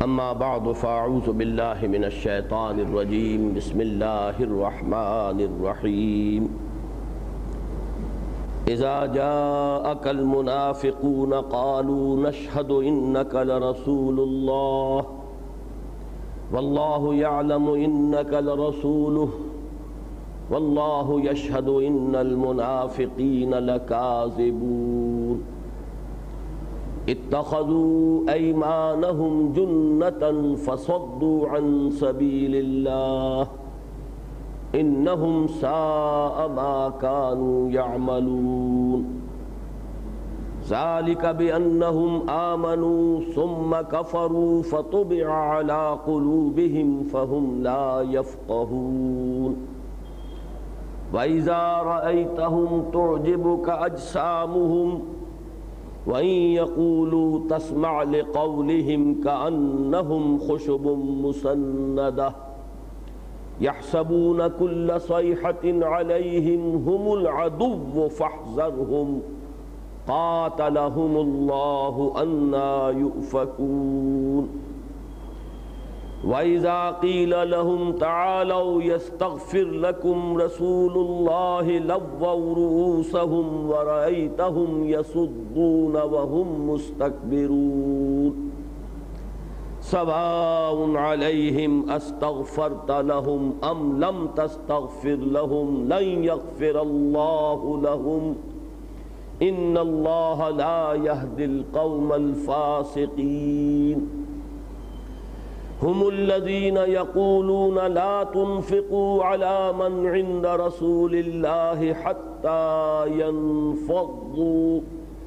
اما بعد فاعوذ باللہ من الشیطان الرجیم بسم اللہ الرحمن الرحیم اذا جاءك المنافقون قالوا نشهد انك لرسول اللہ واللہ یعلم انك لرسولہ واللہ یشہد ان المنافقین لکاذبون اتخذوا ایمانہم جنتا فصدوا عن سبیل اللہ انہم ساء ما كانوا يعملون ذلك بأنهم آمنوا ثم كفروا فطبع على قلوبهم فهم لا يفقهون وإذا رأيتهم تعجبك أجسامهم وَإِن يَقُولُوا تَسْمَعْ لِقَوْلِهِمْ كَأَنَّهُمْ خُشُبٌ مُّسَنَّدَةٌ يَحْسَبُونَ كُلَّ صَيْحَةٍ عَلَيْهِمْ هُمُ الْعَدُوُّ فَاحْذَرْهُمْ قَاتَلَهُمُ اللَّهُ أَنَّىٰ يُؤْفَكُونَ وَإِذَا قِيلَ لَهُمْ تَعَالَوْا يَسْتَغْفِرْ لَكُمْ رَسُولُ اللَّهِ لَوَّوْا رُءُوسَهُمْ وَرَأَيْتَهُمْ يَصُدُّونَ وَهُمْ مُسْتَكْبِرُونَ سَوَاءٌ عَلَيْهِمْ أَسْتَغْفَرْتَ لَهُمْ أَمْ لَمْ تَسْتَغْفِرْ لَهُمْ لَن يَغْفِرَ اللَّهُ لَهُمْ إِنَّ اللَّهَ لَا يَهْدِي الْقَوْمَ الْفَاسِقِينَ هم الذين يقولون لا تنفقوا على من عند رسول الله حتى ينفضوا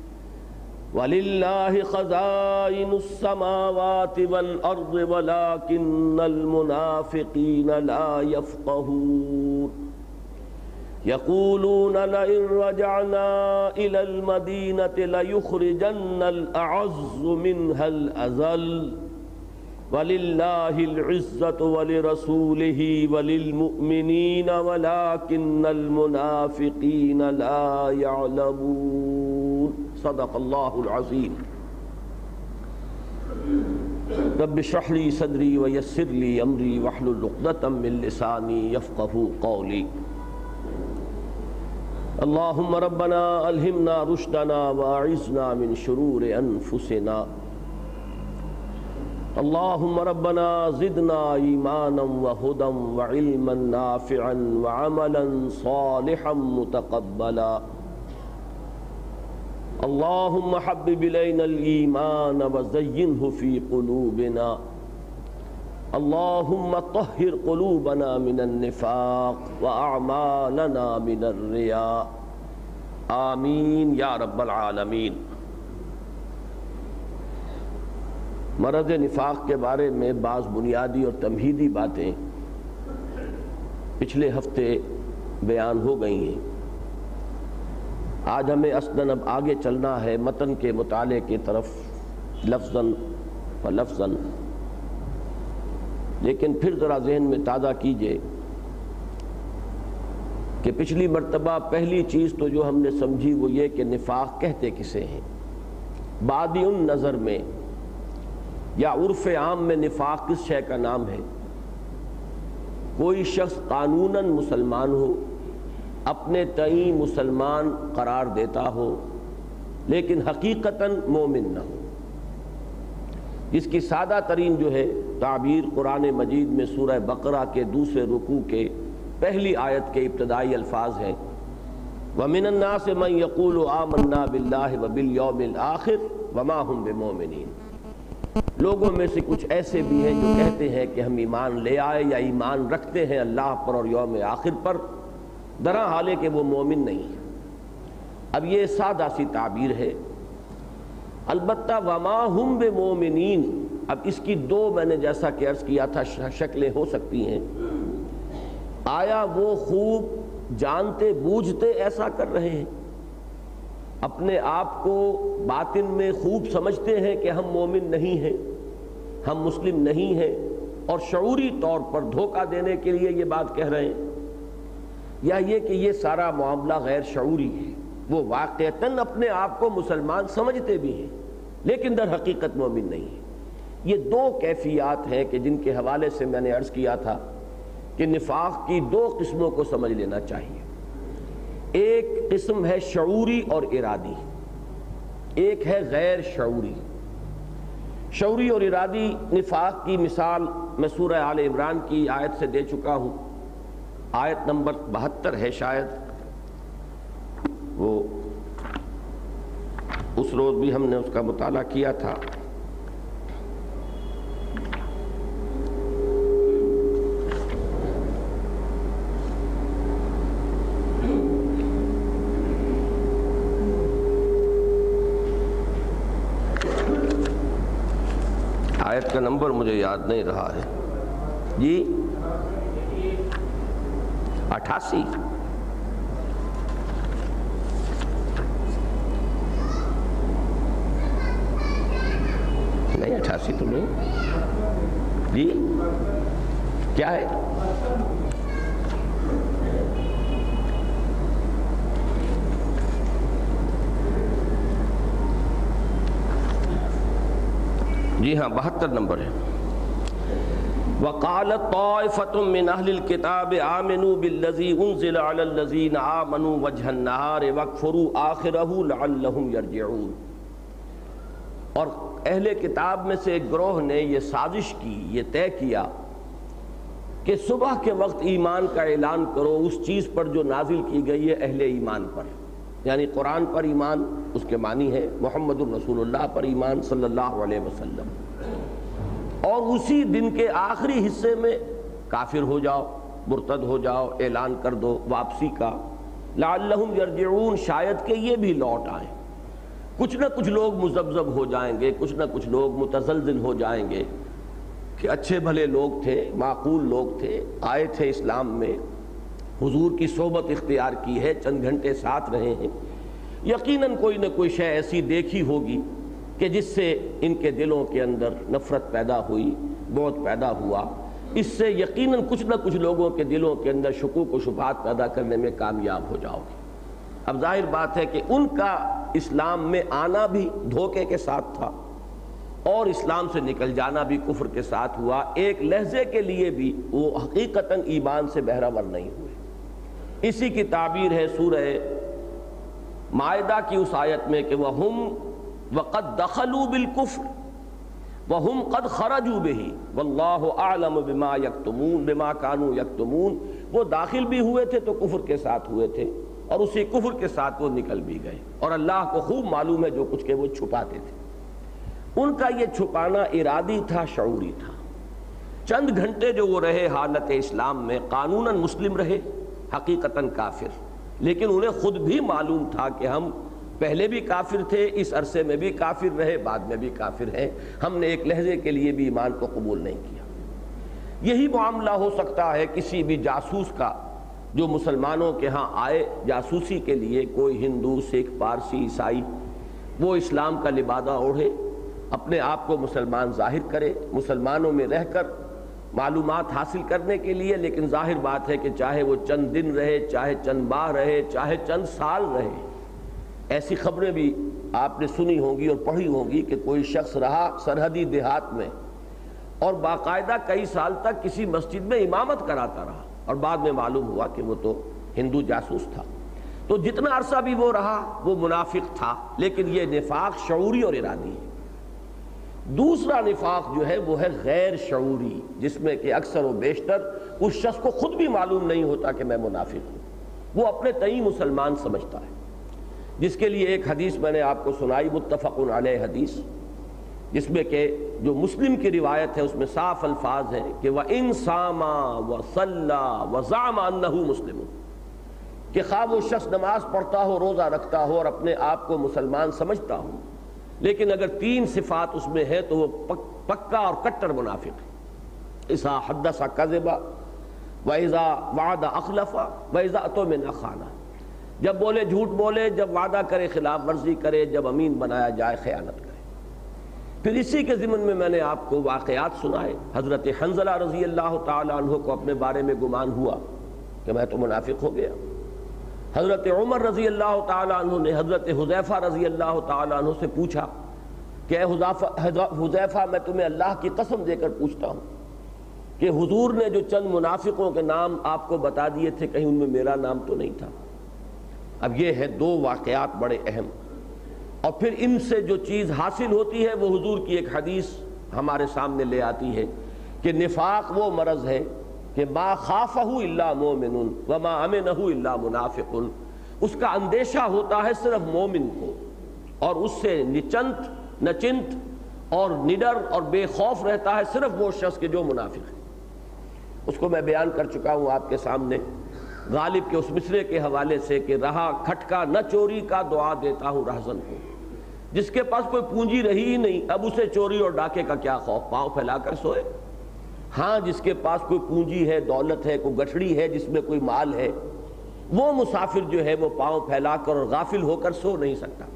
ولله خزائن السماوات والأرض ولكن المنافقين لا يفقهون يقولون لئن رجعنا إلى المدينة ليخرجن الأعز منها الأذل وَلِلَّهِ الْعِزَّةُ وَلِرَسُولِهِ وَلِلْمُؤْمِنِينَ وَلَكِنَّ الْمُنَافِقِينَ لَا يَعْلَمُونَ صدق اللہ العظیم رب اشرح لي صدری ويسر لي امری واحلل عقدۃ من لسانی یفقهوا قولی اللهم ربنا الہمنا رشدنا واعذنا من شرور انفسنا اللهم ربنا زدنا ایمانا وہدا وعلما نافعا وعملا صالحا متقبلا اللهم حبب الینا الایمان وزینہ فی قلوبنا اللهم طہر قلوبنا من النفاق واعمالنا من الرياء آمین یا رب العالمین۔ مرض نفاق کے بارے میں بعض بنیادی اور تمہیدی باتیں پچھلے ہفتے بیان ہو گئی ہیں۔ آج ہمیں اصلاً اب آگے چلنا ہے متن کے مطالعے کی طرف لفظاً فلفظاً، لیکن پھر ذرا ذہن میں تازہ کیجئے کہ پچھلی مرتبہ پہلی چیز تو جو ہم نے سمجھی وہ یہ کہ نفاق کہتے کسے ہیں۔ بادی النظر میں یا عرف عام میں نفاق کس شے کا نام ہے؟ کوئی شخص قانوناً مسلمان ہو، اپنے تئیں مسلمان قرار دیتا ہو، لیکن حقیقتاً مومن نہ ہو۔ اس کی سادہ ترین جو ہے تعبیر قرآن مجید میں سورہ بقرہ کے دوسرے رکوع کے پہلی آیت کے ابتدائی الفاظ ہیں وَمِنَ النَّاسِ مَن يَقُولُ آمَنَّا بِاللَّهِ وَبِالْيَوْمِ الْآخِرِ وَمَا هُمْ بِمُؤْمِنِينَ۔ لوگوں میں سے کچھ ایسے بھی ہیں جو کہتے ہیں کہ ہم ایمان لے آئے یا ایمان رکھتے ہیں اللہ پر اور یوم آخر پر، درا حال ہے کہ وہ مومن نہیں ہے۔ اب یہ سادہ سی تعبیر ہے، البتہ وما ہم بمومنین، اب اس کی دو میں نے جیسا کہ عرض کیا تھا شکلیں ہو سکتی ہیں۔ آیا وہ خوب جانتے بوجھتے ایسا کر رہے ہیں، اپنے آپ کو باطن میں خوب سمجھتے ہیں کہ ہم مومن نہیں ہیں، ہم مسلم نہیں ہیں، اور شعوری طور پر دھوکہ دینے کے لیے یہ بات کہہ رہے ہیں، یا یہ کہ یہ سارا معاملہ غیر شعوری ہے، وہ واقعتاً اپنے آپ کو مسلمان سمجھتے بھی ہیں لیکن در حقیقت مومن نہیں ہیں۔ یہ دو کیفیات ہیں کہ جن کے حوالے سے میں نے عرض کیا تھا کہ نفاق کی دو قسموں کو سمجھ لینا چاہیے. ایک قسم ہے شعوری اور ارادی، ایک ہے غیر شعوری. شعوری اور ارادی نفاق کی مثال میں سورہ آل عمران کی آیت سے دے چکا ہوں. آیت نمبر 72 ہے شاید، وہ اس روز بھی ہم نے اس کا مطالعہ کیا تھا. آیت کا نمبر مجھے یاد نہیں رہا ہے جی. 88 نہیں، 88 تو نہیں جی. کیا ہے؟ جی ہاں 72 نمبر ہے. وَقَالَتْ طَائِفَةٌ مِّنْ أَهْلِ الْكِتَابِ آمِنُوا بِالَّذِي أُنزِلَ عَلَى الَّذِينَ آمَنُوا وَجْهَ النَّهَارِ وَاكْفُرُوا آخِرَهُ لَعَلَّهُمْ يَرْجِعُونَ. اور اہل کتاب میں سے ایک گروہ نے یہ سازش کی، یہ طے کیا کہ صبح کے وقت ایمان کا اعلان کرو اس چیز پر جو نازل کی گئی ہے اہل ایمان پر، یعنی قرآن پر ایمان، اس کے معنی ہے محمد الرسول اللہ پر ایمان صلی اللہ علیہ وسلم، اور اسی دن کے آخری حصے میں کافر ہو جاؤ، مرتد ہو جاؤ، اعلان کر دو واپسی کا. لعلہم یرجعون، شاید کہ یہ بھی لوٹ آئیں. کچھ نہ کچھ لوگ مذبذب ہو جائیں گے، کچھ نہ کچھ لوگ متزلزل ہو جائیں گے کہ اچھے بھلے لوگ تھے، معقول لوگ تھے، آئے تھے اسلام میں، حضور کی صحبت اختیار کی ہے، چند گھنٹے ساتھ رہے ہیں، یقیناً کوئی نہ کوئی شے ایسی دیکھی ہوگی کہ جس سے ان کے دلوں کے اندر نفرت پیدا ہوئی، بغض پیدا ہوا. اس سے یقیناً کچھ نہ کچھ لوگوں کے دلوں کے اندر شکوک و شبہات پیدا کرنے میں کامیاب ہو جاؤ گے. اب ظاہر بات ہے کہ ان کا اسلام میں آنا بھی دھوکے کے ساتھ تھا اور اسلام سے نکل جانا بھی کفر کے ساتھ ہوا. ایک لحظے کے لیے بھی وہ حقیقتاً ایمان سے بہرہ ور نہیں ہوئے. اسی کی تعبیر ہے سورہ مائدہ کی اس آیت میں کہ وَهُمْ وَقَدْ دَخَلُوا بِالْكُفْرِ وَهُمْ قَدْ خَرَجُوا بِهِ وَاللَّهُ أَعْلَمُ بِمَا يَكْتُمُونَ بِمَا كَانُوا يَكْتُمُونَ. وہ داخل بھی ہوئے تھے تو کفر کے ساتھ ہوئے تھے اور اسی کفر کے ساتھ وہ نکل بھی گئے، اور اللہ کو خوب معلوم ہے جو کچھ کہ وہ چھپاتے تھے. ان کا یہ چھپانا ارادی تھا، شعوری تھا. چند گھنٹے جو وہ رہے حالت اسلام میں، قانوناً مسلم رہے، حقیقتاً کافر، لیکن انہیں خود بھی معلوم تھا کہ ہم پہلے بھی کافر تھے، اس عرصے میں بھی کافر رہے، بعد میں بھی کافر ہیں، ہم نے ایک لحظے کے لیے بھی ایمان کو قبول نہیں کیا. یہی معاملہ ہو سکتا ہے کسی بھی جاسوس کا جو مسلمانوں کے ہاں آئے جاسوسی کے لیے، کوئی ہندو، سکھ، پارسی، عیسائی، وہ اسلام کا لبادہ اوڑھے، اپنے آپ کو مسلمان ظاہر کرے، مسلمانوں میں رہ کر معلومات حاصل کرنے کے لیے. لیکن ظاہر بات ہے کہ چاہے وہ چند دن رہے، چاہے چند ماہ رہے، چاہے چند سال رہے، ایسی خبریں بھی آپ نے سنی ہوں گی اور پڑھی ہوں گی کہ کوئی شخص رہا سرحدی دیہات میں اور باقاعدہ کئی سال تک کسی مسجد میں امامت کراتا رہا، اور بعد میں معلوم ہوا کہ وہ تو ہندو جاسوس تھا. تو جتنا عرصہ بھی وہ رہا وہ منافق تھا، لیکن یہ نفاق شعوری اور ارادی ہے. دوسرا نفاق جو ہے وہ ہے غیر شعوری، جس میں کہ اکثر و بیشتر اس شخص کو خود بھی معلوم نہیں ہوتا کہ میں منافق ہوں، وہ اپنے تئیں مسلمان سمجھتا ہے. جس کے لیے ایک حدیث میں نے آپ کو سنائی، متفق علیہ حدیث، جس میں کہ جو مسلم کی روایت ہے اس میں صاف الفاظ ہیں کہ وَإِن صَامَ وَصَلَّى وَزَعَمَ أَنَّهُ مُسْلِمٌ، کہ خواہ وہ شخص نماز پڑھتا ہو، روزہ رکھتا ہو اور اپنے آپ کو مسلمان سمجھتا ہو، لیکن اگر تین صفات اس میں ہے تو وہ پکا اور کٹر منافق ہے. اذا حدث کذب واذا وعد اخلف واذا اؤتمن خان، جب بولے جھوٹ بولے، جب وعدہ کرے خلاف ورزی کرے، جب امین بنایا جائے خیانت کرے. پھر اسی کے ضمن میں نے آپ کو واقعات سنائے. حضرت حنظلہ رضی اللہ تعالی عنہ کو اپنے بارے میں گمان ہوا کہ میں تو منافق ہو گیا. حضرت عمر رضی اللہ تعالی عنہ نے حضرت حذیفہ رضی اللہ تعالی عنہ سے پوچھا کہ اے حذیفہ میں تمہیں اللہ کی قسم دے کر پوچھتا ہوں کہ حضور نے جو چند منافقوں کے نام آپ کو بتا دیے تھے کہیں ان میں میرا نام تو نہیں تھا؟ اب یہ ہے دو واقعات بڑے اہم، اور پھر ان سے جو چیز حاصل ہوتی ہے وہ حضور کی ایک حدیث ہمارے سامنے لے آتی ہے کہ نفاق وہ مرض ہے کہ ما خافہ الا مومن وما امنہ الا منافق، اس کا اندیشہ ہوتا ہے صرف مومن کو، اور اس سے نچنت اور نڈر اور بے خوف رہتا ہے صرف وہ شخص کے جو منافق ہے۔ اس کو میں بیان کر چکا ہوں آپ کے سامنے غالب کے اس مصرے کے حوالے سے کہ رہا کھٹکا نہ چوری کا دعا دیتا ہوں رہزن کو، جس کے پاس کوئی پونجی رہی ہی نہیں اب اسے چوری اور ڈاکے کا کیا خوف، پاؤں پھیلا کر سوئے۔ ہاں جس کے پاس کوئی پونجی ہے، دولت ہے، کوئی گٹھڑی ہے جس میں کوئی مال ہے، وہ مسافر جو ہے وہ پاؤں پھیلا کر اور غافل ہو کر سو نہیں سکتا۔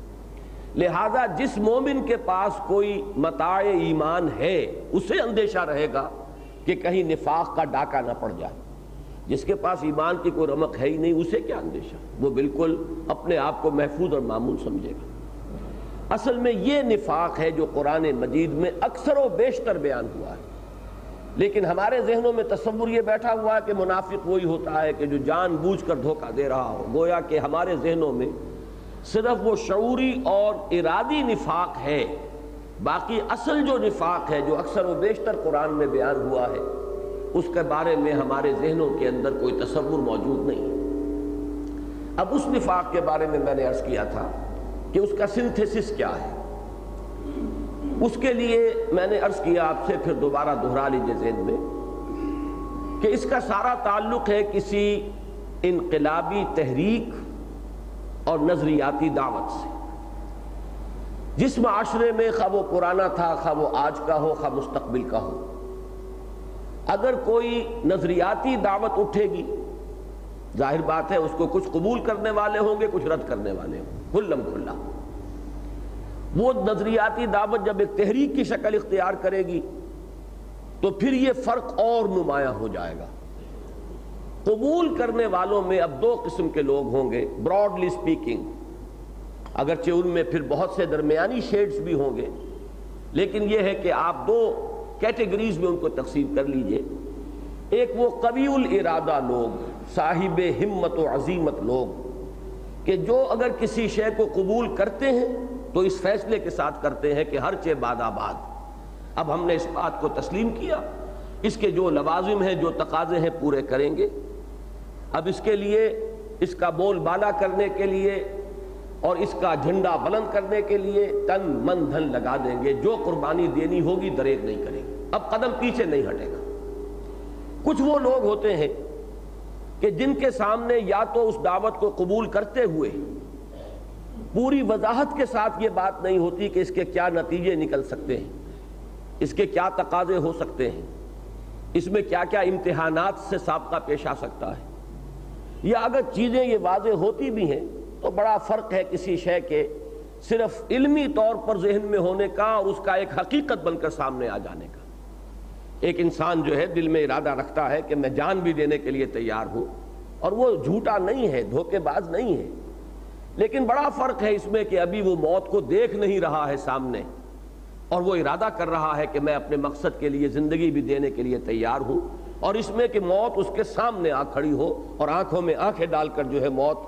لہذا جس مومن کے پاس کوئی متاع ایمان ہے اسے اندیشہ رہے گا کہ کہیں نفاق کا ڈاکہ نہ پڑ جائے۔ جس کے پاس ایمان کی کوئی رمق ہے ہی نہیں اسے کیا اندیشہ، وہ بالکل اپنے آپ کو محفوظ اور معمول سمجھے گا۔ اصل میں یہ نفاق ہے جو قرآن مجید میں اکثر و بیشتر بیان ہوا ہے، لیکن ہمارے ذہنوں میں تصور یہ بیٹھا ہوا ہے کہ منافق وہی ہوتا ہے کہ جو جان بوجھ کر دھوکہ دے رہا ہو، گویا کہ ہمارے ذہنوں میں صرف وہ شعوری اور ارادی نفاق ہے، باقی اصل جو نفاق ہے جو اکثر و بیشتر قرآن میں بیان ہوا ہے اس کے بارے میں ہمارے ذہنوں کے اندر کوئی تصور موجود نہیں۔ اب اس نفاق کے بارے میں نے عرض کیا تھا کہ اس کا سنتھیسس کیا ہے، اس کے لیے میں نے عرض کیا آپ سے، پھر دوبارہ دہرا لیجیے ذہن میں، کہ اس کا سارا تعلق ہے کسی انقلابی تحریک اور نظریاتی دعوت سے، جس معاشرے میں خواہ وہ پرانا تھا، خواہ وہ آج کا ہو، خواہ مستقبل کا ہو، اگر کوئی نظریاتی دعوت اٹھے گی ظاہر بات ہے اس کو کچھ قبول کرنے والے ہوں گے، کچھ رد کرنے والے ہوں گے، کھلم کھلا۔ وہ نظریاتی دعوت جب ایک تحریک کی شکل اختیار کرے گی تو پھر یہ فرق اور نمایاں ہو جائے گا۔ قبول کرنے والوں میں اب دو قسم کے لوگ ہوں گے براڈلی سپیکنگ، اگرچہ ان میں پھر بہت سے درمیانی شیڈز بھی ہوں گے، لیکن یہ ہے کہ آپ دو کیٹیگریز میں ان کو تقسیم کر لیجئے۔ ایک وہ قوی الارادہ لوگ، صاحب ہمت و عزیمت لوگ، کہ جو اگر کسی شے کو قبول کرتے ہیں تو اس فیصلے کے ساتھ کرتے ہیں کہ ہر چے باد آباد، اب ہم نے اس بات کو تسلیم کیا، اس کے جو لوازم ہیں جو تقاضے ہیں پورے کریں گے، اب اس کے لیے اس کا بول بالا کرنے کے لیے اور اس کا جھنڈا بلند کرنے کے لیے تن من دھن لگا دیں گے، جو قربانی دینی ہوگی دریغ نہیں کریں گے، اب قدم پیچھے نہیں ہٹے گا۔ کچھ وہ لوگ ہوتے ہیں کہ جن کے سامنے یا تو اس دعوت کو قبول کرتے ہوئے پوری وضاحت کے ساتھ یہ بات نہیں ہوتی کہ اس کے کیا نتیجے نکل سکتے ہیں، اس کے کیا تقاضے ہو سکتے ہیں، اس میں کیا کیا امتحانات سے سابقہ پیش آ سکتا ہے، یا اگر چیزیں یہ واضح ہوتی بھی ہیں تو بڑا فرق ہے کسی شے کے صرف علمی طور پر ذہن میں ہونے کا اور اس کا ایک حقیقت بن کر سامنے آ جانے کا۔ ایک انسان جو ہے دل میں ارادہ رکھتا ہے کہ میں جان بھی دینے کے لیے تیار ہوں، اور وہ جھوٹا نہیں ہے، دھوکے باز نہیں ہے، لیکن بڑا فرق ہے اس میں کہ ابھی وہ موت کو دیکھ نہیں رہا ہے سامنے، اور وہ ارادہ کر رہا ہے کہ میں اپنے مقصد کے لیے زندگی بھی دینے کے لیے تیار ہوں، اور اس میں کہ موت اس کے سامنے آ کھڑی ہو اور آنکھوں میں آنکھیں ڈال کر جو ہے موت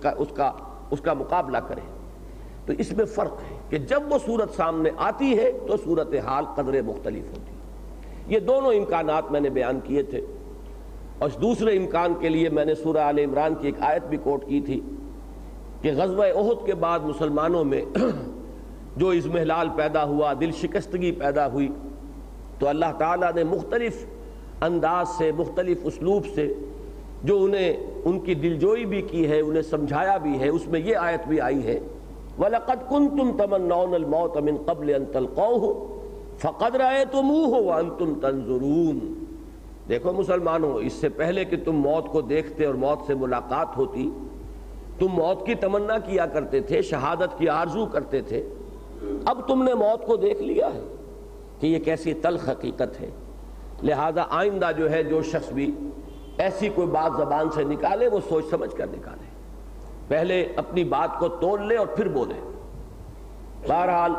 اس کا مقابلہ کرے۔ تو اس میں فرق ہے کہ جب وہ صورت سامنے آتی ہے تو صورتحال قدرے مختلف ہوتی ہے۔ یہ دونوں امکانات میں نے بیان کیے تھے، اور اس دوسرے امکان کے لیے میں نے سورہ آل عمران کی ایک آیت بھی کوٹ کی تھی کہ غزوہ احد کے بعد مسلمانوں میں جو اضمحلال پیدا ہوا، دل شکستگی پیدا ہوئی، تو اللہ تعالیٰ نے مختلف انداز سے، مختلف اسلوب سے جو انہیں ان کی دلجوئی بھی کی ہے، انہیں سمجھایا بھی ہے، اس میں یہ آیت بھی آئی ہے وَلَقَدْ كُنْتُمْ تَمَنَّوْنَ الْمَوْتَ مِنْ قَبْلِ أَنْ تَلْقَوْهُ فَقَدْ رَأَيْتُمُوهُ وَأَنْتُمْ تَنْظُرُونَ۔ دیکھو مسلمانوں، اس سے پہلے کہ تم موت کو دیکھتے اور موت سے ملاقات ہوتی، تم موت کی تمنا کیا کرتے تھے، شہادت کی آرزو کرتے تھے، اب تم نے موت کو دیکھ لیا ہے کہ یہ کیسی تلخ حقیقت ہے۔ لہذا آئندہ جو ہے جو شخص بھی ایسی کوئی بات زبان سے نکالے وہ سوچ سمجھ کر نکالے، پہلے اپنی بات کو تول لے اور پھر بولے۔ بہرحال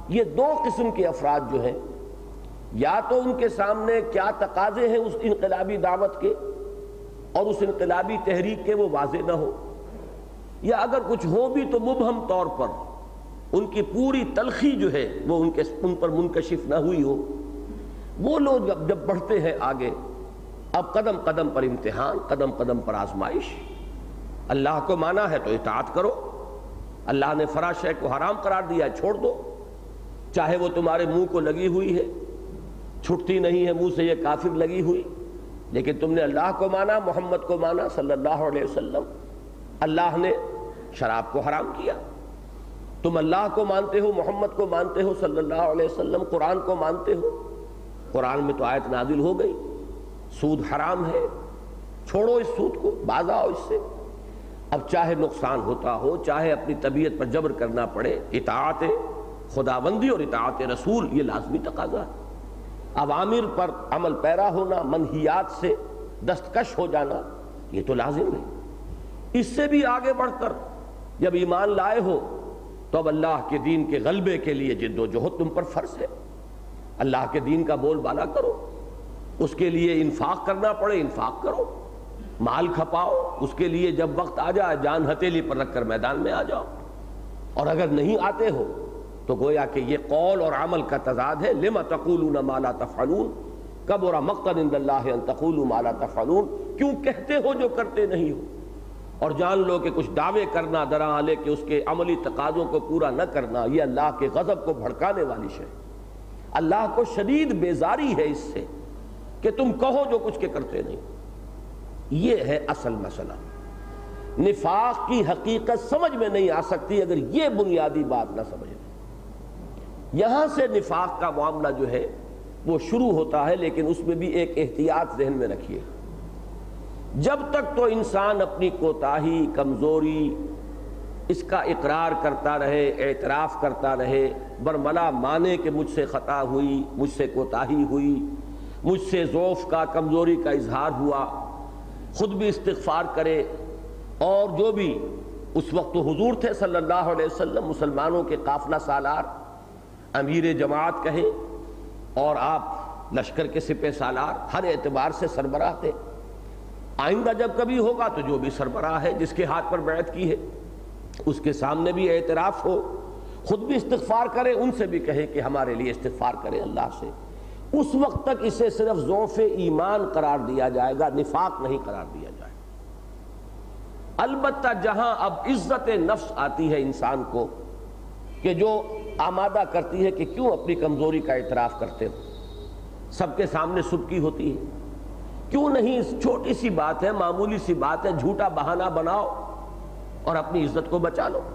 یہ دو قسم کے افراد جو ہیں، یا تو ان کے سامنے کیا تقاضے ہیں اس انقلابی دعوت کے اور اس انقلابی تحریک کے وہ واضح نہ ہو، یا اگر کچھ ہو بھی تو مبہم طور پر ان کی پوری تلخی جو ہے وہ ان پر منکشف نہ ہوئی ہو۔ وہ لوگ جب بڑھتے ہیں آگے، اب قدم قدم پر امتحان، قدم قدم پر آزمائش۔ اللہ کو مانا ہے تو اطاعت کرو، اللہ نے فلاں شے کو حرام قرار دیا ہے چھوڑ دو، چاہے وہ تمہارے منہ کو لگی ہوئی ہے، چھٹتی نہیں ہے منہ سے یہ کافر لگی ہوئی، لیکن تم نے اللہ کو مانا، محمد کو مانا صلی اللہ علیہ وسلم۔ اللہ نے شراب کو حرام کیا، تم اللہ کو مانتے ہو، محمد کو مانتے ہو صلی اللہ علیہ وسلم، قرآن کو مانتے ہو، قرآن میں تو آیت نازل ہو گئی سود حرام ہے، چھوڑو اس سود کو، باز آؤ اس سے۔ اب چاہے نقصان ہوتا ہو، چاہے اپنی طبیعت پر جبر کرنا پڑے، اطاعت خداوندی اور اطاعت رسول یہ لازمی تقاضا ہے۔ اوامر پر عمل پیرا ہونا، منہیات سے دستکش ہو جانا یہ تو لازم ہے۔ اس سے بھی آگے بڑھ کر جب ایمان لائے ہو تو اب اللہ کے دین کے غلبے کے لیے جد و جہد تم پر فرض ہے۔ اللہ کے دین کا بول بالا کرو، اس کے لیے انفاق کرنا پڑے انفاق کرو، مال کھپاؤ، اس کے لیے جب وقت آ جائے جان ہتھیلی پر رکھ کر میدان میں آ جاؤ۔ اور اگر نہیں آتے ہو تو گویا کہ یہ قول اور عمل کا تضاد ہے۔ لما تقولون ما لا تفعلون کبر مقتا عند اللہ ان تقولوا ما لا تفعلون، کیوں کہتے ہو جو کرتے نہیں ہو؟ اور جان لو کہ کچھ دعوے کرنا درا لے کہ اس کے عملی تقاضوں کو پورا نہ کرنا یہ اللہ کے غضب کو بھڑکانے والی شے، اللہ کو شدید بیزاری ہے اس سے کہ تم کہو جو کچھ کے کرتے نہیں۔ یہ ہے اصل مسئلہ۔ نفاق کی حقیقت سمجھ میں نہیں آ سکتی اگر یہ بنیادی بات نہ سمجھ لیں۔ یہاں سے نفاق کا معاملہ جو ہے وہ شروع ہوتا ہے، لیکن اس میں بھی ایک احتیاط ذہن میں رکھیے۔ جب تک تو انسان اپنی کوتاہی، کمزوری، اس کا اقرار کرتا رہے، اعتراف کرتا رہے، برملا مانے کہ مجھ سے خطا ہوئی، مجھ سے کوتاہی ہوئی، مجھ سے ضعف کا، کمزوری کا اظہار ہوا، خود بھی استغفار کرے، اور جو بھی اس وقت تو حضور تھے صلی اللہ علیہ وسلم، مسلمانوں کے قافلہ سالار، امیر جماعت کہیں، اور آپ لشکر کے سپہ سالار، ہر اعتبار سے سربراہ تھے۔ آئندہ جب کبھی ہوگا تو جو بھی سربراہ ہے جس کے ہاتھ پر بیعت کی ہے اس کے سامنے بھی اعتراف ہو، خود بھی استغفار کرے، ان سے بھی کہے کہ ہمارے لیے استغفار کرے اللہ سے۔ اس وقت تک اسے صرف ضعف ایمان قرار دیا جائے گا، نفاق نہیں قرار دیا جائے گا۔ البتہ جہاں اب عزت نفس آتی ہے انسان کو کہ جو آمادہ کرتی ہے کہ کیوں اپنی کمزوری کا اعتراف کرتے ہو، سب کے سامنے سبکی ہوتی ہے، کیوں نہیں چھوٹی سی بات ہے، معمولی سی بات ہے، جھوٹا بہانہ بناؤ اور اپنی عزت کو بچا لو۔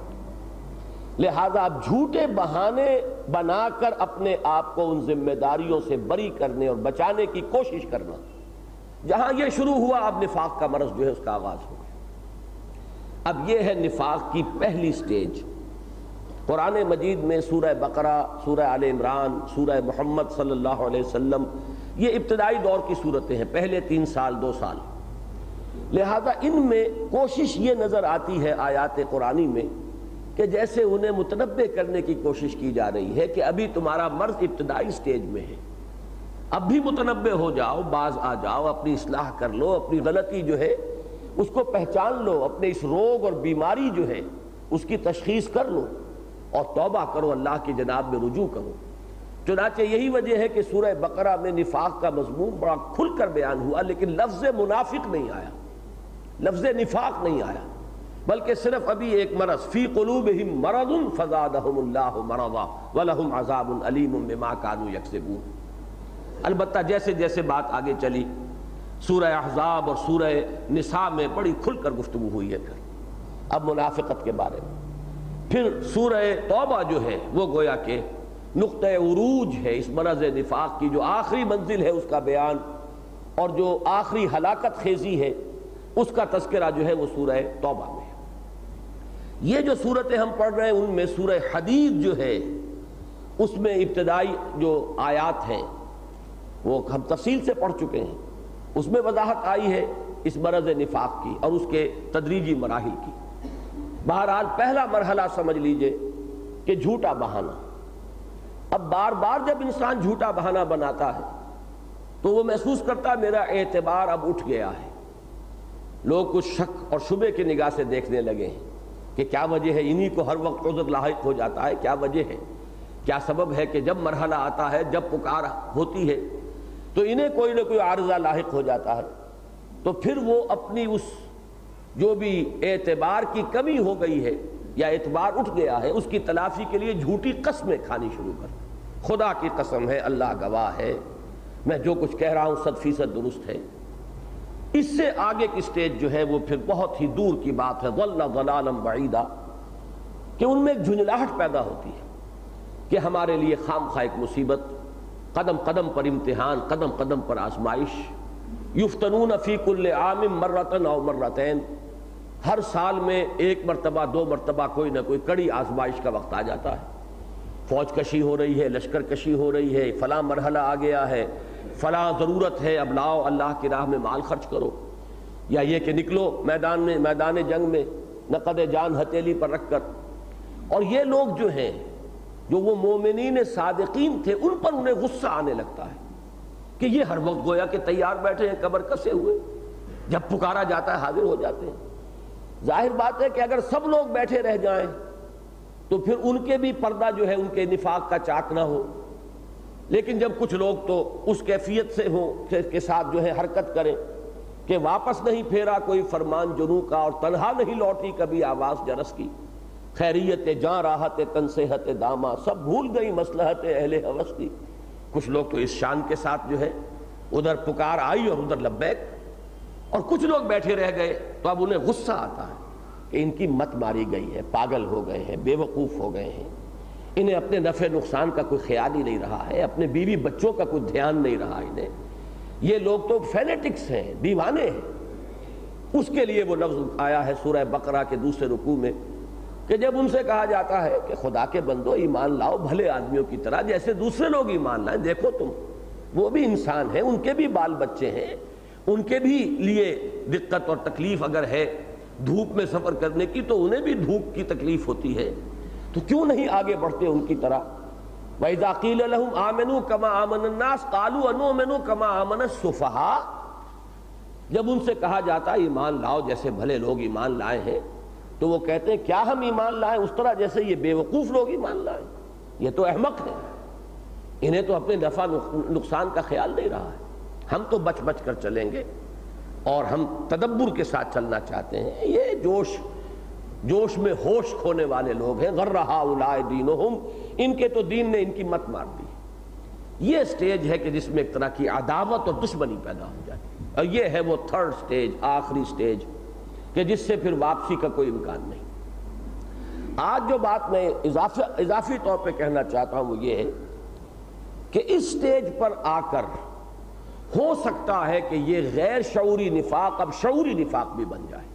لہذا اب جھوٹے بہانے بنا کر اپنے آپ کو ان ذمہ داریوں سے بری کرنے اور بچانے کی کوشش کرنا، جہاں یہ شروع ہوا اب نفاق کا مرض جو ہے اس کا آغاز ہو گیا۔ اب یہ ہے نفاق کی پہلی سٹیج۔ قرآن مجید میں سورہ بقرہ، سورہ آل عمران، سورہ محمد صلی اللہ علیہ وسلم، یہ ابتدائی دور کی صورتیں ہیں، پہلے 3 سال 2 سال، لہذا ان میں کوشش یہ نظر آتی ہے آیات قرآنی میں کہ جیسے انہیں متنبع کرنے کی کوشش کی جا رہی ہے کہ ابھی تمہارا مرض ابتدائی سٹیج میں ہے، اب بھی متنبع ہو جاؤ، باز آ جاؤ، اپنی اصلاح کر لو، اپنی غلطی جو ہے اس کو پہچان لو، اپنے اس روگ اور بیماری جو ہے اس کی تشخیص کر لو اور توبہ کرو، اللہ کی جناب میں رجوع کرو۔ چنانچہ یہی وجہ ہے کہ سورہ بقرہ میں نفاق کا مضمون بڑا کھل کر بیان ہوا، لیکن لفظ منافق نہیں آیا، لفظ نفاق نہیں آیا، بلکہ صرف ابھی ایک مرض، فی قلوبہم مرض فزادہم اللہ مرضا ولہم عذاب علیم بما کانوا یکسبون۔ البتہ جیسے جیسے بات آگے چلی، سورہ احزاب اور سورہ نساء میں بڑی کھل کر گفتگو ہوئی ہے پھر اب منافقت کے بارے میں۔ پھر سورہ توبہ جو ہے وہ گویا کہ نقطہ عروج ہے اس مرض نفاق کی، جو آخری منزل ہے اس کا بیان اور جو آخری ہلاکت خیزی ہے اس کا تذکرہ جو ہے وہ سورہ توبہ میں ہے۔ یہ جو صورتیں ہم پڑھ رہے ہیں ان میں سورہ حدید جو ہے اس میں ابتدائی جو آیات ہیں وہ ہم تفصیل سے پڑھ چکے ہیں، اس میں وضاحت آئی ہے اس مرض نفاق کی اور اس کے تدریجی مراحل کی۔ بہرحال پہلا مرحلہ سمجھ لیجئے کہ جھوٹا بہانہ، اب بار بار جب انسان جھوٹا بہانہ بناتا ہے تو وہ محسوس کرتا ہے میرا اعتبار اب اٹھ گیا ہے. لوگ کچھ شک اور شبے کی نگاہ سے دیکھنے لگے ہیں کہ کیا وجہ ہے انہی کو ہر وقت عذر لاحق ہو جاتا ہے, کیا وجہ ہے, کیا سبب ہے کہ جب مرحلہ آتا ہے, جب پکار ہوتی ہے تو انہیں کوئی نہ کوئی عارضہ لاحق ہو جاتا ہے. تو پھر وہ اپنی اس جو بھی اعتبار کی کمی ہو گئی ہے یا اعتبار اٹھ گیا ہے اس کی تلافی کے لیے جھوٹی قسمیں کھانی شروع کر. خدا کی قسم ہے, اللہ گواہ ہے, میں جو کچھ کہہ رہا ہوں 100% درست ہے. اس سے آگے کی سٹیج جو ہے وہ پھر بہت ہی دور کی بات ہے, ضل ضلالا بعیدا, کہ ان میں ایک جھنجھلاہٹ پیدا ہوتی ہے کہ ہمارے لیے خام خواہ ایک مصیبت, قدم قدم پر امتحان, قدم قدم پر آزمائش. یفتنون فی کل عام مرتن او مرتین, ہر سال میں ایک مرتبہ 2 مرتبہ کوئی نہ کوئی کڑی آزمائش کا وقت آ جاتا ہے. فوج کشی ہو رہی ہے, لشکر کشی ہو رہی ہے, فلاں مرحلہ آ گیا ہے, فلاں ضرورت ہے, اب لاؤ اللہ کی راہ میں مال خرچ کرو, یا یہ کہ نکلو میدان جنگ میں نقد جان ہتھیلی پر رکھ کر. اور یہ لوگ جو ہیں جو وہ مومنین صادقین تھے ان پر انہیں غصہ آنے لگتا ہے کہ یہ ہر وقت گویا کہ تیار بیٹھے ہیں, قبر کسے ہوئے, جب پکارا جاتا ہے حاضر ہو جاتے ہیں. ظاہر بات ہے کہ اگر سب لوگ بیٹھے رہ جائیں تو پھر ان کے بھی پردہ جو ہے ان کے نفاق کا چاک نہ ہو. لیکن جب کچھ لوگ تو اس کیفیت سے ہوں کے ساتھ جو ہے حرکت کریں کہ واپس نہیں پھیرا کوئی فرمان جنوں کا, اور تنہا نہیں لوٹی کبھی آواز جرس کی, خیریت جاں راحت تنصیحت داما, سب بھول گئی مصلحت اہل ہوس کی. کچھ لوگ تو اس شان کے ساتھ جو ہے ادھر پکار آئی اور ادھر لبیک, اور کچھ لوگ بیٹھے رہ گئے تو اب انہیں غصہ آتا ہے کہ ان کی مت ماری گئی ہے, پاگل ہو گئے ہیں, بے وقوف ہو گئے ہیں, انہیں اپنے نفع نقصان کا کوئی خیال ہی نہیں رہا ہے, اپنے بیوی بچوں کا کوئی دھیان نہیں رہا انہیں. یہ لوگ تو فینیٹکس ہیں, دیوانے ہیں. اس کے لیے وہ لفظ آیا ہے سورہ بقرہ کے دوسرے رکوع میں کہ جب ان سے کہا جاتا ہے کہ خدا کے بندو ایمان لاؤ بھلے آدمیوں کی طرح جیسے دوسرے لوگ ایمان لائیں. دیکھو تم, وہ بھی انسان ہیں, ان کے بھی بال بچے ہیں, ان کے بھی لیے دقت اور تکلیف اگر ہے دھوپ میں سفر کرنے کی تو انہیں بھی دھوپ کی تکلیف ہوتی ہے. تو کیوں نہیں آگے بڑھتے ان کی طرح؟ وَإِذَا قِيلَ لَهُمْ آمِنُوا كَمَا آمَنَ النَّاسُ قَالُوا أَنُؤْمِنُ كَمَا آمَنَ السُّفَهَاءُ, جب ان سے کہا جاتا ہے ایمان لاؤ جیسے بھلے لوگ ایمان لائے ہیں تو وہ کہتے ہیں کیا ہم ایمان لائیں اس طرح جیسے یہ بے وقوف لوگ ایمان لائیں؟ یہ تو احمق ہیں, انہیں تو اپنے نفع نقصان کا خیال نہیں رہا ہے. ہم تو بچ بچ کر چلیں گے اور ہم تدبر کے ساتھ چلنا چاہتے ہیں. یہ جوش میں ہوش کھونے والے لوگ ہیں. غر ہؤلاء دینہم, ان کے تو دین نے ان کی مت مار دی. یہ سٹیج ہے کہ جس میں ایک طرح کی عداوت اور دشمنی پیدا ہو جاتی ہے, اور یہ ہے وہ 3rd سٹیج, آخری سٹیج, کہ جس سے پھر واپسی کا کوئی امکان نہیں. آج جو بات میں اضافی طور پہ کہنا چاہتا ہوں وہ یہ ہے کہ اس سٹیج پر آ کر ہو سکتا ہے کہ یہ غیر شعوری نفاق اب شعوری نفاق بھی بن جائے.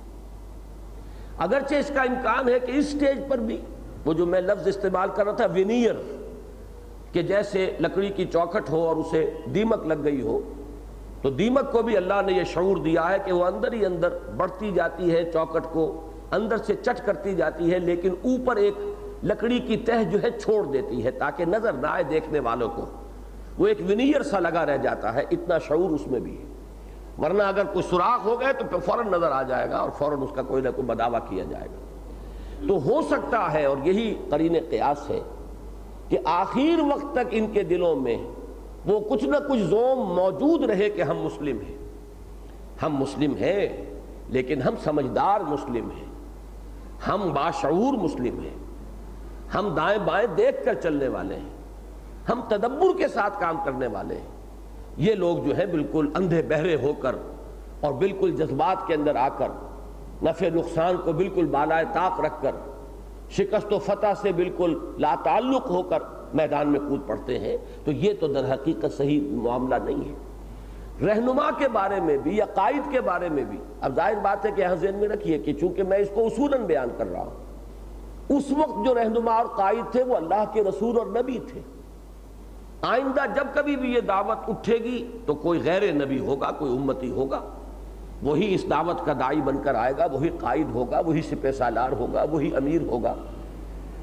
اگرچہ اس کا امکان ہے کہ اس سٹیج پر بھی وہ جو میں لفظ استعمال کر رہا تھا وینئر, کہ جیسے لکڑی کی چوکھٹ ہو اور اسے دیمک لگ گئی ہو, تو دیمک کو بھی اللہ نے یہ شعور دیا ہے کہ وہ اندر ہی اندر بڑھتی جاتی ہے, چوکھٹ کو اندر سے چٹ کرتی جاتی ہے, لیکن اوپر ایک لکڑی کی تہ جو ہے چھوڑ دیتی ہے تاکہ نظر نہ آئے دیکھنے والوں کو, وہ ایک وینئر سا لگا رہ جاتا ہے. اتنا شعور اس میں بھی ہے, ورنہ اگر کوئی سوراخ ہو گئے تو پھر فوراً نظر آ جائے گا اور فوراً اس کا کوئی نہ کوئی بداوا کیا جائے گا. تو ہو سکتا ہے, اور یہی قرین قیاس ہے, کہ آخر وقت تک ان کے دلوں میں وہ کچھ نہ کچھ زوم موجود رہے کہ ہم مسلم ہیں, ہم مسلم ہیں, لیکن ہم سمجھدار مسلم ہیں, ہم باشعور مسلم ہیں, ہم دائیں بائیں دیکھ کر چلنے والے ہیں, ہم تدبر کے ساتھ کام کرنے والے ہیں. یہ لوگ جو ہیں بالکل اندھے بہرے ہو کر اور بالکل جذبات کے اندر آ کر, نفع نقصان کو بالکل بالائے طاق رکھ کر, شکست و فتح سے بالکل لا تعلق ہو کر میدان میں کود پڑتے ہیں. تو یہ تو در حقیقت صحیح معاملہ نہیں ہے. رہنما کے بارے میں بھی یا قائد کے بارے میں بھی, اب ظاہر بات ہے کہ یہاں ذہن میں رکھیے کہ چونکہ میں اس کو اصولاً بیان کر رہا ہوں, اس وقت جو رہنما اور قائد تھے وہ اللہ کے رسول اور نبی تھے. آئندہ جب کبھی بھی یہ دعوت اٹھے گی تو کوئی غیر نبی ہوگا, کوئی امتی ہوگا, وہی اس دعوت کا داعی بن کر آئے گا, وہی قائد ہوگا, وہی سپہ سالار ہوگا, وہی امیر ہوگا.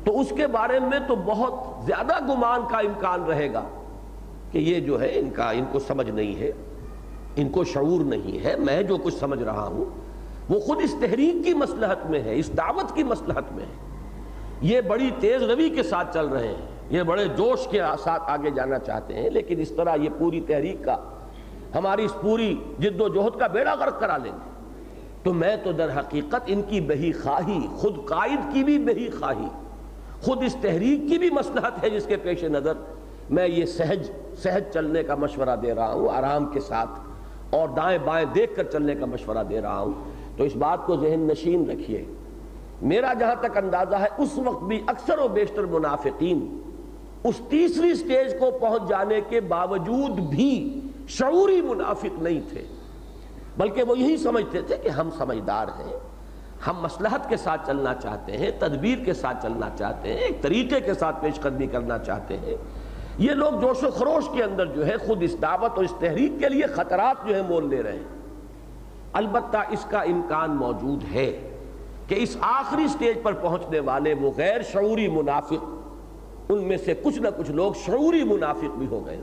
تو اس کے بارے میں تو بہت زیادہ گمان کا امکان رہے گا کہ یہ جو ہے ان کو سمجھ نہیں ہے، ان کو شعور نہیں ہے، میں جو کچھ سمجھ رہا ہوں وہ خود اس تحریک کی مصلحت میں ہے، اس دعوت کی مصلحت میں ہے، یہ بڑی تیز روی کے ساتھ چل رہے ہیں، یہ بڑے جوش کے ساتھ آگے جانا چاہتے ہیں، لیکن اس طرح یہ پوری تحریک کا، ہماری اس پوری جد و جہد کا بیڑا غرق کرا لیں گے۔ تو میں تو در حقیقت ان کی بہی خواہی، خود قائد کی بھی بہی خواہی، خود اس تحریک کی بھی مصلحت ہے جس کے پیش نظر میں یہ سہج چلنے کا مشورہ دے رہا ہوں، آرام کے ساتھ اور دائیں بائیں دیکھ کر چلنے کا مشورہ دے رہا ہوں۔ تو اس بات کو ذہن نشین رکھیے، میرا جہاں تک اندازہ ہے اس وقت بھی اکثر و بیشتر منافقین اس تیسری سٹیج کو پہنچ جانے کے باوجود بھی شعوری منافق نہیں تھے، بلکہ وہ یہی سمجھتے تھے کہ ہم سمجھدار ہیں، ہم مصلحت کے ساتھ چلنا چاہتے ہیں، تدبیر کے ساتھ چلنا چاہتے ہیں، ایک طریقے کے ساتھ پیش قدمی کرنا چاہتے ہیں۔ یہ لوگ جوش و خروش کے اندر جو ہے خود اس دعوت اور اس تحریک کے لیے خطرات جو ہے مول لے رہے ہیں۔ البتہ اس کا امکان موجود ہے کہ اس آخری سٹیج پر پہنچنے والے وہ غیر شعوری منافق، ان میں سے کچھ نہ کچھ لوگ شعوری منافق بھی ہو گئے۔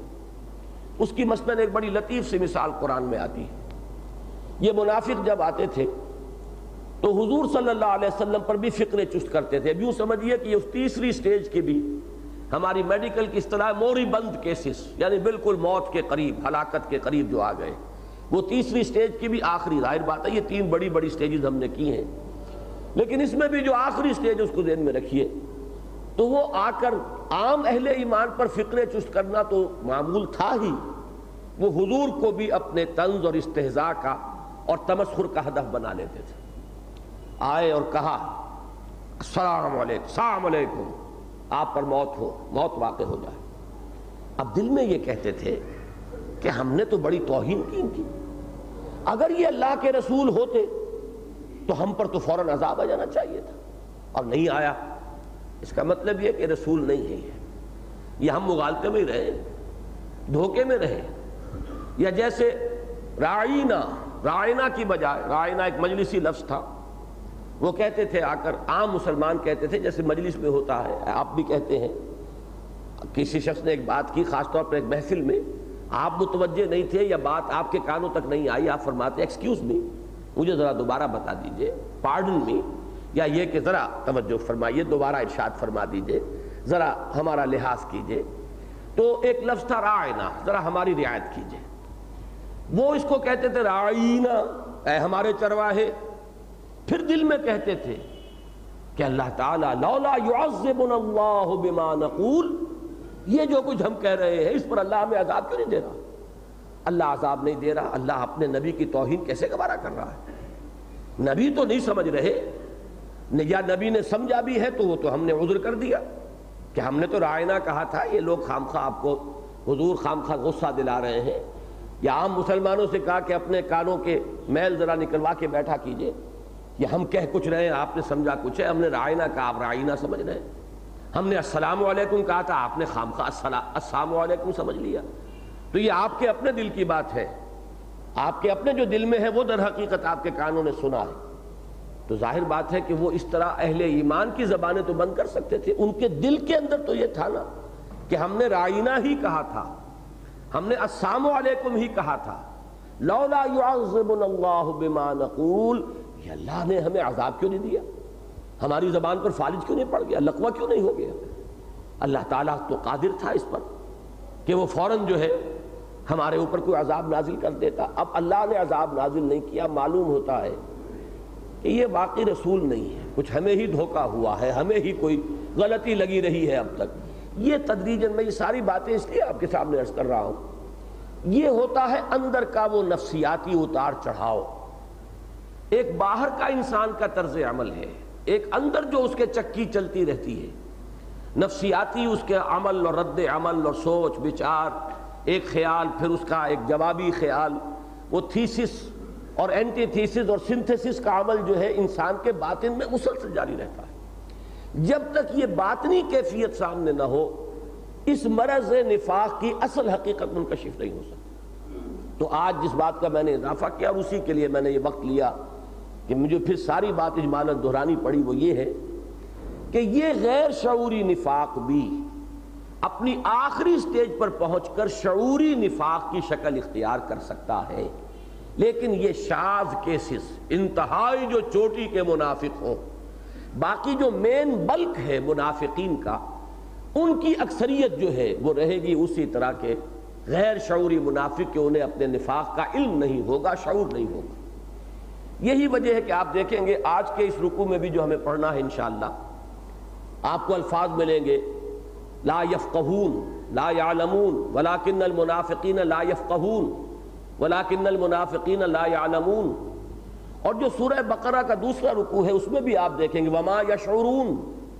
اس کی مثلاً ایک بڑی لطیف سی مثال قرآن میں آتی ہے۔ یہ منافق جب آتے تھے تو حضور صلی اللہ علیہ وسلم پر بھی فکر چست کرتے تھے۔ اب یوں سمجھیے کہ اس تیسری سٹیج کی بھی ہماری میڈیکل کی اصطلاح موری بند کیسز، یعنی بالکل موت کے قریب، ہلاکت کے قریب جو آ گئے، وہ تیسری سٹیج کی بھی آخری، ظاہر بات ہے یہ تین بڑی بڑی سٹیجز ہم نے کی ہیں، لیکن اس میں بھی جو آخری سٹیج اس کو ذہن میں رکھیے، تو وہ آ کر عام اہل ایمان پر فکر چست کرنا تو معمول تھا ہی، وہ حضور کو بھی اپنے طنز اور استہزاء کا اور تمسخر کا ہدف بنا لیتے تھے۔ آئے اور کہا السلام علیکم، السلام علیکم، آپ پر موت ہو، موت واقع ہو جائے۔ اب دل میں یہ کہتے تھے کہ ہم نے تو بڑی توہین کی ان کی، اگر یہ اللہ کے رسول ہوتے تو ہم پر تو فوراً عذاب آ جانا چاہیے تھا، اور نہیں آیا۔ اس کا مطلب یہ کہ رسول نہیں ہے یہ ہم مغالطے میں ہی رہے، دھوکے میں رہے، یا جیسے رائنا کی بجائے، رائنا ایک مجلسی لفظ تھا، وہ کہتے تھے آ کر، عام مسلمان کہتے تھے، جیسے مجلس میں ہوتا ہے، آپ بھی کہتے ہیں، کسی شخص نے ایک بات کی خاص طور پر ایک محفل میں، آپ متوجہ نہیں تھے یا بات آپ کے کانوں تک نہیں آئی، آپ فرماتے ایکسکیوز می، مجھے ذرا دوبارہ بتا دیجئے، پارڈن می، یا یہ کہ ذرا توجہ فرمائیے، دوبارہ ارشاد فرما دیجئے، ذرا ہمارا لحاظ کیجئے۔ تو ایک لفظ تھا رائنا، ذرا ہماری رعایت کیجئے۔ وہ اس کو کہتے تھے رائنا، اے ہمارے چرواہے۔ پھر دل میں کہتے تھے کہ اللہ تعالیٰ لولا يعذبنا اللہ بما نقول، یہ جو کچھ ہم کہہ رہے ہیں اس پر اللہ ہمیں عذاب کیوں نہیں دے رہا؟ اللہ عذاب نہیں دے رہا، اللہ اپنے نبی کی توہین کیسے گوارا کر رہا ہے؟ نبی تو نہیں سمجھ رہے، یا نبی نے سمجھا بھی ہے تو وہ تو ہم نے عذر کر دیا کہ ہم نے تو رائنا کہا تھا، یہ لوگ خامخواہ آپ کو حضور خامخواہ غصہ دلا رہے ہیں، یا عام مسلمانوں سے کہا کہ اپنے کانوں کے میل ذرا نکلوا کے بیٹھا کیجئے، یا ہم کہہ کچھ رہے ہیں آپ نے سمجھا کچھ ہے، ہم نے رائنا کہا آپ رائنا سمجھ رہے ہیں، ہم نے السلام علیکم کہا تھا آپ نے خامخواہ السلام علیکم سمجھ لیا۔ تو یہ آپ کے اپنے دل کی بات ہے، آپ کے اپنے جو دل میں ہے وہ در حقیقت آپ کے کانوں نے سنا ہے۔ تو ظاہر بات ہے کہ وہ اس طرح اہل ایمان کی زبانیں تو بند کر سکتے تھے، ان کے دل کے اندر تو یہ تھا نا کہ ہم نے رائنا ہی کہا تھا، ہم نے السلام علیکم ہی کہا تھا، لولا يعذبنا اللہ بما نقول، یہ اللہ نے ہمیں عذاب کیوں نہیں دیا، ہماری زبان پر فالج کیوں نہیں پڑ گیا، لقوہ کیوں نہیں ہو گیا؟ اللہ تعالیٰ تو قادر تھا اس پر کہ وہ فوراً جو ہے ہمارے اوپر کوئی عذاب نازل کر دیتا۔ اب اللہ نے عذاب نازل نہیں کیا، معلوم ہوتا ہے کہ یہ واقعی رسول نہیں ہے، کچھ ہمیں ہی دھوکہ ہوا ہے، ہمیں ہی کوئی غلطی لگی رہی ہے اب تک۔ یہ تدریجاً میں یہ ساری باتیں اس لیے آپ کے سامنے عرض کر رہا ہوں، یہ ہوتا ہے اندر کا وہ نفسیاتی اتار چڑھاؤ، ایک باہر کا انسان کا طرز عمل ہے، ایک اندر جو اس کے چکی چلتی رہتی ہے، نفسیاتی اس کے عمل اور رد عمل اور سوچ بچار، ایک خیال پھر اس کا ایک جوابی خیال، وہ تھیسس اور اینٹی تھیسس اور سنتھیسس کا عمل جو ہے انسان کے باطن میں مسلسل جاری رہتا ہے۔ جب تک یہ باطنی کیفیت سامنے نہ ہو، اس مرض نفاق کی اصل حقیقت منکشف نہیں ہو سکتی۔ تو آج جس بات کا میں نے اضافہ کیا اور اسی کے لیے میں نے یہ وقت لیا کہ مجھے پھر ساری بات اجمالاً دہرانی پڑی، وہ یہ ہے کہ یہ غیر شعوری نفاق بھی اپنی آخری سٹیج پر پہنچ کر شعوری نفاق کی شکل اختیار کر سکتا ہے، لیکن یہ شاذ کیسز، انتہائی جو چوٹی کے منافق ہوں، باقی جو مین بلک ہے منافقین کا، ان کی اکثریت جو ہے وہ رہے گی اسی طرح کے غیر شعوری منافق کہ انہیں اپنے نفاق کا علم نہیں ہوگا، شعور نہیں ہوگا۔ یہی وجہ ہے کہ آپ دیکھیں گے آج کے اس رکوع میں بھی جو ہمیں پڑھنا ہے انشاءاللہ، آپ کو الفاظ ملیں گے لا یفقہون، لا یعلمون، ولکن المنافقین لا یفقہون، ولکن المنافقین لا یعلمون۔ اور جو سورہ بقرہ کا دوسرا رکوع ہے اس میں بھی آپ دیکھیں گے وما یشعرون،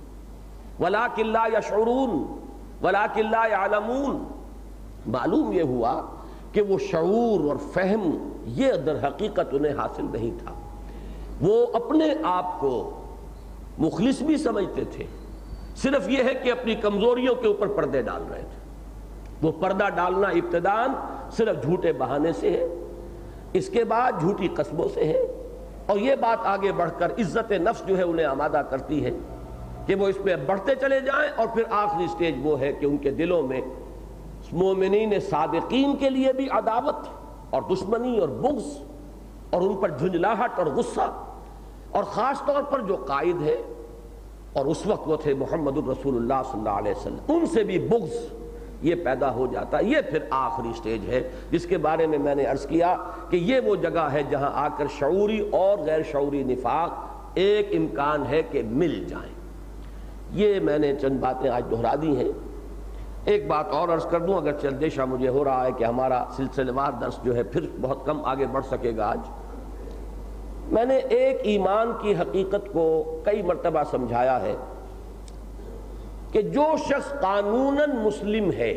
ولکن لا یشعرون، ولکن لا یعلمون۔ معلوم یہ ہوا کہ وہ شعور اور فہم یہ در حقیقت انہیں حاصل نہیں تھا۔ وہ اپنے آپ کو مخلص بھی سمجھتے تھے، صرف یہ ہے کہ اپنی کمزوریوں کے اوپر پردے ڈال رہے تھے۔ وہ پردہ ڈالنا ابتداً صرف جھوٹے بہانے سے ہے، اس کے بعد جھوٹی قسموں سے ہے، اور یہ بات آگے بڑھ کر عزت نفس جو ہے انہیں آمادہ کرتی ہے کہ وہ اس میں بڑھتے چلے جائیں، اور پھر آخری سٹیج وہ ہے کہ ان کے دلوں میں مومنین صادقین کے لیے بھی عداوت اور دشمنی اور بغض، اور ان پر جھنجھلاہٹ اور غصہ، اور خاص طور پر جو قائد ہے اور اس وقت وہ تھے محمد الرسول اللہ صلی اللہ علیہ وسلم، ان سے بھی بغض یہ پیدا ہو جاتا ہے۔ یہ پھر آخری سٹیج ہے جس کے بارے میں نے عرض کیا کہ یہ وہ جگہ ہے جہاں آ کر شعوری اور غیر شعوری نفاق ایک امکان ہے کہ مل جائیں۔ یہ میں نے چند باتیں آج دہرا دی ہیں۔ ایک بات اور عرض کر دوں، اگرچہ اندیشہ مجھے ہو رہا ہے کہ ہمارا سلسلہ وار درس جو ہے پھر بہت کم آگے بڑھ سکے گا۔ آج میں نے ایک ایمان کی حقیقت کو کئی مرتبہ سمجھایا ہے کہ جو شخص قانوناً مسلم ہے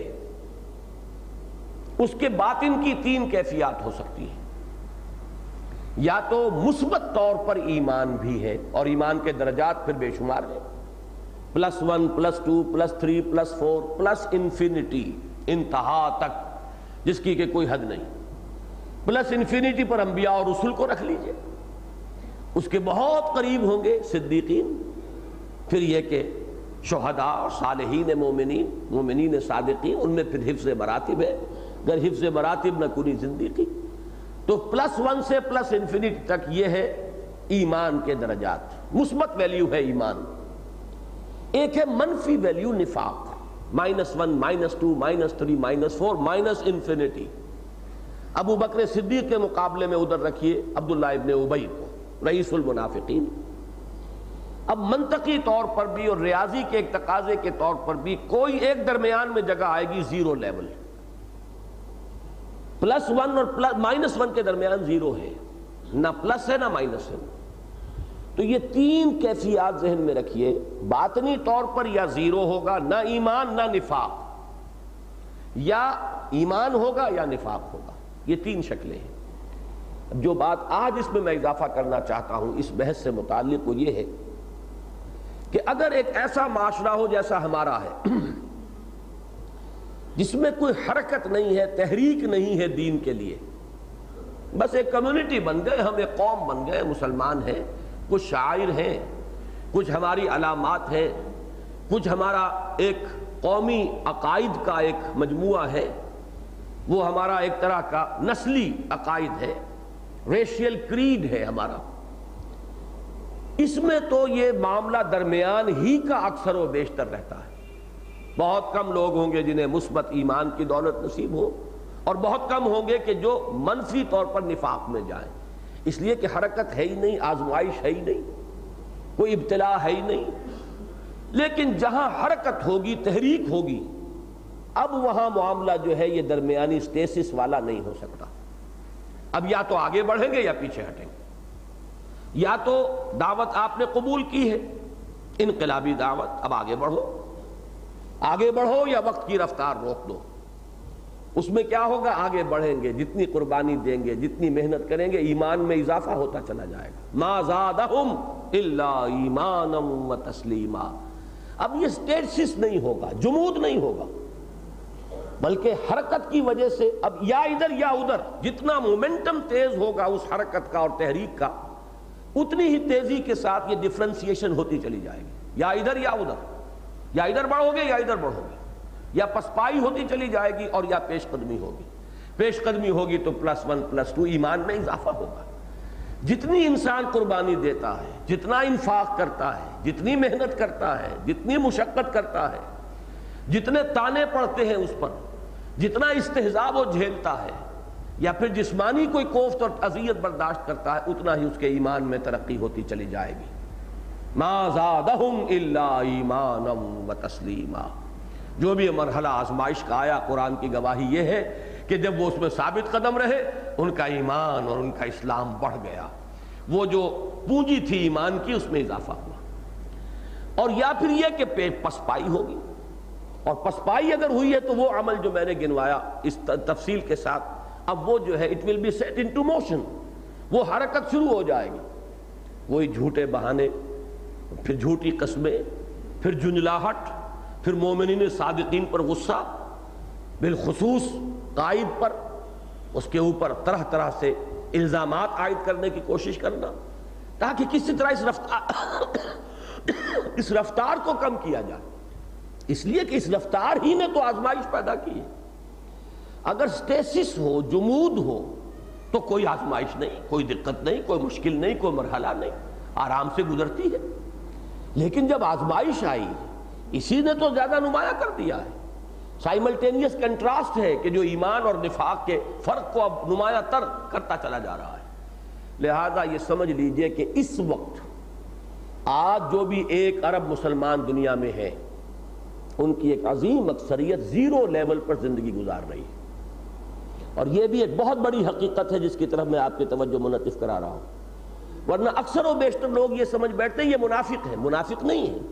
اس کے باطن کی تین کیفیات ہو سکتی ہیں۔ یا تو مثبت طور پر ایمان بھی ہے، اور ایمان کے درجات پھر بے شمار ہیں، +1 +2 +3 +4 پلس انفینٹی، انتہا تک جس کی کہ کوئی حد نہیں۔ پلس انفینٹی پر انبیاء اور رسول کو رکھ لیجئے، اس کے بہت قریب ہوں گے صدیقین، پھر یہ کہ شہداء اور صالحین مومنین صادقین، ان میں پھر حفظ مراتب ہے، اگر حفظ مراتب نہ کنی زندگی۔ تو +1 سے پلس انفینٹی تک یہ ہے ایمان کے درجات، مثبت ویلیو ہے ایمان۔ ایک ہے منفی ویلیو نفاق، -1 -2 -3 -4 مائنس انفینٹی۔ ابو بکر صدیق کے مقابلے میں ادھر رکھیے عبداللہ ابن ابی کو، رئیس المنافقین۔ اب منطقی طور پر بھی اور ریاضی کے ایک تقاضے کے طور پر بھی کوئی ایک درمیان میں جگہ آئے گی، زیرو لیول۔ +1 اور -1 کے درمیان زیرو ہے، نہ پلس ہے نہ مائنس ہے۔ تو یہ تین کیفیات ذہن میں رکھیے، باطنی طور پر یا زیرو ہوگا، نہ ایمان نہ نفاق، یا ایمان ہوگا یا نفاق ہوگا، یہ تین شکلیں ہیں۔ اب جو بات آج اس میں اضافہ کرنا چاہتا ہوں اس بحث سے متعلق وہ یہ ہے کہ اگر ایک ایسا معاشرہ ہو جیسا ہمارا ہے، جس میں کوئی حرکت نہیں ہے، تحریک نہیں ہے دین کے لیے، بس ایک کمیونٹی بن گئے، ہم ایک قوم بن گئے، مسلمان ہیں، کچھ شاعر ہیں، کچھ ہماری علامات ہیں، کچھ ہمارا ایک قومی عقائد کا ایک مجموعہ ہے، وہ ہمارا ایک طرح کا نسلی عقائد ہے، ریشیل کریڈ ہے ہمارا۔ اس میں تو یہ معاملہ درمیان ہی کا اکثر و بیشتر رہتا ہے۔ بہت کم لوگ ہوں گے جنہیں مثبت ایمان کی دولت نصیب ہو، اور بہت کم ہوں گے کہ جو منفی طور پر نفاق میں جائیں، اس لیے کہ حرکت ہے ہی نہیں، آزمائش ہے ہی نہیں، کوئی ابتلا ہے ہی نہیں۔ لیکن جہاں حرکت ہوگی، تحریک ہوگی، اب وہاں معاملہ جو ہے یہ درمیانی سٹیسس والا نہیں ہو سکتا۔ اب یا تو آگے بڑھیں گے یا پیچھے ہٹیں گے، یا تو دعوت آپ نے قبول کی ہے، انقلابی دعوت، اب آگے بڑھو یا وقت کی رفتار روک دو۔ اس میں کیا ہوگا؟ آگے بڑھیں گے، جتنی قربانی دیں گے، جتنی محنت کریں گے، ایمان میں اضافہ ہوتا چلا جائے گا۔ ما زادہم الا ایمانا و تسلیما۔ اب یہ سٹیٹسس نہیں ہوگا، جمود نہیں ہوگا، بلکہ حرکت کی وجہ سے اب یا ادھر یا ادھر، جتنا مومنٹم تیز ہوگا اس حرکت کا اور تحریک کا، اتنی ہی تیزی کے ساتھ یہ ڈفرینسیشن ہوتی چلی جائے گی۔ یا ادھر یا ادھر، یا ادھر بڑھو گے یا ادھر بڑھو گے، یا پسپائی ہوتی چلی جائے گی اور یا پیش قدمی ہوگی۔ پیش قدمی ہوگی تو +1 +2 ایمان میں اضافہ ہوگا۔ جتنی انسان قربانی دیتا ہے، جتنا انفاق کرتا ہے، جتنی محنت کرتا ہے، جتنی مشقت کرتا ہے، جتنے تانے پڑتے ہیں اس پر، جتنا استہزاء وہ جھیلتا ہے یا پھر جسمانی کوئی کوفت اور اذیت برداشت کرتا ہے، اتنا ہی اس کے ایمان میں ترقی ہوتی چلی جائے گی۔ ما زادہم الا ایمانا وتسلیما۔ جو بھی مرحلہ آزمائش کا آیا، قرآن کی گواہی یہ ہے کہ جب وہ اس میں ثابت قدم رہے، ان کا ایمان اور ان کا اسلام بڑھ گیا، وہ جو پونجی تھی ایمان کی اس میں اضافہ ہوا۔ اور یا پھر یہ کہ پسپائی ہوگی، اور پسپائی اگر ہوئی ہے تو وہ عمل جو میں نے گنوایا اس تفصیل کے ساتھ، اب وہ جو ہے it will be set into motion, وہ حرکت شروع ہو جائے گی۔ وہی جھوٹے بہانے، پھر جھوٹی قسمیں، پھر جھنجلاہٹ، پھر مومنین صادقین پر غصہ، بالخصوص قائد پر، اس کے اوپر طرح طرح سے الزامات عائد کرنے کی کوشش کرنا، تاکہ کسی طرح اس رفتار کو کم کیا جائے، اس لیے کہ اس رفتار ہی نے تو آزمائش پیدا کی ہے۔ اگر سٹیسس ہو، جمود ہو، تو کوئی آزمائش نہیں، کوئی دقت نہیں، کوئی مشکل نہیں، کوئی مرحلہ نہیں، آرام سے گزرتی ہے۔ لیکن جب آزمائش آئی، اسی نے تو زیادہ نمایاں کر دیا ہے۔ سائملٹینیس کنٹراسٹ ہے کہ جو ایمان اور نفاق کے فرق کو اب نمایاں تر کرتا چلا جا رہا ہے۔ لہذا یہ سمجھ لیجئے کہ اس وقت آج جو بھی 1 ارب مسلمان دنیا میں ہیں، ان کی ایک عظیم اکثریت زیرو لیول پر زندگی گزار رہی ہے، اور یہ بھی ایک بہت بڑی حقیقت ہے جس کی طرف میں آپ کی توجہ منعطف کرا رہا ہوں۔ ورنہ اکثر و بیشتر لوگ یہ سمجھ بیٹھتے ہیں یہ منافق ہے۔ منافق نہیں ہے،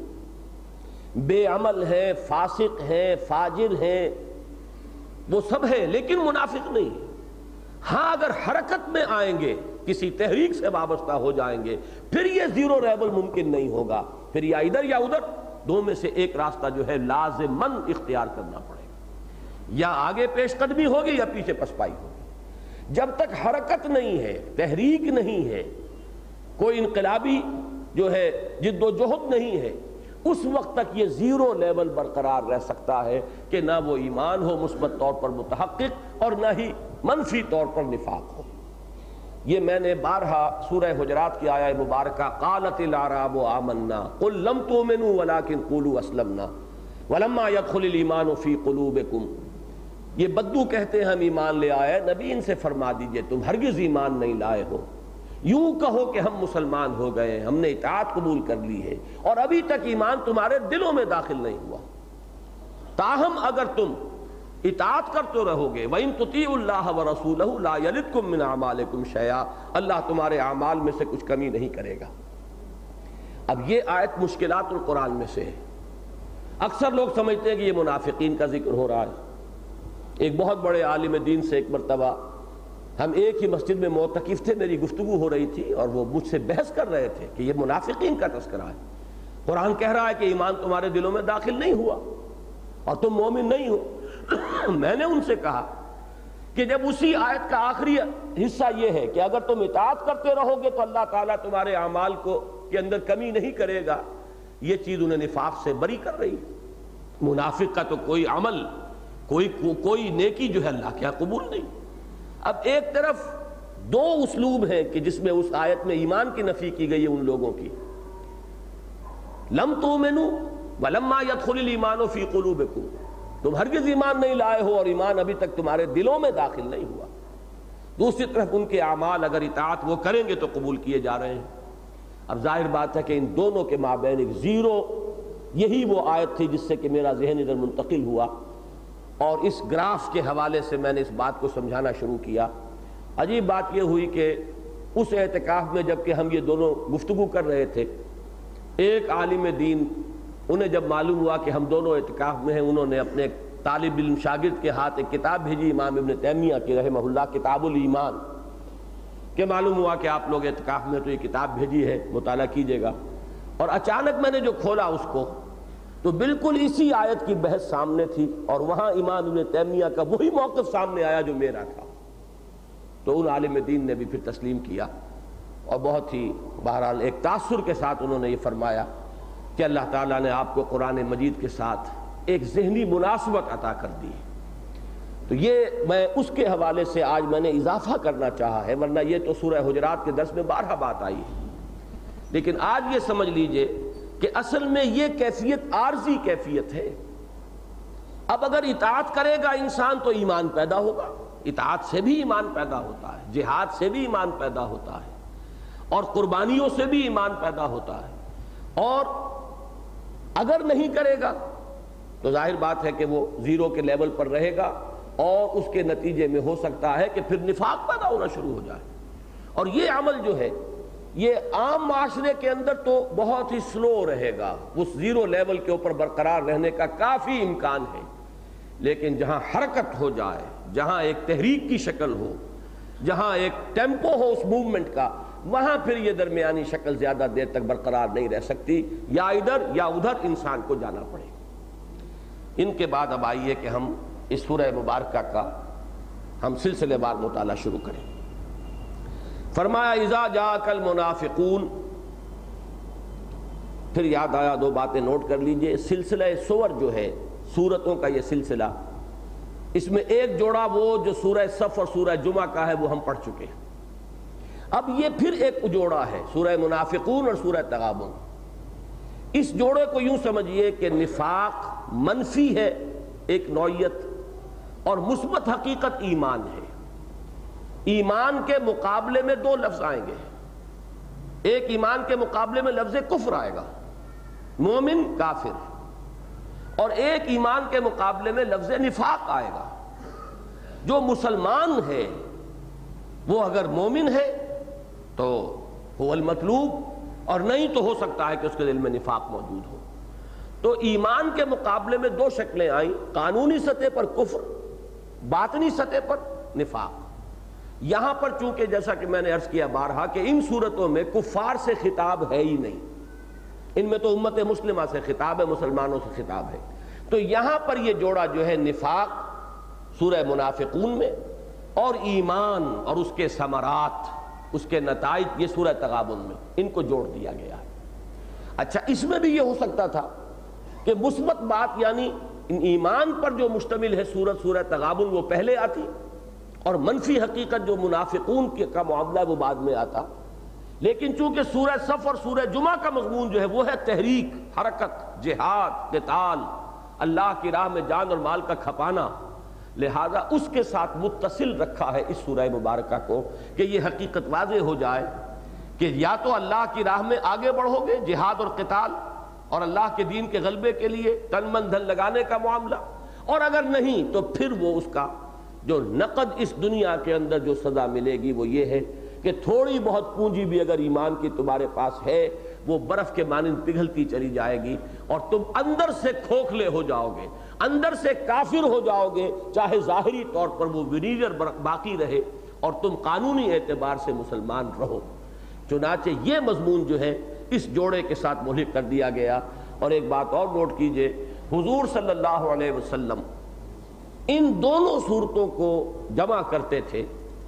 بے عمل ہے، فاسق ہے، فاجر ہے، وہ سب ہے، لیکن منافق نہیں ہے۔ ہاں اگر حرکت میں آئیں گے، کسی تحریک سے وابستہ ہو جائیں گے، پھر یہ زیرو لیول ممکن نہیں ہوگا، پھر یا ادھر یا ادھر، دو میں سے ایک راستہ جو ہے لازماً اختیار کرنا پڑے گا، یا آگے پیش قدمی ہوگی یا پیچھے پسپائی ہوگی۔ جب تک حرکت نہیں ہے، تحریک نہیں ہے، کوئی انقلابی جو ہے جد و جہد نہیں ہے، اس وقت تک یہ زیرو لیول برقرار رہ سکتا ہے کہ نہ وہ ایمان ہو مثبت طور پر متحقق اور نہ ہی منفی طور پر نفاق ہو۔ یہ میں نے بارہا سورہ حجرات کی آیہ مبارکہ قالت الاعراب آمنا قل لم تؤمنوا ولکن قولوا اسلمنا ولما يدخل الايمان في قلوبكم، یہ بدو کہتے ہیں ہم ایمان لے آئے، نبی ان سے فرما دیجئے تم ہرگز ایمان نہیں لائے ہو، یوں کہو کہ ہم مسلمان ہو گئے، ہم نے اطاعت قبول کر لی ہے، اور ابھی تک ایمان تمہارے دلوں میں داخل نہیں ہوا۔ تاہم اگر تم اطاعت کرتے رہو گے، وَإِن تُطِيعُوا اللَّهَ وَرَسُولَهُ لَا يَلِدْكُم مِّنْ أَعْمَالِكُمْ شَيْئًا، اللہ تمہارے اعمال میں سے کچھ کمی نہیں کرے گا۔ اب یہ آیت مشکلات القرآن میں سے ہے۔ اکثر لوگ سمجھتے ہیں کہ یہ منافقین کا ذکر ہو رہا ہے۔ ایک بہت بڑے عالم دین سے ایک مرتبہ ہم ایک ہی مسجد میں معتکف تھے، میری گفتگو ہو رہی تھی اور وہ مجھ سے بحث کر رہے تھے کہ یہ منافقین کا تذکرہ ہے، قرآن کہہ رہا ہے کہ ایمان تمہارے دلوں میں داخل نہیں ہوا اور تم مومن نہیں ہو۔ میں نے ان سے کہا کہ جب اسی آیت کا آخری حصہ یہ ہے کہ اگر تم اطاعت کرتے رہو گے تو اللہ تعالیٰ تمہارے اعمال کے اندر کمی نہیں کرے گا، یہ چیز انہیں نفاق سے بری کر رہی ہے۔ منافق کا تو کوئی عمل، کوئی نیکی جو ہے اللہ کے ہاں قبول نہیں۔ اب ایک طرف دو اسلوب ہیں کہ جس میں اس آیت میں ایمان کی نفی کی گئی ہے ان لوگوں کی، لم تؤمنوا ولما يدخل الايمان في قلوبكم، تم ہرگز ایمان نہیں لائے ہو اور ایمان ابھی تک تمہارے دلوں میں داخل نہیں ہوا۔ دوسری طرف ان کے اعمال اگر اطاعت وہ کریں گے تو قبول کیے جا رہے ہیں۔ اب ظاہر بات ہے کہ ان دونوں کے مابین ایک زیرو، یہی وہ آیت تھی جس سے کہ میرا ذہن ادھر منتقل ہوا، اور اس گراف کے حوالے سے میں نے اس بات کو سمجھانا شروع کیا۔ عجیب بات یہ ہوئی کہ اس اعتکاف میں جب کہ ہم یہ دونوں گفتگو کر رہے تھے، ایک عالم دین، انہیں جب معلوم ہوا کہ ہم دونوں اعتکاف میں ہیں، انہوں نے اپنے طالب علم شاگرد کے ہاتھ ایک کتاب بھیجی امام ابن تیمیہ کی رحمہ اللہ، کتاب الایمان، کہ معلوم ہوا کہ آپ لوگ اعتکاف میں تو یہ کتاب بھیجی ہے، مطالعہ کیجئے گا۔ اور اچانک میں نے جو کھولا اس کو تو بالکل اسی آیت کی بحث سامنے تھی، اور وہاں امام ابن تیمیہ کا وہی موقف سامنے آیا جو میرا تھا۔ تو ان عالم دین نے بھی پھر تسلیم کیا، اور بہت ہی بہرحال ایک تاثر کے ساتھ انہوں نے یہ فرمایا کہ اللہ تعالیٰ نے آپ کو قرآن مجید کے ساتھ ایک ذہنی مناسبت عطا کر دی. تو یہ میں اس کے حوالے سے آج میں نے اضافہ کرنا چاہا ہے، ورنہ یہ تو سورہ حجرات کے درس میں بارہا بات آئی ہے. لیکن آج یہ سمجھ لیجئے کہ اصل میں یہ کیفیت عارضی کیفیت ہے. اب اگر اطاعت کرے گا انسان تو ایمان پیدا ہوگا، اطاعت سے بھی ایمان پیدا ہوتا ہے، جہاد سے بھی ایمان پیدا ہوتا ہے، اور قربانیوں سے بھی ایمان پیدا ہوتا ہے. اور اگر نہیں کرے گا تو ظاہر بات ہے کہ وہ زیرو کے لیول پر رہے گا، اور اس کے نتیجے میں ہو سکتا ہے کہ پھر نفاق پیدا ہونا شروع ہو جائے. اور یہ عمل جو ہے یہ عام معاشرے کے اندر تو بہت ہی سلو رہے گا، اس زیرو لیول کے اوپر برقرار رہنے کا کافی امکان ہے. لیکن جہاں حرکت ہو جائے، جہاں ایک تحریک کی شکل ہو، جہاں ایک ٹیمپو ہو اس موومنٹ کا، وہاں پھر یہ درمیانی شکل زیادہ دیر تک برقرار نہیں رہ سکتی، یا ادھر یا ادھر انسان کو جانا پڑے. ان کے بعد اب آئیے کہ ہم اس سورہ مبارکہ کا ہم سلسلے وار مطالعہ شروع کریں. فرمایا اذا جاءک المنافقون. پھر یاد آیا دو باتیں نوٹ کر لیجئے. سلسلہ سور جو ہے، سورتوں کا یہ سلسلہ، اس میں ایک جوڑا وہ جو سورہ صف اور سورہ جمعہ کا ہے وہ ہم پڑھ چکے ہیں. اب یہ پھر ایک جوڑا ہے، سورہ منافقون اور سورہ تغابن. اس جوڑے کو یوں سمجھیے کہ نفاق منفی ہے ایک نوعیت، اور مثبت حقیقت ایمان ہے. ایمان کے مقابلے میں دو لفظ آئیں گے. ایک ایمان کے مقابلے میں لفظ کفر آئے گا، مومن کافر، اور ایک ایمان کے مقابلے میں لفظ نفاق آئے گا. جو مسلمان ہے وہ اگر مومن ہے تو هو المطلوب، اور نہیں تو ہو سکتا ہے کہ اس کے دل میں نفاق موجود ہو. تو ایمان کے مقابلے میں دو شکلیں آئیں، قانونی سطح پر کفر، باطنی سطح پر نفاق. یہاں پر چونکہ جیسا کہ میں نے عرض کیا بارہا کہ ان صورتوں میں کفار سے خطاب ہے ہی نہیں، ان میں تو امت مسلمہ سے خطاب ہے، مسلمانوں سے خطاب ہے. تو یہاں پر یہ جوڑا جو ہے نفاق سورہ منافقون میں، اور ایمان اور اس کے ثمرات، اس کے نتائج یہ سورہ تغابن میں، ان کو جوڑ دیا گیا ہے. اچھا، اس میں بھی یہ ہو سکتا تھا کہ مثبت بات یعنی ایمان پر جو مشتمل ہے سورہ تغابن وہ پہلے آتی، اور منفی حقیقت جو منافقون کا معاملہ ہے وہ بعد میں آتا. لیکن چونکہ سورہ صف اور سورہ جمعہ کا مضمون جو ہے وہ ہے تحریک، حرکت، جہاد، قتال، اللہ کی راہ میں جان اور مال کا کھپانا، لہذا اس کے ساتھ متصل رکھا ہے اس سورہ مبارکہ کو کہ یہ حقیقت واضح ہو جائے کہ یا تو اللہ کی راہ میں آگے بڑھو گے، جہاد اور قتال اور اللہ کے دین کے غلبے کے لیے تن من دھن لگانے کا معاملہ، اور اگر نہیں تو پھر وہ اس کا جو نقد اس دنیا کے اندر جو سزا ملے گی وہ یہ ہے کہ تھوڑی بہت پونجی بھی اگر ایمان کی تمہارے پاس ہے وہ برف کے مانند پگھلتی چلی جائے گی، اور تم اندر سے کھوکھلے ہو جاؤ گے، اندر سے کافر ہو جاؤ گے، چاہے ظاہری طور پر وہ ویریجر باقی رہے اور تم قانونی اعتبار سے مسلمان رہو. چنانچہ یہ مضمون جو ہے اس جوڑے کے ساتھ ملحق کر دیا گیا. اور ایک بات اور نوٹ کیجئے، حضور صلی اللہ علیہ وسلم ان دونوں صورتوں کو جمع کرتے تھے،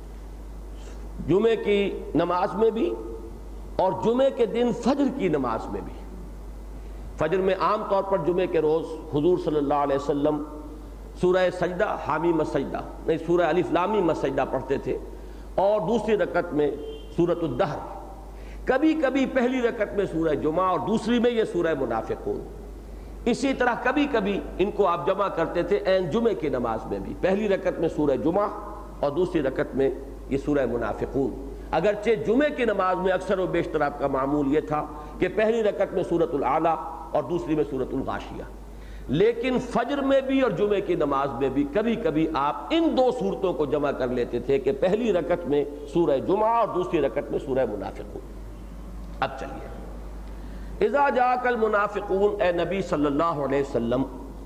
جمعے کی نماز میں بھی اور جمعے کے دن فجر کی نماز میں بھی. فجر میں عام طور پر جمعے کے روز حضور صلی اللہ علیہ وسلم سورہ سجدہ حامیم السجدہ نہیں سورہ الف لام میم السجدہ پڑھتے تھے، اور دوسری رکعت میں سورۃ الدہر، کبھی کبھی پہلی رکعت میں سورہ جمعہ اور دوسری میں یہ سورہ منافقون. اسی طرح کبھی کبھی ان کو آپ جمع کرتے تھے عین جمعے کی نماز میں بھی، پہلی رکعت میں سورہ جمعہ اور دوسری رکعت میں یہ سورہ منافقون. اگرچہ جمعے کی نماز میں اکثر و بیشتر آپ کا معمول یہ تھا کہ پہلی رکعت میں سورۃ الاعلیٰ اور دوسری میں سورۃ الغاشیہ، لیکن فجر میں بھی اور جمعے کی نماز میں بھی کبھی کبھی آپ ان دو صورتوں کو جمع کر لیتے تھے کہ پہلی رکعت میں سورہ جمعہ اور دوسری رکعت میں سورہ منافقون. اب چلیے، اذا جاءک المنافقون، اے نبی صلی اللہ علیہ وسلم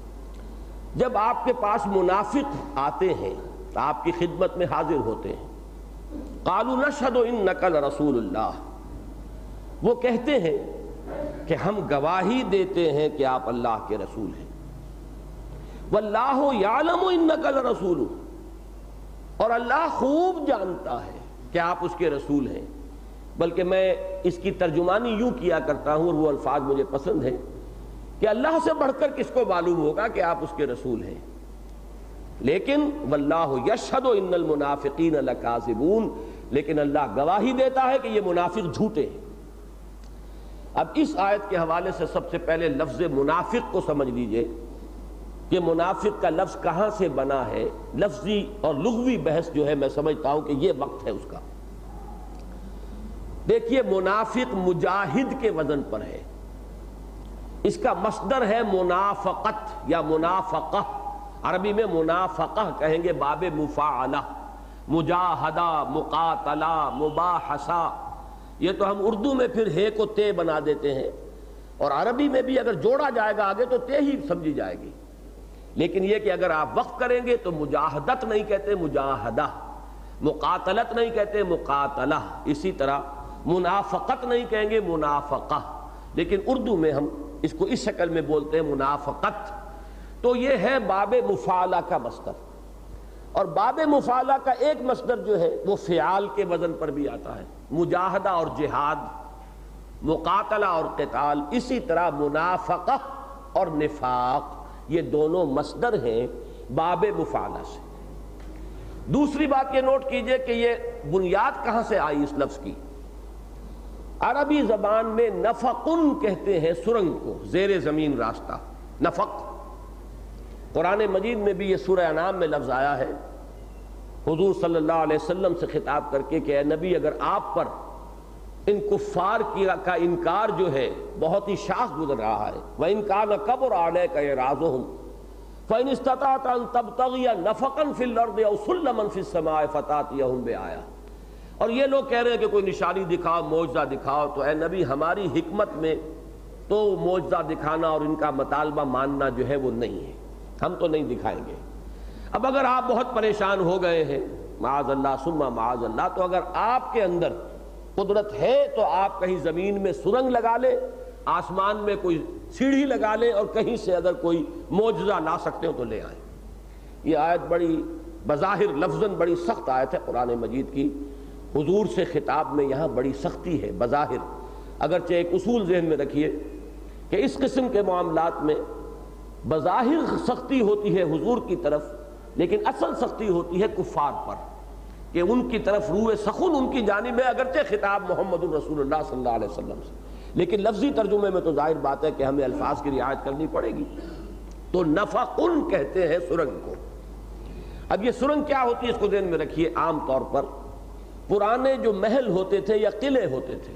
جب آپ کے پاس منافق آتے ہیں، آپ کی خدمت میں حاضر ہوتے ہیں، قالوا نشہد انک لرسول اللہ، وہ کہتے ہیں کہ ہم گواہی دیتے ہیں کہ آپ اللہ کے رسول ہیں، واللہ یعلم انک لرسولہ، اور اللہ خوب جانتا ہے کہ آپ اس کے رسول ہیں. بلکہ میں اس کی ترجمانی یوں کیا کرتا ہوں اور وہ الفاظ مجھے پسند ہیں کہ اللہ سے بڑھ کر کس کو معلوم ہوگا کہ آپ اس کے رسول ہیں، لیکن واللہ یشہد ان المنافقین لکاذبون، لیکن اللہ گواہی دیتا ہے کہ یہ منافق جھوٹے ہیں۔ اب اس آیت کے حوالے سے سب سے پہلے لفظ منافق کو سمجھ لیجئے کہ منافق کا لفظ کہاں سے بنا ہے۔ لفظی اور لغوی بحث جو ہے میں سمجھتا ہوں کہ یہ وقت ہے اس کا۔ دیکھیے منافق مجاہد کے وزن پر ہے، اس کا مصدر ہے منافقت یا منافقہ، عربی میں منافقہ کہیں گے باب مفاعلہ، مجاہدہ، مقاتلہ، مباحثہ۔ یہ تو ہم اردو میں پھر ہے کو تے بنا دیتے ہیں، اور عربی میں بھی اگر جوڑا جائے گا آگے تو تے ہی سمجھی جائے گی، لیکن یہ کہ اگر آپ وقف کریں گے تو مجاہدت نہیں کہتے مجاہدہ، مقاتلت نہیں کہتے مقاتلہ، اسی طرح منافقت نہیں کہیں گے منافقہ، لیکن اردو میں ہم اس کو اس شکل میں بولتے ہیں منافقت۔ تو یہ ہے باب مفعلہ کا مصدر، اور باب مفعلہ کا ایک مصدر جو ہے وہ فعال کے وزن پر بھی آتا ہے، مجاہدہ اور جہاد، مقاتلہ اور قتال، اسی طرح منافقہ اور نفاق، یہ دونوں مصدر ہیں باب مفعلہ سے۔ دوسری بات یہ نوٹ کیجئے کہ یہ بنیاد کہاں سے آئی اس لفظ کی۔ عربی زبان میں نفقن کہتے ہیں سرنگ کو، زیر زمین راستہ، نفق۔ قرآن مجید میں بھی یہ سورہ انعام میں لفظ آیا ہے، حضور صلی اللہ علیہ وسلم سے خطاب کر کے کہ اے نبی اگر آپ پر ان کفار کا انکار جو ہے بہت ہی شاخ گزر رہا ہے، وَإِن كَانَ كَبُرَ عَلَيْكَ إِعْرَاضُهُمْ فَإِنِ اسْتَطَعْتَ أَن تَبْتَغِيَ نَفَقًا فِي الْأَرْضِ أَوْ سُلَّمًا فِي السَّمَاءِ فَتَأْتِيَهُم بِآيَةٍ۔ اور یہ لوگ کہہ رہے ہیں کہ کوئی نشانی دکھاؤ، معجزہ دکھاؤ، تو اے نبی ہماری حکمت میں تو معجزہ دکھانا اور ان کا مطالبہ ماننا جو ہے وہ نہیں ہے، ہم تو نہیں دکھائیں گے۔ اب اگر آپ بہت پریشان ہو گئے ہیں، معاذ اللہ ثم معاذ اللہ، تو اگر آپ کے اندر قدرت ہے تو آپ کہیں زمین میں سرنگ لگا لیں، آسمان میں کوئی سیڑھی لگا لیں، اور کہیں سے اگر کوئی معجزہ لا سکتے ہو تو لے آئیں۔ یہ آیت بڑی بظاہر لفظاً بڑی سخت آیت ہے قرآن مجید کی، حضور سے خطاب میں یہاں بڑی سختی ہے بظاہر، اگرچہ ایک اصول ذہن میں رکھیے کہ اس قسم کے معاملات میں بظاہر سختی ہوتی ہے حضور کی طرف، لیکن اصل سختی ہوتی ہے کفار پر، کہ ان کی طرف روح سخن ان کی جانب ہے، اگرچہ خطاب محمد الرسول اللہ صلی اللہ علیہ وسلم سے، لیکن لفظی ترجمے میں تو ظاہر بات ہے کہ ہمیں الفاظ کی رعایت کرنی پڑے گی۔ تو نفقن کہتے ہیں سرنگ کو۔ اب یہ سرنگ کیا ہوتی ہے اس کو ذہن میں رکھیے۔ عام طور پر پرانے جو محل ہوتے تھے یا قلعے ہوتے تھے،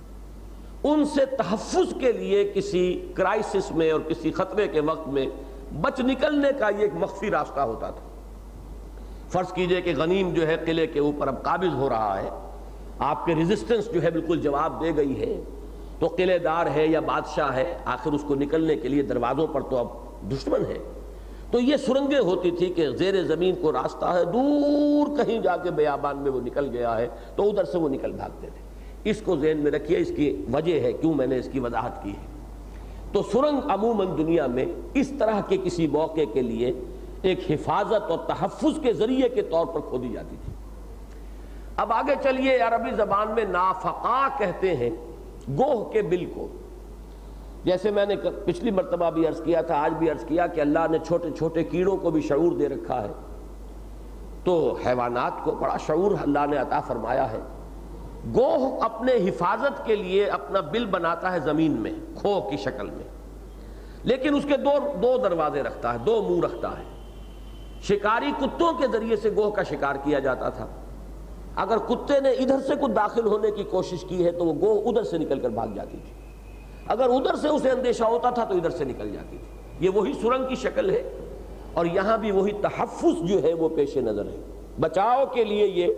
ان سے تحفظ کے لیے کسی کرائسس میں اور کسی خطرے کے وقت میں بچ نکلنے کا یہ ایک مخفی راستہ ہوتا تھا۔ فرض کیجئے کہ غنیم جو ہے قلعے کے اوپر اب قابض ہو رہا ہے، آپ کے ریزسٹنس جو ہے بالکل جواب دے گئی ہے، تو قلعے دار ہے یا بادشاہ ہے، آخر اس کو نکلنے کے لیے دروازوں پر تو اب دشمن ہے، تو یہ سرنگیں ہوتی تھی کہ زیر زمین کو راستہ ہے، دور کہیں جا کے بیابان میں وہ نکل گیا ہے تو ادھر سے وہ نکل بھاگتے تھے۔ اس کو ذہن میں رکھیے، اس کی وجہ ہے کیوں میں نے اس کی وضاحت کی ہے۔ تو سرنگ عموماً دنیا میں اس طرح کے کسی موقع کے لیے ایک حفاظت اور تحفظ کے ذریعے کے طور پر کھودی جاتی تھی۔ اب آگے چلیے، عربی زبان میں نافقہ کہتے ہیں گوہ کے بل کو، جیسے میں نے پچھلی مرتبہ بھی عرض کیا تھا، آج بھی عرض کیا کہ اللہ نے چھوٹے چھوٹے کیڑوں کو بھی شعور دے رکھا ہے، تو حیوانات کو بڑا شعور اللہ نے عطا فرمایا ہے۔ گوہ اپنے حفاظت کے لیے اپنا بل بناتا ہے زمین میں کھو کی شکل میں، لیکن اس کے دو دروازے رکھتا ہے، دو منہ رکھتا ہے۔ شکاری کتوں کے ذریعے سے گوہ کا شکار کیا جاتا تھا، اگر کتے نے ادھر سے کچھ داخل ہونے کی کوشش کی ہے تو وہ گوہ ادھر سے نکل کر بھاگ جاتی تھی، اگر ادھر سے اسے اندیشہ ہوتا تھا تو ادھر سے نکل جاتی تھی۔ یہ وہی سرنگ کی شکل ہے، اور یہاں بھی وہی تحفظ جو ہے وہ پیش نظر ہے، بچاؤ کے لیے یہ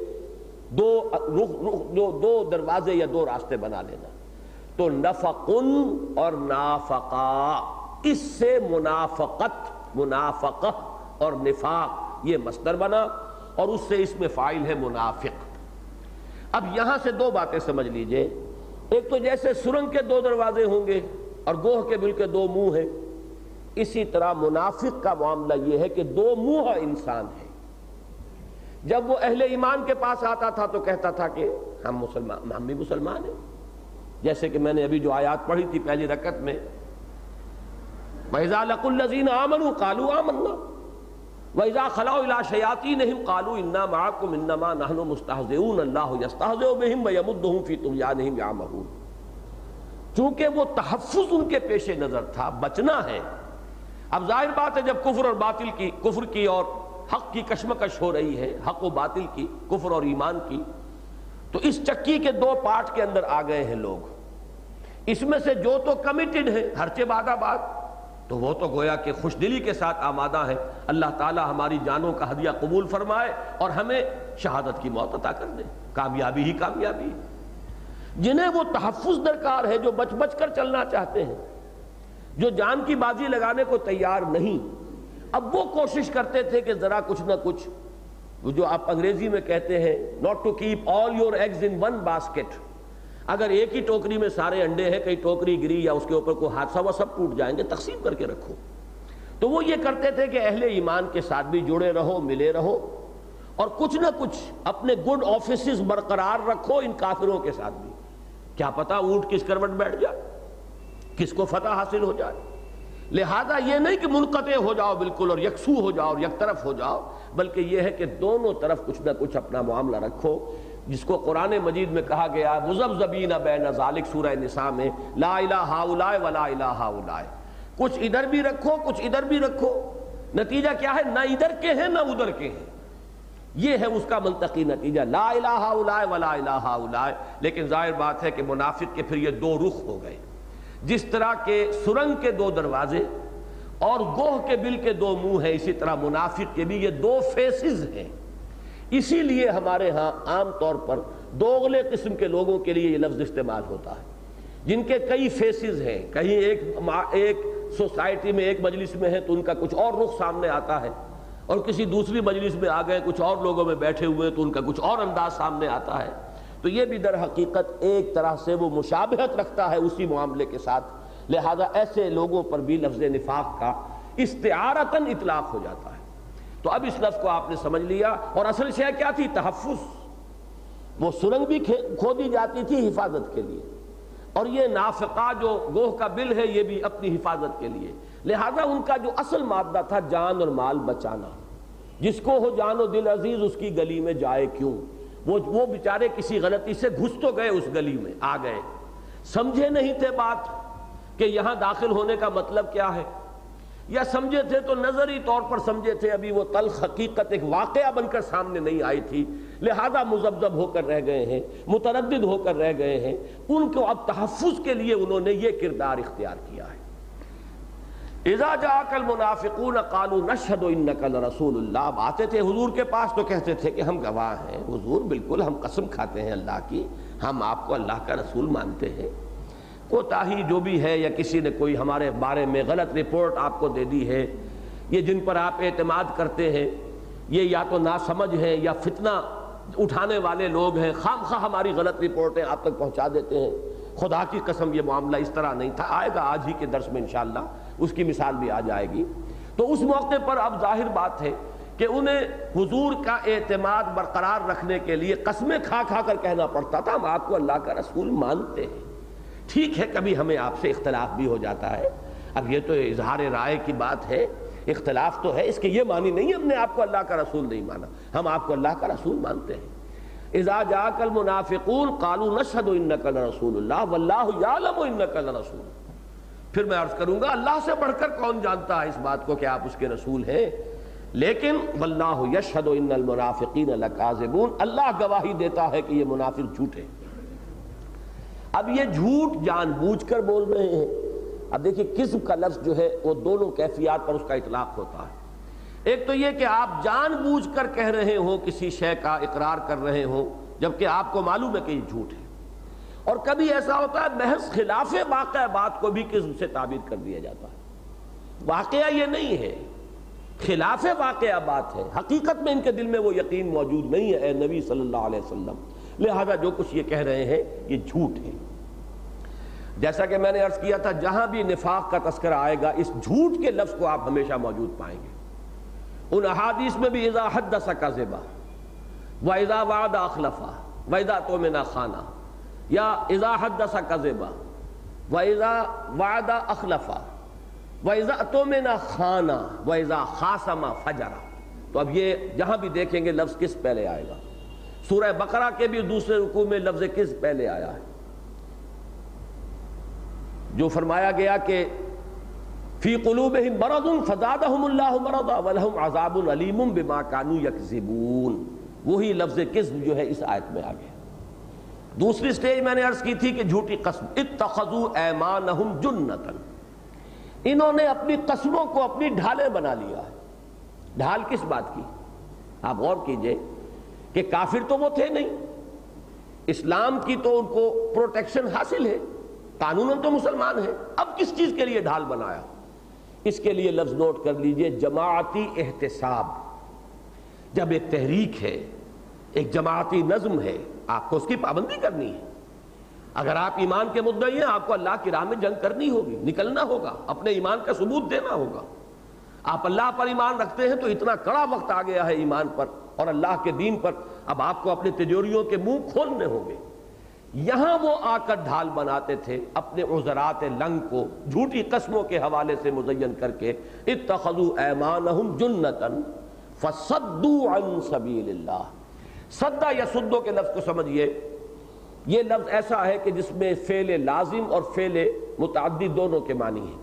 دو دروازے یا دو راستے بنا لینا۔ تو نفقن اور نافقہ، اس سے منافقت، منافقہ اور نفاق یہ مصدر بنا، اور اس سے اس میں فاعل ہے منافق۔ اب یہاں سے دو باتیں سمجھ لیجئے، ایک تو جیسے سرنگ کے دو دروازے ہوں گے اور گوہ کے بل کے دو منہ ہیں، اسی طرح منافق کا معاملہ یہ ہے کہ دو منہ انسان ہے، جب وہ اہل ایمان کے پاس آتا تھا تو کہتا تھا کہ ہم بھی مسلمان ہیں، جیسے کہ میں نے ابھی جو آیات پڑھی تھی پہلی رکعت میں، وَإِذَا لَقُوا الَّذِينَ آمَنُوا قَالُوا آمَنَّا وَإِذَا خَلَوْا إِلَىٰ شَيَاطِينِهِمْ قَالُوا إِنَّا مَعَكُمْ إِنَّمَا نَحْنُ مُسْتَهْزِئُونَ اللَّهُ يَسْتَهْزِئُ بِهِمْ وَيَمُدُّهُمْ فِي طُغْيَانِهِمْ يَعْمَهُونَ۔ چونکہ وہ تحفظ ان کے پیش نظر تھا، بچنا ہے۔ اب ظاہر بات ہے جب کفر اور باطل کی، کفر کی اور حق کی کشمکش ہو رہی ہے، حق و باطل کی، کفر اور ایمان کی، تو اس چکی کے دو پارٹ کے اندر آ گئے ہیں لوگ۔ اس میں سے جو تو کمیٹڈ ہیں، ہرچہ بعد بات، تو وہ تو گویا کہ خوش دلی کے ساتھ آمادہ ہے، اللہ تعالی ہماری جانوں کا ہدیہ قبول فرمائے اور ہمیں شہادت کی موت عطا کر دے، کامیابی ہی کامیابی۔ جنہیں وہ تحفظ درکار ہے، جو بچ بچ کر چلنا چاہتے ہیں، جو جان کی بازی لگانے کو تیار نہیں، اب وہ کوشش کرتے تھے کہ ذرا کچھ نہ کچھ، جو آپ انگریزی میں کہتے ہیں not to keep all your eggs in one basket، اگر ایک ہی ٹوکری میں سارے انڈے ہیں، کئی ٹوکری گری یا اس کے اوپر کوئی حادثہ وہ سب ٹوٹ جائیں گے، تقسیم کر کے رکھو۔ تو وہ یہ کرتے تھے کہ اہل ایمان کے ساتھ بھی جڑے رہو، ملے رہو، اور کچھ نہ کچھ اپنے گڈ آفیسز برقرار رکھو ان کافروں کے ساتھ بھی، کیا پتا اونٹ کس کروٹ بیٹھ جائے، کس کو فتح حاصل ہو جائے۔ لہذا یہ نہیں کہ منقطع ہو جاؤ بالکل اور یکسو ہو جاؤ اور یک طرف ہو جاؤ، بلکہ یہ ہے کہ دونوں طرف کچھ نہ کچھ اپنا معاملہ رکھو، جس کو قرآن مجید میں کہا گیا مذبذبین بین ذالک، سورہ نساء میں، لا الہ ہؤلاء ولا الہ ہؤلاء، کچھ ادھر بھی رکھو کچھ ادھر بھی رکھو، نتیجہ کیا ہے؟ نہ ادھر کے ہیں نہ ادھر کے ہیں، یہ ہے اس کا منطقی نتیجہ، لا الہ ہؤلاء ولا الہ ہؤلاء۔ لیکن ظاہر بات ہے کہ منافق کے پھر یہ دو رخ ہو گئے، جس طرح کے سرنگ کے دو دروازے اور گوہ کے بل کے دو منہ ہیں، اسی طرح منافق کے بھی یہ دو فیسز ہیں۔ اسی لیے ہمارے ہاں عام طور پر دوغلے قسم کے لوگوں کے لیے یہ لفظ استعمال ہوتا ہے، جن کے کئی فیسز ہیں، کہیں ایک سوسائٹی میں ایک مجلس میں ہے تو ان کا کچھ اور رخ سامنے آتا ہے، اور کسی دوسری مجلس میں آ گئے کچھ اور لوگوں میں بیٹھے ہوئے تو ان کا کچھ اور انداز سامنے آتا ہے۔ تو یہ بھی در حقیقت ایک طرح سے وہ مشابہت رکھتا ہے اسی معاملے کے ساتھ، لہذا ایسے لوگوں پر بھی لفظ نفاق کا استعارتاً اطلاق ہو جاتا ہے۔ تو اب اس لفظ کو آپ نے سمجھ لیا، اور اصل شے کیا تھی؟ تحفظ۔ وہ سرنگ بھی کھودی جاتی تھی حفاظت کے لیے، اور یہ نافقہ جو گوہ کا بل ہے یہ بھی اپنی حفاظت کے لیے، لہذا ان کا جو اصل مادہ تھا جان اور مال بچانا۔ جس کو ہو جان و دل عزیز اس کی گلی میں جائے کیوں، وہ بیچارے کسی غلطی سے گھس تو گئے، اس گلی میں آ گئے، سمجھے نہیں تھے بات کہ یہاں داخل ہونے کا مطلب کیا ہے، یا سمجھے تھے تو نظری طور پر سمجھے تھے، ابھی وہ تلخ حقیقت ایک واقعہ بن کر سامنے نہیں آئی تھی، لہذا مذبذب ہو کر رہ گئے ہیں، متردد ہو کر رہ گئے ہیں۔ ان کو اب تحفظ کے لیے انہوں نے یہ کردار اختیار کیا ہے۔ اذا جاءک المنافقون قالوا نشهد انک لرسول اللہ، اب آتے تھے حضور کے پاس تو کہتے تھے کہ ہم گواہ ہیں حضور، بالکل ہم قسم کھاتے ہیں اللہ کی، ہم آپ کو اللہ کا رسول مانتے ہیں۔ کوتاہی جو بھی ہے یا کسی نے کوئی ہمارے بارے میں غلط رپورٹ آپ کو دے دی ہے، یہ جن پر آپ اعتماد کرتے ہیں یہ یا تو ناسمجھ ہیں یا فتنہ اٹھانے والے لوگ ہیں، خام خواہ ہماری غلط رپورٹیں آپ تک پہنچا دیتے ہیں۔ خدا کی قسم یہ معاملہ اس طرح نہیں تھا، آئے گا آج ہی کے درس میں انشاءاللہ اس کی مثال بھی آ جائے گی۔ تو اس موقع پر اب ظاہر بات ہے کہ انہیں حضور کا اعتماد برقرار رکھنے کے لیے قسمیں کھا کھا کر کہنا پڑتا تھا ہم آپ کو اللہ کا رسول مانتے ہیں۔ ٹھیک ہے کبھی ہمیں آپ سے اختلاف بھی ہو جاتا ہے، اب یہ تو اظہار رائے کی بات ہے، اختلاف تو ہے، اس کے یہ معنی نہیں ہم نے آپ کو اللہ کا رسول نہیں مانا، ہم آپ کو اللہ کا رسول مانتے ہیں۔ اذا جاءک المنافقون قالوا نشهد انک لرسول اللہ واللہ یعلم انک لرسول، پھر میں عرض کروں گا اللہ سے بڑھ کر کون جانتا ہے اس بات کو کہ آپ اس کے رسول ہیں، لیکن واللہ یشہد ان المنافقین لکاذبون، اللہ گواہی دیتا ہے کہ یہ منافق جھوٹے۔ اب یہ جھوٹ جان بوجھ کر بول رہے ہیں۔ اب دیکھیے کذب کا لفظ جو ہے وہ دونوں کیفیات پر اس کا اطلاق ہوتا ہے، ایک تو یہ کہ آپ جان بوجھ کر کہہ رہے ہوں کسی شے کا اقرار کر رہے ہوں جبکہ آپ کو معلوم ہے کہ یہ جھوٹ ہے، اور کبھی ایسا ہوتا ہے محض خلاف واقع بات کو بھی کذب سے تعبیر کر دیا جاتا ہے، واقعہ یہ نہیں ہے، خلاف واقعہ بات ہے، حقیقت میں ان کے دل میں وہ یقین موجود نہیں ہے اے نبی صلی اللہ علیہ وسلم، لہذا جو کچھ یہ کہہ رہے ہیں یہ جھوٹ ہے۔ جیسا کہ میں نے عرض کیا تھا جہاں بھی نفاق کا تذکرہ آئے گا اس جھوٹ کے لفظ کو آپ ہمیشہ موجود پائیں گے۔ ان احادیث میں بھی اذا حدث کذبا، وَإِذَا وَعَدَ أَخْلَفَ وَإِذَا اؤْتُمِنَ خَانَ یا اذا حدث کذب وَإِذَا وَعَدَ أَخْلَفَ وَإِذَا اؤْتُمِنَ خَانَ وَإِذَا خَاصَمَ فَجَرَ۔ تو اب یہ جہاں بھی دیکھیں گے لفظ کس پہلے آئے گا؟ سورہ بقرہ کے بھی دوسرے رکوع میں لفظ کس پہلے آیا ہے؟ جو فرمایا گیا کہ فی قلوبہم مرض فزادہم اللہ مرضا ولہم عذاب علیم بما کانوا یکذبون، وہی لفظ کذب جو ہے اس آیت میں آ گیا۔ دوسری سٹیج میں نے عرض کی تھی کہ جھوٹی قسم، اتخذوا ایمانہم جنتا، انہوں نے اپنی قسموں کو اپنی ڈھالیں بنا لیا ہے۔ ڈھال کس بات کی؟ آپ غور کیجئے کہ کافر تو وہ تھے نہیں، اسلام کی تو ان کو پروٹیکشن حاصل ہے، قانوناً تو مسلمان ہیں، اب کس چیز کے لیے ڈھال بنایا؟ اس کے لیے لفظ نوٹ کر لیجئے، جماعتی احتساب۔ جب ایک تحریک ہے، ایک جماعتی نظم ہے، آپ کو اس کی پابندی کرنی ہے۔ اگر آپ ایمان کے مدعی ہیں، آپ کو اللہ کی راہ میں جنگ کرنی ہوگی، نکلنا ہوگا، اپنے ایمان کا ثبوت دینا ہوگا۔ آپ اللہ پر ایمان رکھتے ہیں تو اتنا کڑا وقت آ گیا ہے ایمان پر اور اللہ کے دین پر، اب آپ کو اپنے تجوریوں کے منہ کھولنے ہوں گے۔ یہاں وہ آ کر ڈھال بناتے تھے اپنے عذرات لنگ کو جھوٹی قسموں کے حوالے سے مزین کر کے، اتخذوا ایمانہم جنتا فصدوا عن سبیل اللہ۔ صدہ یا صدو کے لفظ کو سمجھیے، یہ لفظ ایسا ہے کہ جس میں فعل لازم اور فعل متعدی دونوں کے معنی ہیں۔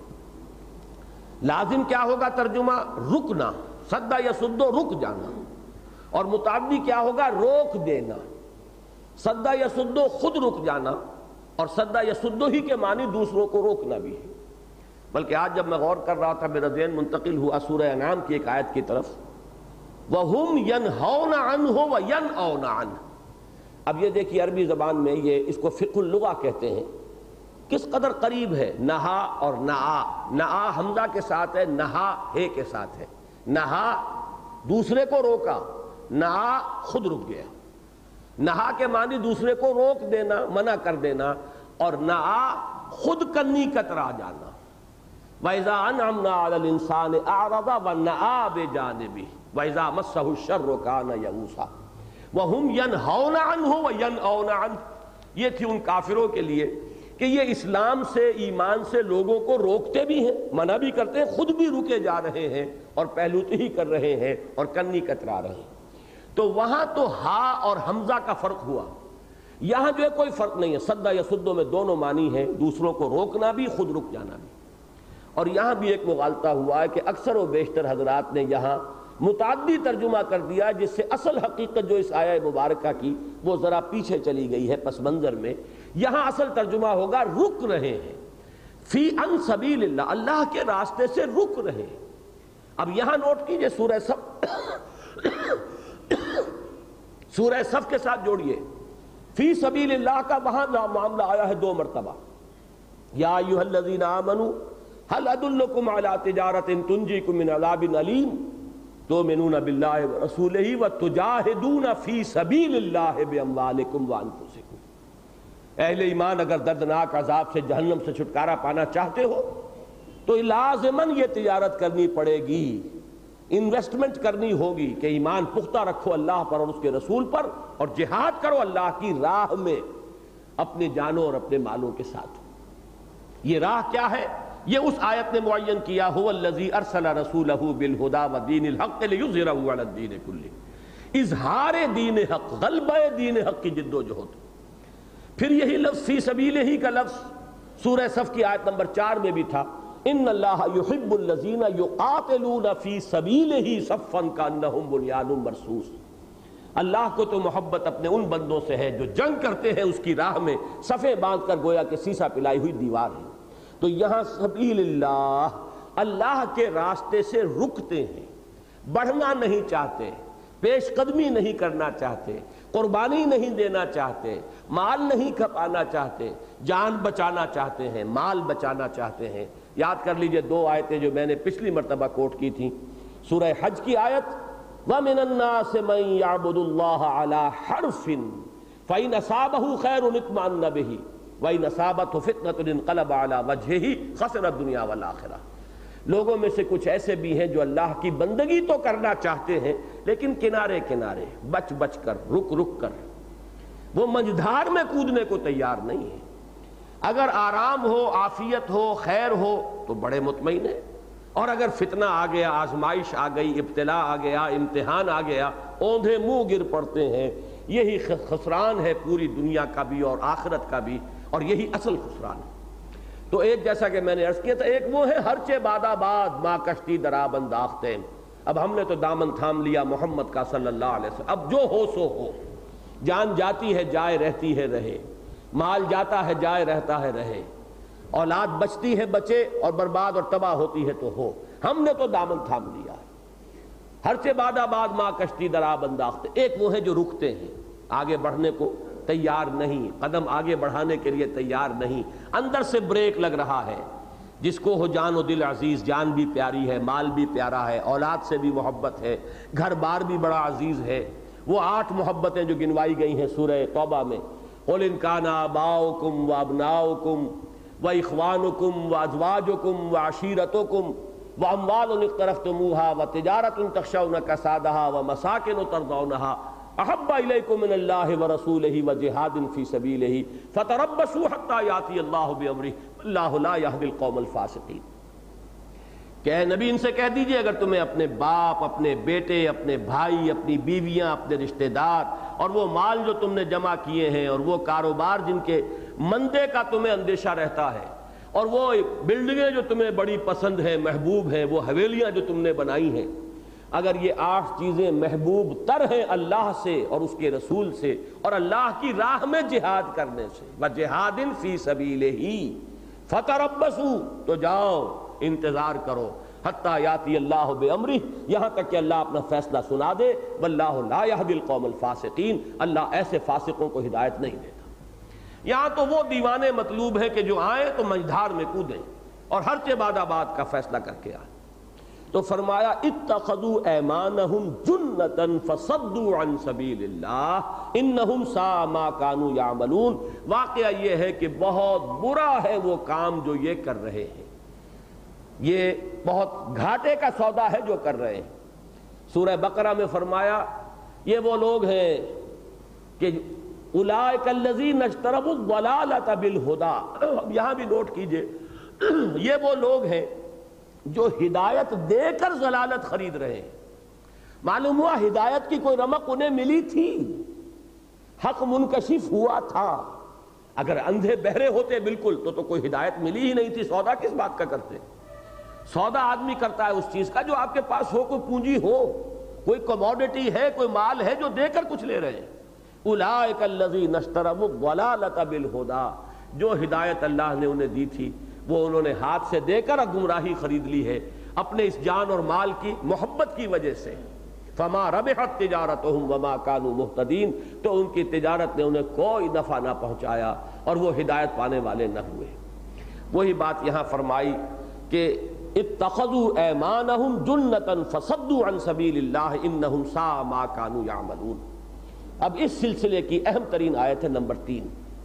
لازم کیا ہوگا ترجمہ؟ رکنا، صدہ یا صدو رک جانا، اور متعدی کیا ہوگا؟ روک دینا۔ صدہ یا صدو خود رک جانا، اور صدہ یا صدو ہی کے معنی دوسروں کو روکنا بھی ہے۔ بلکہ آج جب میں غور کر رہا تھا میرا ذہن منتقل ہوا سورہ انعام کی ایک آیت کی طرف، وَهُمْ يَنْهَوْنَ عَنْهُ وَيَنْأَوْنَ عَنْهُ۔ اب یہ دیکھیے عربی زبان میں یہ اس کو فقہ اللغہ کہتے ہیں، کس قدر قریب ہے نہا اور نعا۔ نعا حمزہ کے ساتھ ہے، نہا ہے کے ساتھ ہے۔ نہا دوسرے کو روکا، نعا خود رک گیا۔ نہا کے معنی دوسرے کو روک دینا، منع کر دینا، اور نعا خود کنی کترا جانا۔ وَإِذَا أَنْعَمْنَا عَلَى الْإِنسَانِ أَعْرَضَ وَنَأَىٰ بِجَانِبِهِ وَإِذَا مَسَّهُ الشَّرُّ كَانَ يَئُوسًا وَهُمْ يَنْهَوْنَ عَنْهُ وَيَنْأَوْنَ عَنْهُ۔ یہ تھی ان کافروں کے لیے کہ یہ اسلام سے، ایمان سے لوگوں کو روکتے بھی ہیں، منع بھی کرتے ہیں، خود بھی رکے جا رہے ہیں اور پہلوتی ہی کر رہے ہیں اور کنی کترا رہے ہیں۔ تو وہاں تو ہا اور حمزہ کا فرق ہوا، یہاں جو ہے کوئی فرق نہیں ہے۔ صدہ یا صدو میں دونوں معنی ہیں، دوسروں کو روکنا بھی، خود رک جانا بھی۔ اور یہاں بھی ایک مغالطہ ہوا ہے کہ اکثر و بیشتر حضرات نے یہاں متعدی ترجمہ کر دیا، جس سے اصل حقیقت جو اس آیہ مبارکہ کی وہ ذرا پیچھے چلی گئی ہے پس منظر میں۔ یہاں اصل ترجمہ ہوگا رک رہے ہیں، فی ان سبیل اللہ، اللہ کے راستے سے رک رہے ہیں۔ اب یہاں نوٹ کیجئے سورہ صف سورہ صف کے ساتھ جوڑیے، فی سبیل اللہ کا وہاں معاملہ آیا ہے 2 مرتبہ۔ یا ایھا الذین آمنوا هل ادلکم علی تجارۃ تنجیکم من عذاب علیم تؤمنون باللہ ورسولہ وتجاہدون فی سبیل اللہ باموالکم وانفسکم۔ اہل ایمان اگر دردناک عذاب سے، جہنم سے چھٹکارا پانا چاہتے ہو تو لازماً یہ تجارت کرنی پڑے گی، انویسٹمنٹ کرنی ہوگی کہ ایمان پختہ رکھو اللہ پر اور اس کے رسول پر، اور جہاد کرو اللہ کی راہ میں اپنے جانوں اور اپنے مالوں کے ساتھ۔ یہ راہ کیا ہے؟ یہ اس آیت نے معین کیا، هو الذی ارسل رسولہ بالہدی ودین الحق لیظہرہ علی الدین کلہ۔ اظہار دین حق، غلبہ دین حق کی جد و جہد۔ پھر یہی لفظ فی سبیلہ ہی کا لفظ سورہ صف کی آیت نمبر 4 میں بھی تھا، ان اللہ یحب الذین یقاتلون فی سبیلہ صفا کانہم بنیان مرصوص۔ اللہ کو تو محبت اپنے ان بندوں سے ہے جو جنگ کرتے ہیں اس کی راہ میں صفیں باندھ کر، گویا کہ سیسا پلائی ہوئی دیوار ہے۔ تو یہاں سبیل اللہ، اللہ کے راستے سے رکتے ہیں، بڑھنا نہیں چاہتے، پیش قدمی نہیں کرنا چاہتے، قربانی نہیں دینا چاہتے، مال نہیں کھپانا چاہتے، جان بچانا چاہتے ہیں، مال بچانا چاہتے ہیں۔ یاد کر لیجئے 2 آیتیں جو میں نے پچھلی مرتبہ کوٹ کی تھیں، سورہ حج کی آیت وَمِنَ النَّاسِ مَن يَعْبُدُ اللَّهَ عَلَى حَرْفٍ فَإِنْ أَصَابَهُ خَيْرٌ اطْمَأَنَّ بِهِ وَإِنْ أَصَابَتْهُ فِتْنَةٌ انقلب عَلَى وَجْهِهِ خَسِرَ الدُّنْيَا وَالْآخِرَةَ۔ لوگوں میں سے کچھ ایسے بھی ہیں جو اللہ کی بندگی تو کرنا چاہتے ہیں لیکن کنارے کنارے بچ بچ کر رک رک کر، وہ منجھدار میں کودنے کو تیار نہیں ہے۔ اگر آرام ہو، عافیت ہو، خیر ہو تو بڑے مطمئن ہیں، اور اگر فتنہ آ گیا، آزمائش آ گئی، ابتلا آ گیا، امتحان آ گیا، اوندھے منہ گر پڑتے ہیں۔ یہی خسران ہے پوری دنیا کا بھی اور آخرت کا بھی، اور یہی اصل خسران ہے۔ تو ایک جیسا کہ میں نے عرض کیا تھا، ایک وہ ہے ہرچے باد آباد ما کشتی دراب انداختیں، اب ہم نے تو دامن تھام لیا محمد کا صلی اللہ علیہ وسلم، اب جو ہو سو ہو، جان جاتی ہے جائے رہتی ہے رہے، مال جاتا ہے جائے رہتا ہے رہے، اولاد بچتی ہے بچے اور برباد اور تباہ ہوتی ہے تو ہو، ہم نے تو دامن تھام لیا ہے۔ ہرچے باد آباد ما کشتی دراب انداختیں، ایک وہ ہے جو رکتے ہیں، آگے بڑھنے کو تیار نہیں، قدم آگے بڑھانے کے لیے تیار نہیں، اندر سے بریک لگ رہا ہے۔ جس کو ہو جان و دل عزیز، جان بھی پیاری ہے، مال بھی پیارا ہے، اولاد سے بھی محبت ہے، گھر بار بھی بڑا عزیز ہے، وہ 8 محبتیں جو گنوائی گئی ہیں سورہ توبہ میں، قُلْ إِنْ كَانَ آبَاؤُكُمْ وَأَبْنَاؤُكُمْ وَإِخْوَانُكُمْ وَأَزْوَاجُكُمْ وَعَشِيرَتُكُمْ وَأَمْوَالٌ اقْتَرَفْتُمُوهَا وَتِجَارَةٌ تَخْشَوْنَ كَسَادَهَا وَمَسَاكِنُ تَرْضَوْنَهَا أَحَبَّ إِلَيْكُم مِّنَ اللَّهِ وَرَسُولِهِ وَجِهَادٍ فِي سَبِيلِهِ فَتَرَبَّصُوا حَتَّىٰ يَأْتِيَ اللَّهُ بِأَمْرِهِ وَاللَّهُ لَا يَهْدِي الْقَوْمَ الْفَاسِقِينَ۔ کہ اے نبی ان سے کہہ دیجئے اگر تمہیں اپنے باپ، اپنے بیٹے، اپنے بھائی، اپنی بیویاں، اپنے رشتہ دار اور وہ مال جو تم نے جمع کیے ہیں اور وہ کاروبار جن کے مندے کا تمہیں اندیشہ رہتا ہے اور وہ بلڈنگیں جو تمہیں بڑی پسند ہیں، محبوب ہیں، وہ حویلیاں جو تم نے بنائی ہیں، اگر یہ 8 چیزیں محبوب تر ہیں اللہ سے اور اس کے رسول سے اور اللہ کی راہ میں جہاد کرنے سے، وَجِہَادٍ فِي سَبِيلِهِ فَتَرَبَّصُوا، تو جاؤ انتظار کرو، حتیٰ یاتی اللہ بِأَمْرِهِ، یہاں تک کہ اللہ اپنا فیصلہ سنا دے، وَاللَّهُ لَا يَهْدِي الْقَوْمَ الْفَاسِقِينَ، اللہ ایسے فاسقوں کو ہدایت نہیں دیتا۔ یہاں تو وہ دیوانے مطلوب ہیں کہ جو آئیں تو منجھدار میں کودیں اور ہر چے باد آباد کا فیصلہ کر کے آئیں۔ تو فرمایا اتخذوا ایمانہم جنتا فصدوا عن سبیل اللہ انہم ساء ما کانوا یعملون۔ واقعہ یہ ہے کہ بہت برا ہے وہ کام جو یہ کر رہے ہیں، یہ بہت گھاٹے کا سودا ہے جو کر رہے ہیں۔ سورہ بقرہ میں فرمایا یہ وہ لوگ ہیں کہ اولئک الذین اشتروا الضلالۃ بالہدی، یہاں بھی نوٹ کیجئے، یہ وہ لوگ ہیں جو ہدایت دے کر ضلالت خرید رہے ہیں۔ معلوم ہوا ہدایت کی کوئی رمق انہیں ملی تھی، حق منکشف ہوا تھا۔ اگر اندھے بہرے ہوتے بالکل تو کوئی ہدایت ملی ہی نہیں تھی، سودا کس بات کا کرتے؟ سودا آدمی کرتا ہے اس چیز کا جو آپ کے پاس ہو، کوئی پونجی ہو، کوئی کموڈٹی ہے، کوئی مال ہے جو دے کر کچھ لے رہے ہیں۔ اولئک الذین اشتروا الضلالۃ بالہدی، جو ہدایت اللہ نے انہیں دی تھی وہ انہوں نے ہاتھ سے دے کر گمراہی خرید لی ہے اپنے اس جان اور مال کی محبت کی وجہ سے۔ فما ربحت تجارتہم وما کانوا مہتدین، تو ان کی تجارت نے انہیں کوئی نفع نہ پہنچایا اور وہ ہدایت پانے والے نہ ہوئے۔ وہی بات یہاں فرمائی کہ اتخذوا ایمانہم جنتا فصدوا عن سبیل اللہ انہم ساء ما کانوا یعملون۔ اب اس سلسلے کی اہم ترین آیت ہے نمبر 3۔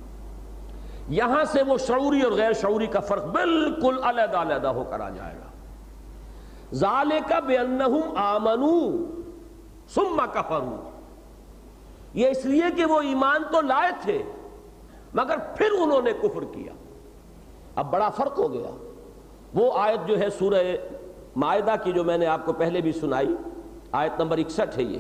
یہاں سے وہ شعوری اور غیر شعوری کا فرق بالکل علیحدہ علیحدہ ہو کر آ جائے گا۔ ذالک بانہم آمنوا ثم کفروا، یہ اس لیے کہ وہ ایمان تو لائے تھے مگر پھر انہوں نے کفر کیا۔ اب بڑا فرق ہو گیا۔ وہ آیت جو ہے سورہ مائدہ کی جو میں نے آپ کو پہلے بھی سنائی، آیت نمبر 61 ہے یہ،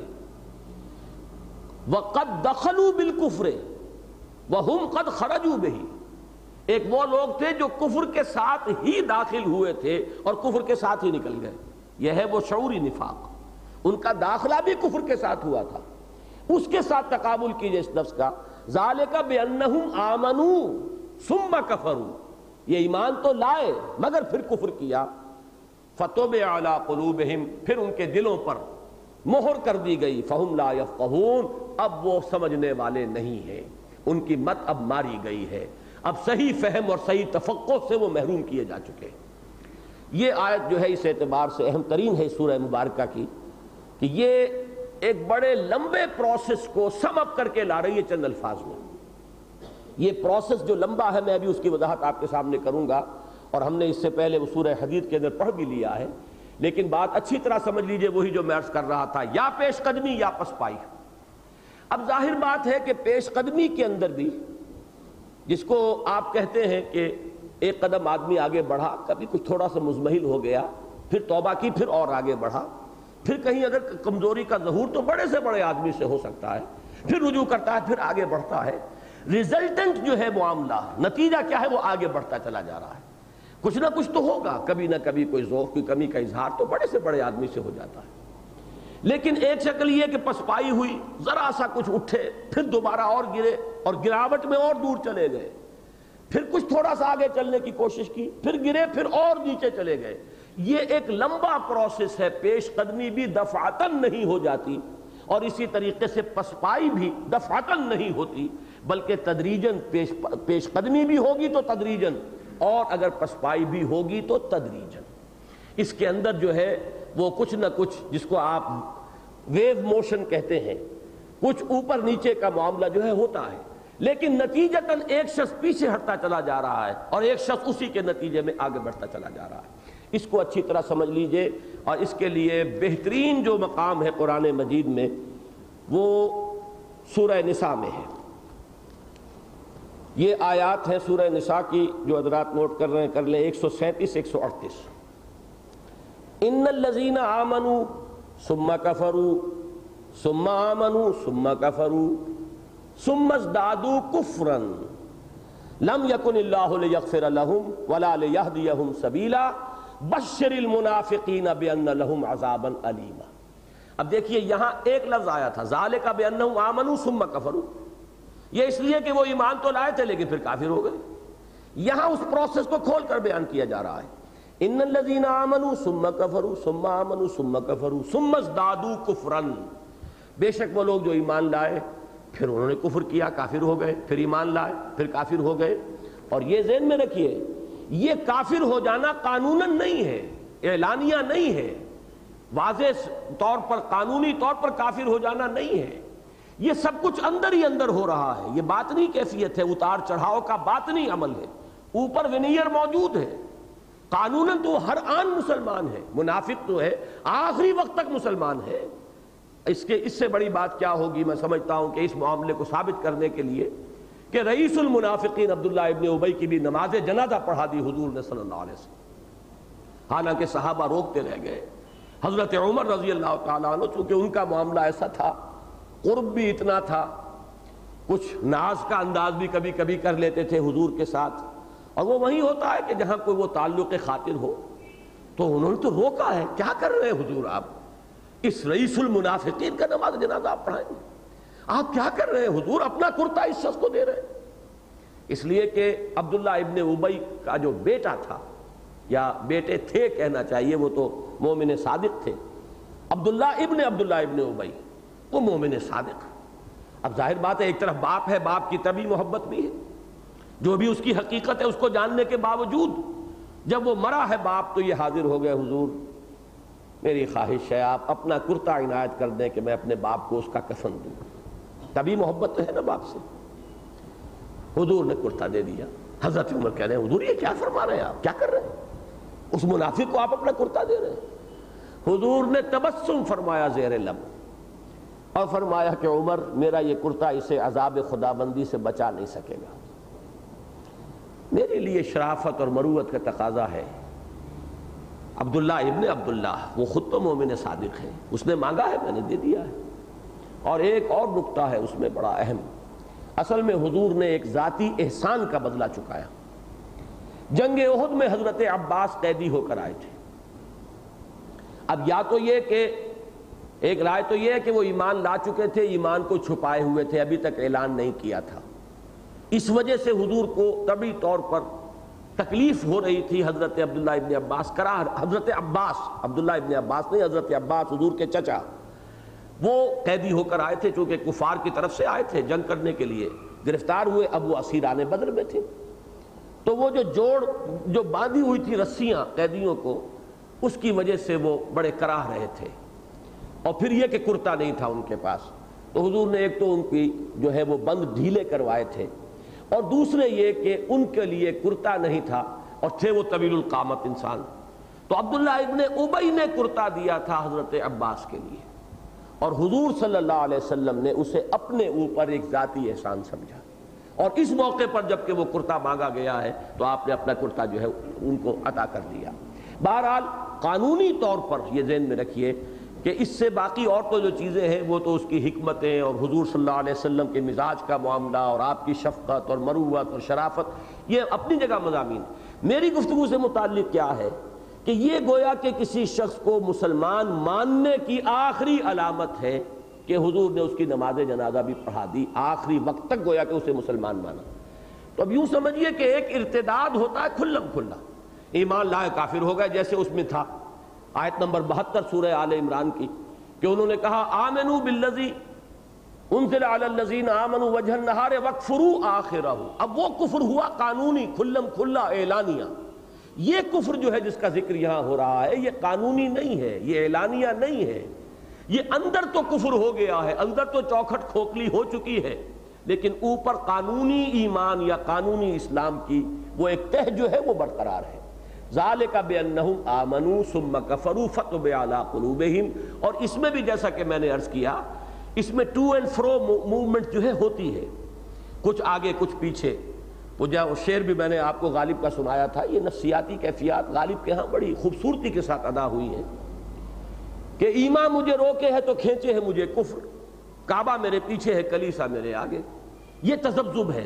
وَقَدْ دَخَلُوا بِالْكُفْرِ وَهُمْ قَدْ خَرَجُوا بِهِ، ایک وہ لوگ تھے جو کفر کے ساتھ ہی داخل ہوئے تھے اور کفر کے ساتھ ہی نکل گئے۔ یہ ہے وہ شعوری نفاق، ان کا داخلہ بھی کفر کے ساتھ ہوا تھا۔ اس کے ساتھ تقابل کیجئے اس لفظ کا، ذالک بانہم آمنوا ثم کفروا، یہ ایمان تو لائے مگر پھر کفر کیا۔ فطبع علی قلوبہم، پھر ان کے دلوں پر مہر کر دی گئی، فہم لا یفقہون، اب وہ سمجھنے والے نہیں ہیں، ان کی مت اب ماری گئی ہے، اب صحیح فہم اور صحیح تفقہ سے وہ محروم کیے جا چکے۔ یہ آیت جو ہے اس اعتبار سے اہم ترین ہے سورہ مبارکہ کی کہ یہ ایک بڑے لمبے پروسیس کو سم اپ کر کے لا رہی ہے چند الفاظ میں۔ یہ پروسیس جو لمبا ہے میں ابھی اس کی وضاحت آپ کے سامنے کروں گا، اور ہم نے اس سے پہلے وہ سورہ حدید کے اندر پڑھ بھی لیا ہے، لیکن بات اچھی طرح سمجھ لیجئے، وہی جو میں عرض کر رہا تھا، یا پیش قدمی یا پسپائی۔ اب ظاہر بات ہے کہ پیش قدمی کے اندر بھی، جس کو آپ کہتے ہیں کہ ایک قدم آدمی آگے بڑھا، کبھی کچھ تھوڑا سا مزمحل ہو گیا، پھر توبہ کی، پھر اور آگے بڑھا، پھر کہیں اگر کمزوری کا ظہور تو بڑے سے بڑے آدمی سے ہو سکتا ہے، پھر رجوع کرتا ہے، پھر آگے بڑھتا ہے، ریزلٹنٹ جو ہے معاملہ، نتیجہ کیا ہے، وہ آگے بڑھتا چلا جا رہا ہے۔ کچھ نہ کچھ تو ہوگا، کبھی نہ کبھی کوئی ذوق کی کمی کا اظہار تو بڑے سے بڑے آدمی سے ہو جاتا ہے، لیکن ایک شکل یہ کہ پسپائی ہوئی، ذرا سا کچھ اٹھے، پھر دوبارہ اور گرے، اور گراوٹ میں اور دور چلے گئے، پھر کچھ تھوڑا سا آگے چلنے کی کوشش کی، پھر گرے، پھر اور نیچے چلے گئے۔ یہ ایک لمبا پروسیس ہے، پیش قدمی بھی دفعتاً نہیں ہو جاتی، اور اسی طریقے سے پسپائی بھی دفعتاً نہیں ہوتی، بلکہ تدریجاً پیش قدمی بھی ہوگی تو تدریجاً، اور اگر پسپائی بھی ہوگی تو تدریجاً۔ اس کے اندر جو ہے وہ کچھ نہ کچھ، جس کو آپ ویو موشن کہتے ہیں، کچھ اوپر نیچے کا معاملہ جو ہے ہوتا ہے، لیکن نتیجتاً ایک شخص پیچھے ہٹتا چلا جا رہا ہے اور ایک شخص اسی کے نتیجے میں آگے بڑھتا چلا جا رہا ہے۔ اس کو اچھی طرح سمجھ لیجئے، اور اس کے لیے بہترین جو مقام ہے قرآن مجید میں وہ سورہ نساء میں ہے۔ یہ آیات ہیں سورہ نساء کی، جو حضرات نوٹ کر رہے ہیں کر لیں، 137 138۔ ان الذین آمنوا ثم کفروا ثم آمنوا ثم کفروا ثم ازدادوا کفرا لم یکن اللہ لیغفر لهم ولا لیہدیہم سبیلا بشر المنافقین بان لهم عذابا الیما۔ اب دیکھیے یہاں ایک لفظ آیا تھا، ذالک بانہم آمنوا ثم کفروا، یہ اس لیے کہ وہ ایمان تو لائے تھے لیکن پھر کافر ہو گئے۔ یہاں اس پروسیس کو کھول کر بیان کیا جا رہا ہے، ان الذین آمنوا ثم کفروا ثم آمنوا ثم کفروا ثم ازدادوا کفرا، بے شک وہ لوگ جو ایمان لائے پھر انہوں نے کفر کیا، کافر ہو گئے، پھر ایمان لائے پھر کافر ہو گئے۔ اور یہ ذہن میں رکھیے، یہ کافر ہو جانا قانوناً نہیں ہے، اعلانیہ نہیں ہے، واضح طور پر قانونی طور پر کافر ہو جانا نہیں ہے، یہ سب کچھ اندر ہی اندر ہو رہا ہے، یہ باطنی کیفیت ہے، اتار چڑھاؤ کا باطنی عمل ہے، اوپر ونیئر موجود ہے۔ قانوناً تو ہر آن مسلمان ہے، منافق تو ہے آخری وقت تک مسلمان ہے۔ اس سے بڑی بات کیا ہوگی، میں سمجھتا ہوں کہ اس معاملے کو ثابت کرنے کے لیے کہ رئیس المنافقین عبداللہ ابن ابی کی بھی نماز جنازہ پڑھا دی حضور نے صلی اللہ علیہ وسلم، حالانکہ صحابہ روکتے رہ گئے۔ حضرت عمر رضی اللہ تعالیٰ عنہ، چونکہ ان کا معاملہ ایسا تھا، قرب بھی اتنا تھا، کچھ ناز کا انداز بھی کبھی کبھی کر لیتے تھے حضور کے ساتھ، اور وہ وہی ہوتا ہے کہ جہاں کوئی وہ تعلق خاطر ہو، تو انہوں نے تو روکا ہے، کیا کر رہے ہیں حضور آپ، اس رئیس المنافقین کا نماز جنازہ آپ پڑھائیں گے، آپ کیا کر رہے ہیں حضور، اپنا کرتا اس شخص کو دے رہے ہیں۔ اس لیے کہ عبداللہ ابن ابی کا جو بیٹا تھا، یا بیٹے تھے کہنا چاہیے، وہ تو مومن صادق تھے، عبداللہ ابن ابی وہ مومن صادق۔ اب ظاہر بات ہے، ایک طرف باپ ہے، باپ کی طبعی محبت بھی ہے، جو بھی اس کی حقیقت ہے اس کو جاننے کے باوجود جب وہ مرا ہے باپ، تو یہ حاضر ہو گئے، حضور میری خواہش ہے آپ اپنا کرتا عنایت کر دیں کہ میں اپنے باپ کو اس کا کفن دوں، طبعی محبت تو ہے نا باپ سے۔ حضور نے کرتا دے دیا۔ حضرت عمر کہہ رہے ہیں، حضور یہ کیا فرما رہے ہیں آپ، کیا کر رہے ہیں، اس منافق کو آپ اپنا کرتا دے رہے ہیں۔ حضور نے تبسم فرمایا زیر لب، اور فرمایا کہ عمر میرا یہ کرتا اسے عذاب خدا بندی سے بچا نہیں سکے گا، میرے لیے شرافت اور مروت کا تقاضا ہے۔ عبداللہ ابن عبداللہ وہ خود تو مومن صادق ہے، اس نے مانگا ہے، میں نے دے دیا ہے۔ اور ایک اور نقطہ ہے اس میں بڑا اہم، اصل میں حضور نے ایک ذاتی احسان کا بدلہ چکایا۔ جنگ احد میں حضرت عباس قیدی ہو کر آئے تھے۔ اب یا تو یہ کہ ایک رائے تو یہ ہے کہ وہ ایمان لا چکے تھے، ایمان کو چھپائے ہوئے تھے، ابھی تک اعلان نہیں کیا تھا، اس وجہ سے حضور کو طبعی طور پر تکلیف ہو رہی تھی۔ حضرت عبداللہ ابن عباس حضرت عباس، عبداللہ ابن عباس نہیں، حضرت عباس حضور کے چچا، وہ قیدی ہو کر آئے تھے، چونکہ کفار کی طرف سے آئے تھے جنگ کرنے کے لیے، گرفتار ہوئے، اب وہ اسیران بدر میں تھے، تو وہ جو باندھی ہوئی تھی رسیاں قیدیوں کو، اس کی وجہ سے وہ بڑے کراہ رہے تھے، اور پھر یہ کہ کرتا نہیں تھا ان کے پاس، تو حضور نے ایک تو ان کی جو ہے وہ بند ڈھیلے کروائے تھے، اور دوسرے یہ کہ ان کے لیے کرتا نہیں تھا، اور تھے وہ طویل القامت انسان. تو عبداللہ ابن ابی نے کرتا دیا تھا حضرت عباس کے لیے، اور حضور صلی اللہ علیہ وسلم نے اسے اپنے اوپر ایک ذاتی احسان سمجھا، اور اس موقع پر جب کہ وہ کرتا مانگا گیا ہے تو آپ نے اپنا کرتا جو ہے ان کو عطا کر دیا. بہرحال قانونی طور پر یہ ذہن میں رکھیے کہ اس سے باقی اور تو جو چیزیں ہیں وہ تو اس کی حکمتیں اور حضور صلی اللہ علیہ وسلم کے مزاج کا معاملہ اور آپ کی شفقت اور مروت اور شرافت، یہ اپنی جگہ مضامین. میری گفتگو سے متعلق کیا ہے کہ یہ گویا کہ کسی شخص کو مسلمان ماننے کی آخری علامت ہے کہ حضور نے اس کی نماز جنازہ بھی پڑھا دی، آخری وقت تک گویا کہ اسے مسلمان مانا. تو اب یوں سمجھیے کہ ایک ارتداد ہوتا ہے کھلم کھلا، ایمان لائے کافر ہو گئے، جیسے اس میں تھا آیت نمبر 72 سورہ آل عمران کی کہ انہوں نے کہا آمنوا بالذی انزل علی الذین آمنوا وجہ النہار واکفروا آخرہ. اب وہ کفر ہوا قانونی، کھلم کھلا اعلانیہ. یہ کفر جو ہے جس کا ذکر یہاں ہو رہا ہے یہ قانونی نہیں ہے، یہ اعلانیہ نہیں ہے، یہ اندر تو کفر ہو گیا ہے، اندر تو چوکھٹ کھوکھلی ہو چکی ہے، لیکن اوپر قانونی ایمان یا قانونی اسلام کی وہ ایک تہ جو ہے وہ برقرار ہے. ذالک بانہم آمنوا ثم کفروا فطبع علی قلوبہم. اور اس میں بھی جیسا کہ میں نے عرض کیا، اس میں ٹو اینڈ فرو موومنٹ جو ہے ہوتی ہے، کچھ آگے کچھ پیچھے. وہ شعر بھی میں نے آپ کو غالب کا سنایا تھا. یہ نفسیاتی کیفیات غالب کے ہاں بڑی خوبصورتی کے ساتھ ادا ہوئی ہیں کہ ایمان مجھے روکے ہے تو کھینچے ہے مجھے کفر، کعبہ میرے پیچھے ہے کلیسا میرے آگے. یہ تذبذب ہے،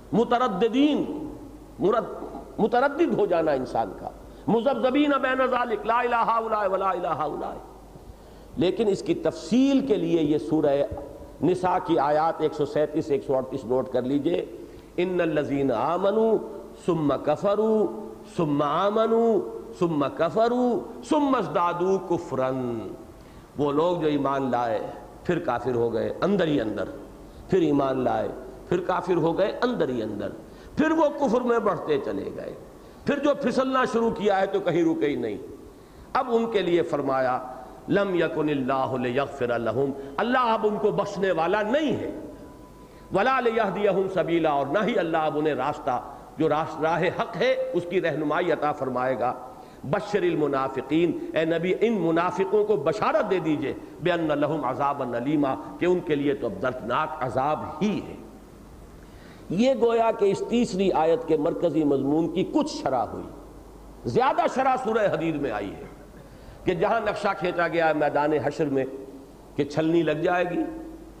متردد ہو جانا انسان کا، مذبذبین بین ذالک لا الہ الا ولا الہ الا. لیکن اس کی تفصیل کے لیے یہ سورہ نساء کی آیات 137 138 نوٹ کر لیجئے. ان الذین آمنوا ثم کفروا ثم آمنوا ثم کفروا ثم ازدادوا کفرا. وہ لوگ جو ایمان لائے پھر کافر ہو گئے اندر ہی اندر، پھر ایمان لائے پھر کافر ہو گئے اندر ہی اندر، پھر وہ کفر میں بڑھتے چلے گئے، پھر جو پھسلنا شروع کیا ہے تو کہیں رکے ہی نہیں. اب ان کے لیے فرمایا لم یکن اللہ لیغفر لہم، اللہ اب ان کو بخشنے والا نہیں ہے، ولا لیہدیہم سبیلا، اور نہ ہی اللہ اب انہیں راستہ جو راہ حق ہے اس کی رہنمائی عطا فرمائے گا. بشر المنافقین، اے نبی ان منافقوں کو بشارت دے دیجئے بان لہم عذابا الیما، کہ ان کے لیے تو اب دردناک عذاب ہی ہے. یہ گویا کہ اس تیسری آیت کے مرکزی مضمون کی کچھ شرح ہوئی. زیادہ شرح سورہ حدید میں آئی ہے کہ جہاں نقشہ کھینچا گیا ہے میدان حشر میں کہ چھلنی لگ جائے گی.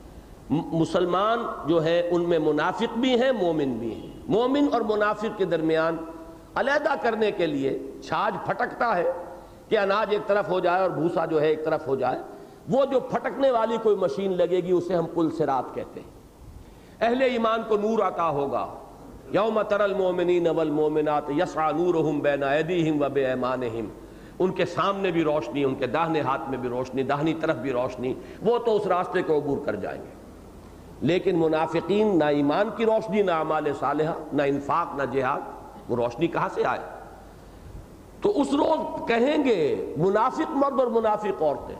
مسلمان جو ہے ان میں منافق بھی ہیں مومن بھی ہیں. مومن اور منافق کے درمیان علیحدہ کرنے کے لیے چھاج پھٹکتا ہے کہ اناج ایک طرف ہو جائے اور بھوسا جو ہے ایک طرف ہو جائے. وہ جو پھٹکنے والی کوئی مشین لگے گی اسے ہم پل صراط کہتے ہیں. اہل ایمان کو نور عطا ہوگا. یوم تری المؤمنین والمؤمنات یسعی نورہم بین ایدیہم و بایمانہم، ان کے سامنے بھی روشنی، ان کے داہنے ہاتھ میں بھی روشنی، داہنی طرف بھی روشنی. وہ تو اس راستے کو عبور کر جائیں گے. لیکن منافقین نہ ایمان کی روشنی، نہ اعمال صالحہ، نہ انفاق، نہ جہاد، وہ روشنی کہاں سے آئے؟ تو اس روز کہیں گے منافق مرد اور منافق عورتیں،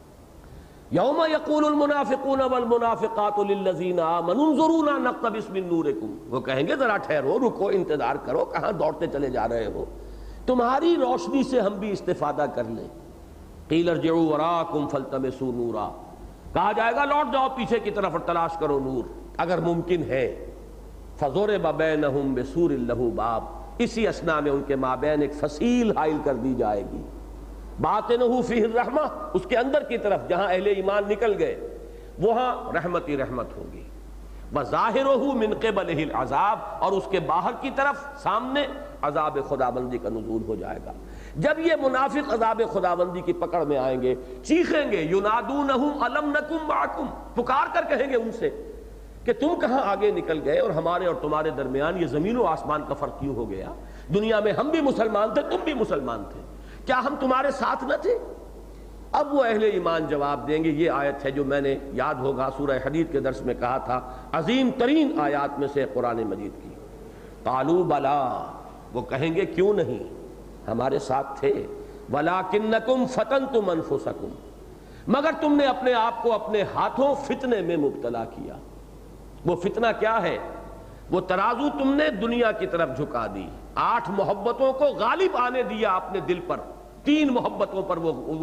یوم یقول المنافقون والمنافقات للذین آمنوا انظرونا نقتبس من نورکم. وہ کہیں گے ذرا ٹھہرو، رکو، انتظار کرو، کہاں دوڑتے چلے جا رہے ہو، تمہاری روشنی سے ہم بھی استفادہ کر لیں. قیل ارجعوا وراءکم فالتمسوا نورا، کہا جائے گا لوٹ جاؤ پیچھے کی طرف اور تلاش کرو نور اگر ممکن ہے. فضرب بینہم بسور لہ باب، اسی اثناء میں ان کے مابین ایک فصیل حائل کر دی جائے گی. باطنہ فیہ الرحمہ، اس کے اندر کی طرف جہاں اہل ایمان نکل گئے وہاں رحمت ہی رحمت ہوگی. وظاہرہ من قبلہ العذاب، اور اس کے باہر کی طرف سامنے عذاب خداوندی کا نزول ہو جائے گا. جب یہ منافق عذاب خداوندی کی پکڑ میں آئیں گے چیخیں گے ینادونہم الم نکم معکم، پکار کر کہیں گے ان سے کہ تم کہاں آگے نکل گئے اور ہمارے اور تمہارے درمیان یہ زمین و آسمان کا فرق کیوں ہو گیا؟ دنیا میں ہم بھی مسلمان تھے، تم بھی مسلمان تھے، کیا ہم تمہارے ساتھ نہ تھے؟ اب وہ اہل ایمان جواب دیں گے. یہ آیت ہے جو میں نے یاد ہوگا سورہ حدید کے درس میں کہا تھا عظیم ترین آیات میں سے قرآن مجید کی. قالوا بلا، وہ کہیں گے کیوں نہیں، ہمارے ساتھ تھے. ولکنکم فتنتم انفسکم، مگر تم نے اپنے آپ کو اپنے ہاتھوں فتنے میں مبتلا کیا. وہ فتنہ کیا ہے؟ وہ ترازو تم نے دنیا کی طرف جھکا دی، 8 محبتوں کو غالب آنے دیا اپنے دل پر، 3 محبتوں پر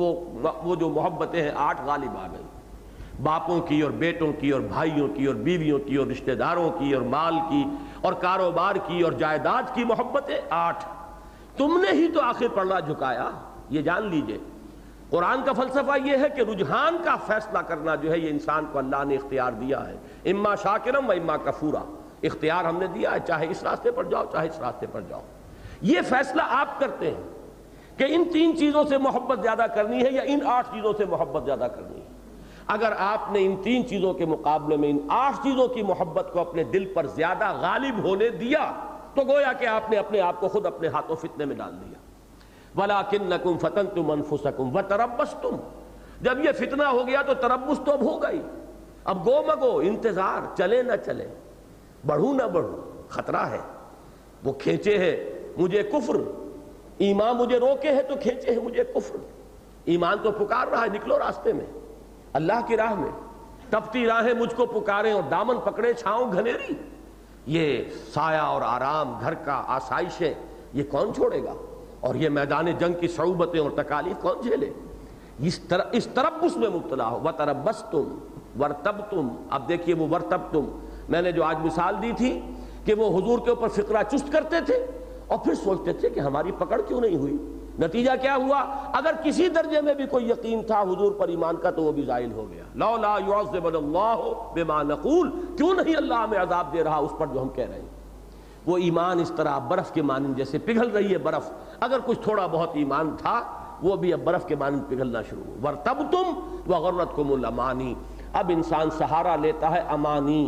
وہ جو محبتیں ہیں 8 غالب آ گئی، باپوں کی اور بیٹوں کی اور بھائیوں کی اور بیویوں کی اور رشتہ داروں کی اور مال کی اور کاروبار کی اور جائیداد کی محبتیں 8۔ تم نے ہی تو آخر پلڑا جھکایا، یہ جان لیجئے۔ قرآن کا فلسفہ یہ ہے کہ رجحان کا فیصلہ کرنا جو ہے یہ انسان کو اللہ نے اختیار دیا ہے، اما شاکرم و اما کفورا، اختیار ہم نے دیا ہے، چاہے اس راستے پر جاؤ چاہے اس راستے پر جاؤ۔ یہ فیصلہ آپ کرتے ہیں کہ ان 3 چیزوں سے محبت زیادہ کرنی ہے یا ان 8 چیزوں سے محبت زیادہ کرنی ہے۔ اگر آپ نے ان 3 چیزوں کے مقابلے میں ان 8 چیزوں کی محبت کو اپنے دل پر زیادہ غالب ہونے دیا تو گویا کہ آپ نے اپنے آپ کو خود اپنے ہاتھوں فتنے میں ڈال دیا۔ وَلَٰكِنَّكُمْ فَتَنْتُمْ أَنفُسَكُمْ وَتَرَبَّصْتُمْ، جب یہ فتنہ ہو گیا تو تربص تو اب ہو گئی، اب گو مگو، انتظار، چلے نہ چلے، بڑھوں نہ بڑھوں، خطرہ ہے۔ وہ کھینچے ہے مجھے کفر، ایمان مجھے روکے ہے تو کھینچے ہے مجھے کفر۔ ایمان تو پکار رہا ہے نکلو راستے میں، اللہ کی راہ میں، تپتی راہیں مجھ کو پکاریں اور دامن پکڑے چھاؤں گھنیری۔ یہ سایہ اور آرام، گھر کا آسائشیں، یہ کون چھوڑے گا؟ اور یہ میدان جنگ کی صعوبتیں اور تکالیف کون جھیلے؟ اس تربص میں مبتلا ہو۔ وَتَرَبَّصْتُمْ وَارْتَبْتُمْ، اب دیکھیے وہ وَارْتَبْتُمْ، میں نے جو آج مثال دی تھی کہ وہ حضور کے اوپر فقرہ چست کرتے تھے اور پھر سوچتے تھے کہ ہماری پکڑ کیوں نہیں ہوئی۔ نتیجہ کیا ہوا؟ اگر کسی درجے میں بھی کوئی یقین تھا حضور پر ایمان کا تو وہ بھی زائل ہو گیا۔ لولا يعذبنا اللہ بما نقول، کیوں نہیں اللہ ہمیں عذاب دے رہا اس پر جو ہم کہہ رہے ہیں۔ وہ ایمان اس طرح برف کے مانند جیسے پگھل رہی ہے برف، اگر کچھ تھوڑا بہت ایمان تھا وہ بھی اب برف کے مانند پگھلنا شروع ہو۔ وَارْتَبْتُمْ وَغَرَّتْكُمُ الْأَمَانِي، اب انسان سہارا لیتا ہے امانی،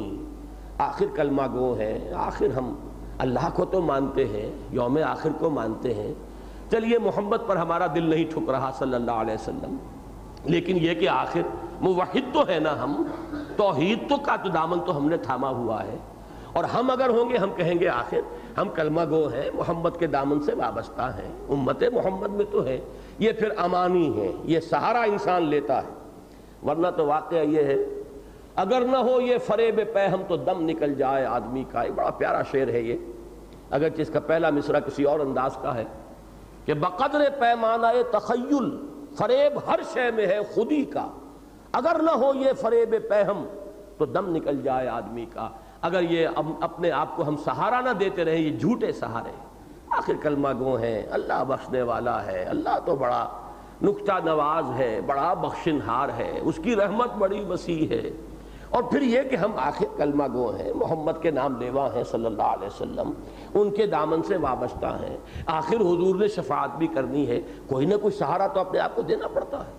آخر کلمہ گو ہے، آخر ہم اللہ کو تو مانتے ہیں، یوم آخر کو مانتے ہیں، چلیے محمد پر ہمارا دل نہیں ٹھک رہا صلی اللہ علیہ وسلم، لیکن یہ کہ آخر موحد تو ہے نا ہم، توحید تو کا تو دامن تو ہم نے تھاما ہوا ہے، اور ہم اگر ہوں گے ہم کہیں گے آخر ہم کلمہ گو ہیں، محمد کے دامن سے وابستہ ہیں، امت محمد میں تو ہے۔ یہ پھر امانی ہے، یہ سہارا انسان لیتا ہے، ورنہ تو واقعہ یہ ہے اگر نہ ہو یہ فریب پہم تو دم نکل جائے آدمی کا۔ ایک بڑا پیارا شعر ہے یہ، اگرچہ اس کا پہلا مصرع کسی اور انداز کا ہے کہ بقدر پیمانہ تخیل فریب ہر شے میں ہے خودی کا، اگر نہ ہو یہ فریب پہم تو دم نکل جائے آدمی کا۔ اگر یہ اپنے آپ کو ہم سہارا نہ دیتے رہے، یہ جھوٹے سہارے، آخر کلمہ گو ہیں، اللہ بخشنے والا ہے، اللہ تو بڑا نکتہ نواز ہے، بڑا بخشنہار ہے، اس کی رحمت بڑی وسیع ہے، اور پھر یہ کہ ہم آخر کلمہ گو ہیں، محمد کے نام لیوا ہیں صلی اللہ علیہ وسلم، ان کے دامن سے وابستہ ہیں، آخر حضور نے شفاعت بھی کرنی ہے، کوئی نہ کوئی سہارا تو اپنے آپ کو دینا پڑتا ہے۔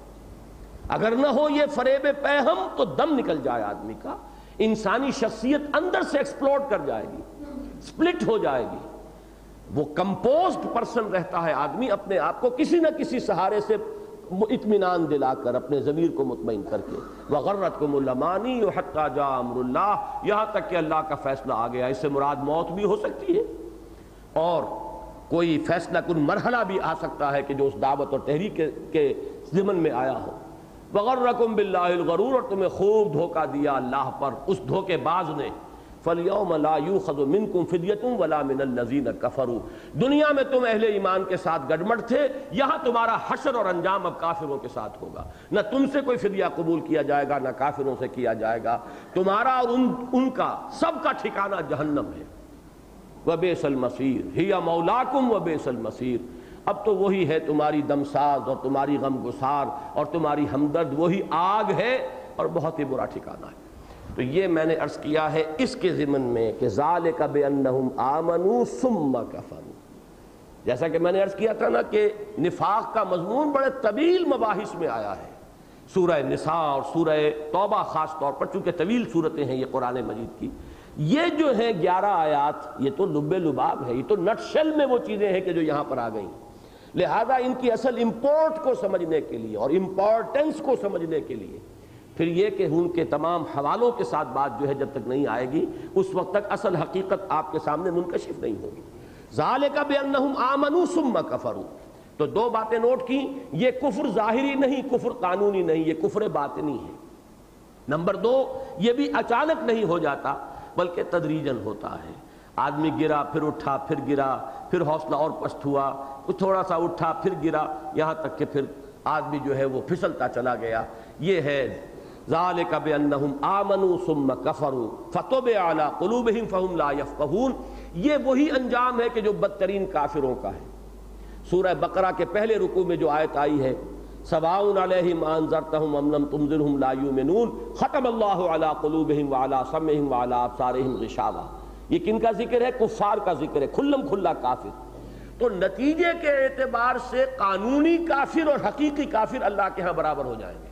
اگر نہ ہو یہ فریب پہم تو دم نکل جائے آدمی کا، انسانی شخصیت اندر سے ایکسپلوڈ کر جائے گی، سپلٹ ہو جائے گی، وہ کمپوزڈ پرسن رہتا ہے آدمی اپنے آپ کو کسی نہ کسی سہارے سے اطمینان دلا کر، اپنے ضمیر کو مطمئن کر کے۔ وَغَرَّتْكُمُ الْأَمَانِيُّ حَتَّىٰ جَاءَ أَمْرُ اللَّهِ، یہاں تک کہ اللہ کا فیصلہ آ گیا۔ اس سے مراد موت بھی ہو سکتی ہے اور کوئی فیصلہ کن مرحلہ بھی آ سکتا ہے کہ جو اس دعوت اور تحریک کے ضمن میں آیا ہو۔ وَغَرَّكُمْ بِاللَّهِ الْغَرُورُ، اور تمہیں خوب دھوکہ دیا اللہ پر اس دھوکے باز نے۔ فَالْيَوْمَ لَا يُؤْخَذُ مِنْكُمْ فِدْيَةٌ وَلَا مِنَ الَّذِينَ كَفَرُوا، دنیا میں تم اہل ایمان کے ساتھ گڈمڈ تھے، یہاں تمہارا حشر اور انجام اب کافروں کے ساتھ ہوگا، نہ تم سے کوئی فدیہ قبول کیا جائے گا نہ کافروں سے کیا جائے گا، تمہارا اور ان کا سب کا ٹھکانہ جہنم ہے۔ وَبِئْسَ الْمَصِيرُ هِيَ مَوْلَاكُمْ وَبِئْسَ الْمَصِيرُ، اب تو وہی ہے تمہاری دمساز اور تمہاری غم گسار اور تمہاری ہمدرد، وہی آگ ہے اور بہت ہی برا ٹھکانہ ہے۔ تو یہ میں نے عرض کیا ہے اس کے ضمن میں کہ ذالک بانہم آمنوا ثم کفروا، جیسا کہ میں نے عرض کیا تھا نا کہ نفاق کا مضمون بڑے طویل مباحث میں آیا ہے، سورہ نساء اور سورہ توبہ خاص طور پر، چونکہ طویل صورتیں ہیں یہ قرآن مجید کی، یہ جو ہیں 11 آیات یہ تو لب لباب ہے، یہ تو نٹ شل میں وہ چیزیں ہیں کہ جو یہاں پر آ گئیں، لہذا ان کی اصل امپورٹ کو سمجھنے کے لیے اور امپورٹنس کو سمجھنے کے لیے پھر یہ کہ ان کے تمام حوالوں کے ساتھ بات جو ہے جب تک نہیں آئے گی اس وقت تک اصل حقیقت آپ کے سامنے منکشف نہیں ہوگی۔ ذالک بانہم آمنوا ثم کفروا، تو 2 باتیں نوٹ کی، یہ کفر ظاہری نہیں، کفر قانونی نہیں، یہ کفر باطنی ہے۔ نمبر 2، یہ بھی اچانک نہیں ہو جاتا، بلکہ تدریجاً ہوتا ہے. آدمی گرا پھر اٹھا پھر گرا پھر حوصلہ اور پست ہوا, تھوڑا سا اٹھا پھر گرا, یہاں تک کہ پھر آدمی جو ہے وہ پھسلتا چلا گیا. یہ ہے ذالک بانہم آمنوا ثم کفروا فطبع علی قلوبہم فہم لا یفقہون. یہ وہی انجام ہے کہ جو بدترین کافروں کا ہے. سورہ بقرہ کے پہلے رکوع میں جو آیت آئی ہے سواء علیہم انذرتہم ام لم تنذرہم لا یؤمنون ختم اللہ علی قلوبہم وعلی سمعہم وعلی ابصارہم غشاوہ. یہ کن کا ذکر ہے؟ کفار کا ذکر ہے, کھلم کھلا کافر. تو نتیجے کے اعتبار سے قانونی کافر اور حقیقی کافر اللہ کے ہاں برابر ہو جائیں گے.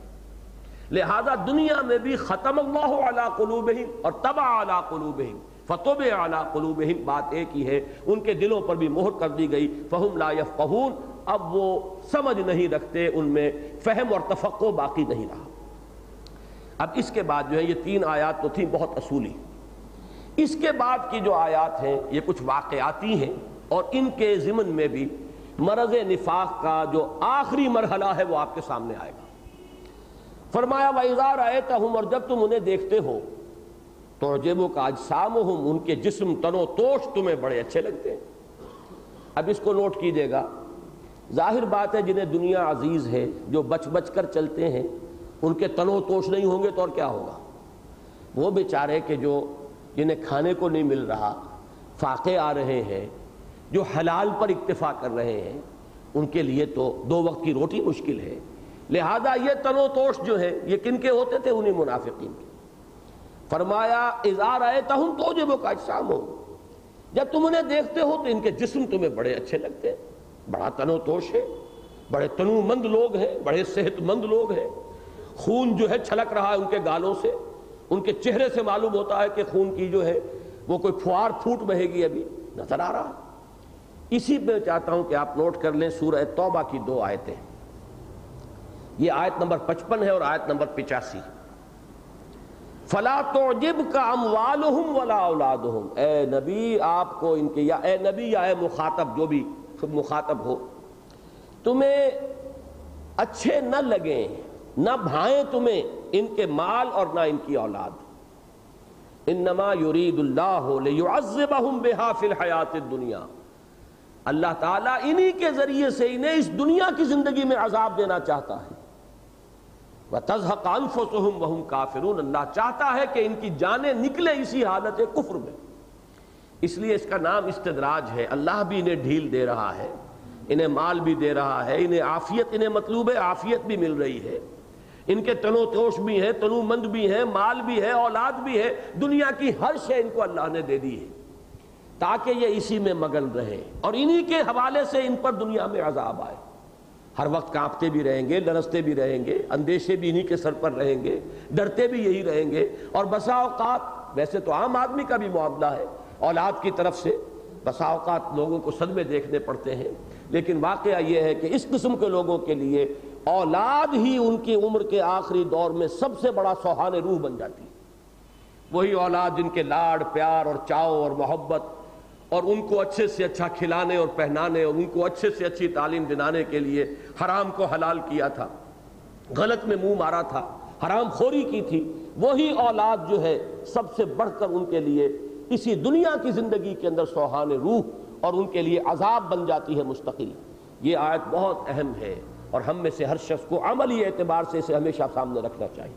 لہذا دنیا میں بھی ختم اللہ علی قلوبہم اور طبع علی قلوبہم فطبع علی قلوبہم بات ایک ہی ہے. ان کے دلوں پر بھی مہر کر دی گئی. فہم لا یفقہون, اب وہ سمجھ نہیں رکھتے, ان میں فہم اور تفقہ باقی نہیں رہا. اب اس کے بعد جو ہے یہ 3 آیات تو تھیں بہت اصولی. اس کے بعد کی جو آیات ہیں یہ کچھ واقعاتی ہیں, اور ان کے ضمن میں بھی مرض نفاق کا جو آخری مرحلہ ہے وہ آپ کے سامنے آئے گا. فرمایا وَإِذَا رَأَيْتَهُمْ, اور جب تم انہیں دیکھتے ہو, تُعْجِبُكَ أَجْسَامُهُمْ, ان کے جسم تن و توش تمہیں بڑے اچھے لگتے ہیں. اب اس کو نوٹ کیجئے گا, ظاہر بات ہے جنہیں دنیا عزیز ہے, جو بچ بچ کر چلتے ہیں, ان کے تن و توش نہیں ہوں گے تو اور کیا ہوگا. وہ بیچارے کہ جو جنہیں کھانے کو نہیں مل رہا, فاقے آ رہے ہیں, جو حلال پر اکتفا کر رہے ہیں, ان کے لیے تو 2 وقت کی روٹی مشکل ہے. لہذا یہ تن و توش جو ہے یہ کن کے ہوتے تھے؟ انہی منافقین کے. فرمایا اذا رأیتہم تعجبک اجسامہم, جب تم انہیں دیکھتے ہو تو ان کے جسم تمہیں بڑے اچھے لگتے ہیں, بڑا تن و توش ہے, بڑے تنو مند لوگ ہیں, بڑے صحت مند لوگ ہیں, خون جو ہے چھلک رہا ہے ان کے گالوں سے, ان کے چہرے سے معلوم ہوتا ہے کہ خون کی جو ہے وہ کوئی پھوار پھوٹ بہے گی, ابھی نظر آ رہا. اسی پہ چاہتا ہوں کہ آپ نوٹ کر لیں سورہ توبہ کی 2 آیتیں. یہ آیت نمبر 55 ہے اور آیت نمبر 85. فَلَا تُعْجِبْكَ أَمْوَالُهُمْ وَلَا أَوْلَادُهُمْ, اے نبی آپ کو ان کے, یا اے نبی یا اے مخاطب, جو بھی مخاطب ہو, تمہیں اچھے نہ لگیں, نہ بھائیں تمہیں ان کے مال اور نہ ان کی اولاد. انما یرید اللہ لیعذبہم بہا فی الحیات الدنیا, اللہ تعالیٰ انہی کے ذریعے سے انہیں اس دنیا کی زندگی میں عذاب دینا چاہتا ہے. وَتَزْهَقَ أَنفُسُهُمْ وَهُمْ كَافِرُونَ, اللہ چاہتا ہے کہ ان کی جانیں نکلے اسی حالت کفر میں. اس لیے اس کا نام استدراج ہے. اللہ بھی انہیں ڈھیل دے رہا ہے, انہیں مال بھی دے رہا ہے, انہیں عافیت, انہیں مطلوب ہے عافیت بھی مل رہی ہے, ان کے تنو توش بھی ہیں, تنو مند بھی ہیں, مال بھی ہے, اولاد بھی ہے, دنیا کی ہر شے ان کو اللہ نے دے دی ہے تاکہ یہ اسی میں مگن رہے, اور انہی کے حوالے سے ان پر دنیا میں عذاب آئے. ہر وقت کانپتے بھی رہیں گے, لرزتے بھی رہیں گے, اندیشے بھی انہی کے سر پر رہیں گے, ڈرتے بھی یہی رہیں گے. اور بسا اوقات, ویسے تو عام آدمی کا بھی معاملہ ہے, اولاد کی طرف سے بسا اوقات لوگوں کو صدمے دیکھنے پڑتے ہیں, لیکن واقعہ یہ ہے کہ اس قسم کے لوگوں کے لیے اولاد ہی ان کی عمر کے آخری دور میں سب سے بڑا سوہان روح بن جاتی ہے. وہی اولاد جن کے لاڑ پیار اور چاؤ اور محبت, اور ان کو اچھے سے اچھا کھلانے اور پہنانے, اور ان کو اچھے سے اچھی تعلیم دلانے کے لیے حرام کو حلال کیا تھا, غلط میں منہ مارا تھا, حرام خوری کی تھی, وہی اولاد جو ہے سب سے بڑھ کر ان کے لیے اسی دنیا کی زندگی کے اندر سوہان روح اور ان کے لیے عذاب بن جاتی ہے مستقل. یہ آیت بہت اہم ہے, اور ہم میں سے ہر شخص کو عملی اعتبار سے اسے ہمیشہ سامنے رکھنا چاہیے.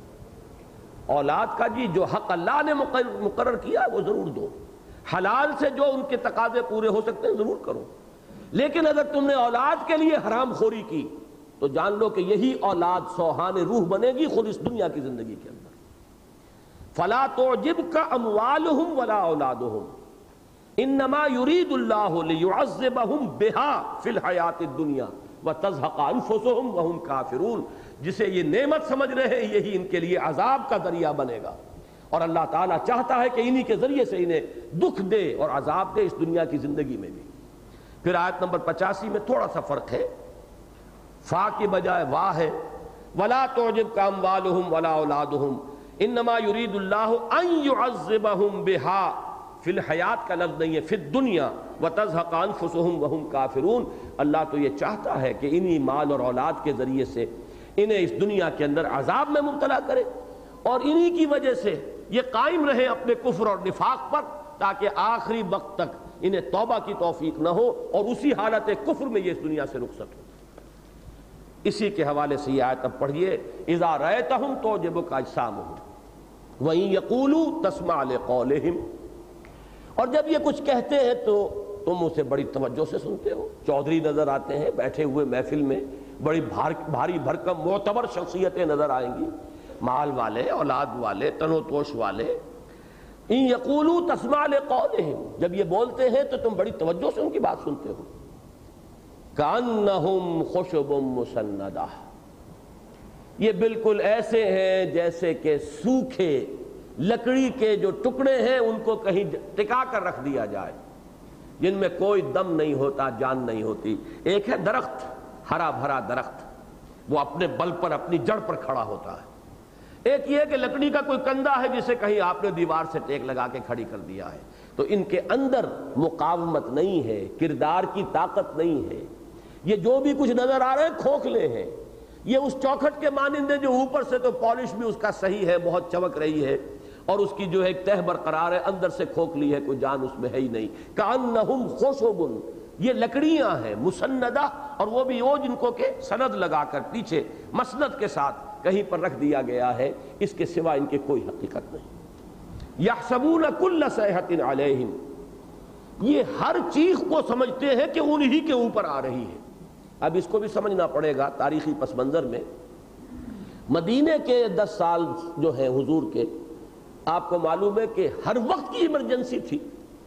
اولاد کا جی جو حق اللہ نے مقرر کیا وہ ضرور دو, حلال سے جو ان کے تقاضے پورے ہو سکتے ہیں ضرور کرو, لیکن اگر تم نے اولاد کے لیے حرام خوری کی تو جان لو کہ یہی اولاد سوہان روح بنے گی خود اس دنیا کی زندگی کے اندر. فَلَا تُعْجِبْكَ أَمْوَالُهُمْ وَلَا أَوْلَادُهُمْ إِنَّمَا يُرِيدُ اللَّهُ لِيُعَذِّبَهُمْ بِهَا فِي الْحَيَاةِ الدُّنْيَا وَتَزْهَقَ أَنفُسُهُمْ وَهُمْ كَافِرُونَ. جسے یہ نعمت سمجھ رہے ہیں یہی ان کے لیے عذاب کا ذریعہ بنے گا, اور اللہ تعالیٰ چاہتا ہے کہ انہی کے ذریعے سے انہیں دکھ دے اور عذاب دے اس دنیا کی زندگی میں بھی. پھر آیت نمبر 85 میں تھوڑا سا فرق ہے, فا کی بجائے وا ہے. وَلَا تُعْجِبْكَ أَمْوَالُهُمْ وَلَا أَوْلَادُهُمْ إِنَّمَا يُرِيدُ اللَّهُ أَن يُعَذِّبَهُمْ بِهَا, فی الحیات کا لفظ نہیں ہے, فی الدنیا وَتَزْهَقَ أَنفُسُهُمْ وَهُمْ كَافِرُونَ. اللہ تو یہ چاہتا ہے کہ انہی مال اور اولاد کے ذریعے سے انہیں اس دنیا کے اندر عذاب میں مبتلا کرے, اور انہی کی وجہ سے یہ قائم رہیں اپنے کفر اور نفاق پر تاکہ آخری وقت تک انہیں توبہ کی توفیق نہ ہو اور اسی حالت کفر میں یہ اس دنیا سے رخصت ہو۔ اسی کے حوالے سے یہ آیت اب پڑھیے، اذا رأیتہم تعجبک اجسامہم وَإِن یقولوا تسمع لقولہم، اور جب یہ کچھ کہتے ہیں تو تم اسے بڑی توجہ سے سنتے ہو۔ چودھری نظر آتے ہیں بیٹھے ہوئے محفل میں، بڑی بھاری بھرکم معتبر شخصیتیں نظر آئیں گی، مال والے، اولاد والے، تن و توش والے۔ ان یقولوا تسمع لقولہم، جب یہ بولتے ہیں تو تم بڑی توجہ سے ان کی بات سنتے ہو۔ کأنہم خشب مسندہ، یہ بالکل ایسے ہیں جیسے کہ سوکھے لکڑی کے جو ٹکڑے ہیں ان کو کہیں ٹکا کر رکھ دیا جائے، جن میں کوئی دم نہیں ہوتا، جان نہیں ہوتی۔ ایک ہے درخت، ہرا بھرا درخت، وہ اپنے بل پر اپنی جڑ پر کھڑا ہوتا ہے۔ ایک یہ کہ لکڑی کا کوئی کندھا ہے جسے کہیں آپ نے دیوار سے ٹیک لگا کے کھڑی کر دیا ہے، تو ان کے اندر مقاومت نہیں ہے، کردار کی طاقت نہیں ہے۔ یہ جو بھی کچھ نظر آ رہے ہیں کھوکھلے ہیں، یہ اس چوکھٹ کے مانند ہے جو اوپر سے تو پالش بھی اس کا صحیح ہے، بہت چمک رہی ہے، اور اس کی جو ہے ایک تہ برقرار ہے، اندر سے کھوکھلی ہے، کوئی جان اس میں ہے ہی نہیں۔ کأنہم خشب، یہ لکڑیاں ہیں مسندہ، اور وہ بھی وہ جن کو کہ سند لگا کر پیچھے مسند کے ساتھ کہیں پر رکھ دیا گیا ہے، اس کے سوا ان کے کوئی حقیقت نہیں۔ یحسبون کل صیحۃ علیہم، یہ ہر چیز کو سمجھتے ہیں کہ انہی کے اوپر آ رہی ہے۔ اب اس کو بھی سمجھنا پڑے گا تاریخی پس منظر میں۔ مدینے کے 10 سال جو ہیں حضور کے، آپ کو معلوم ہے کہ ہر وقت کی ایمرجنسی تھی،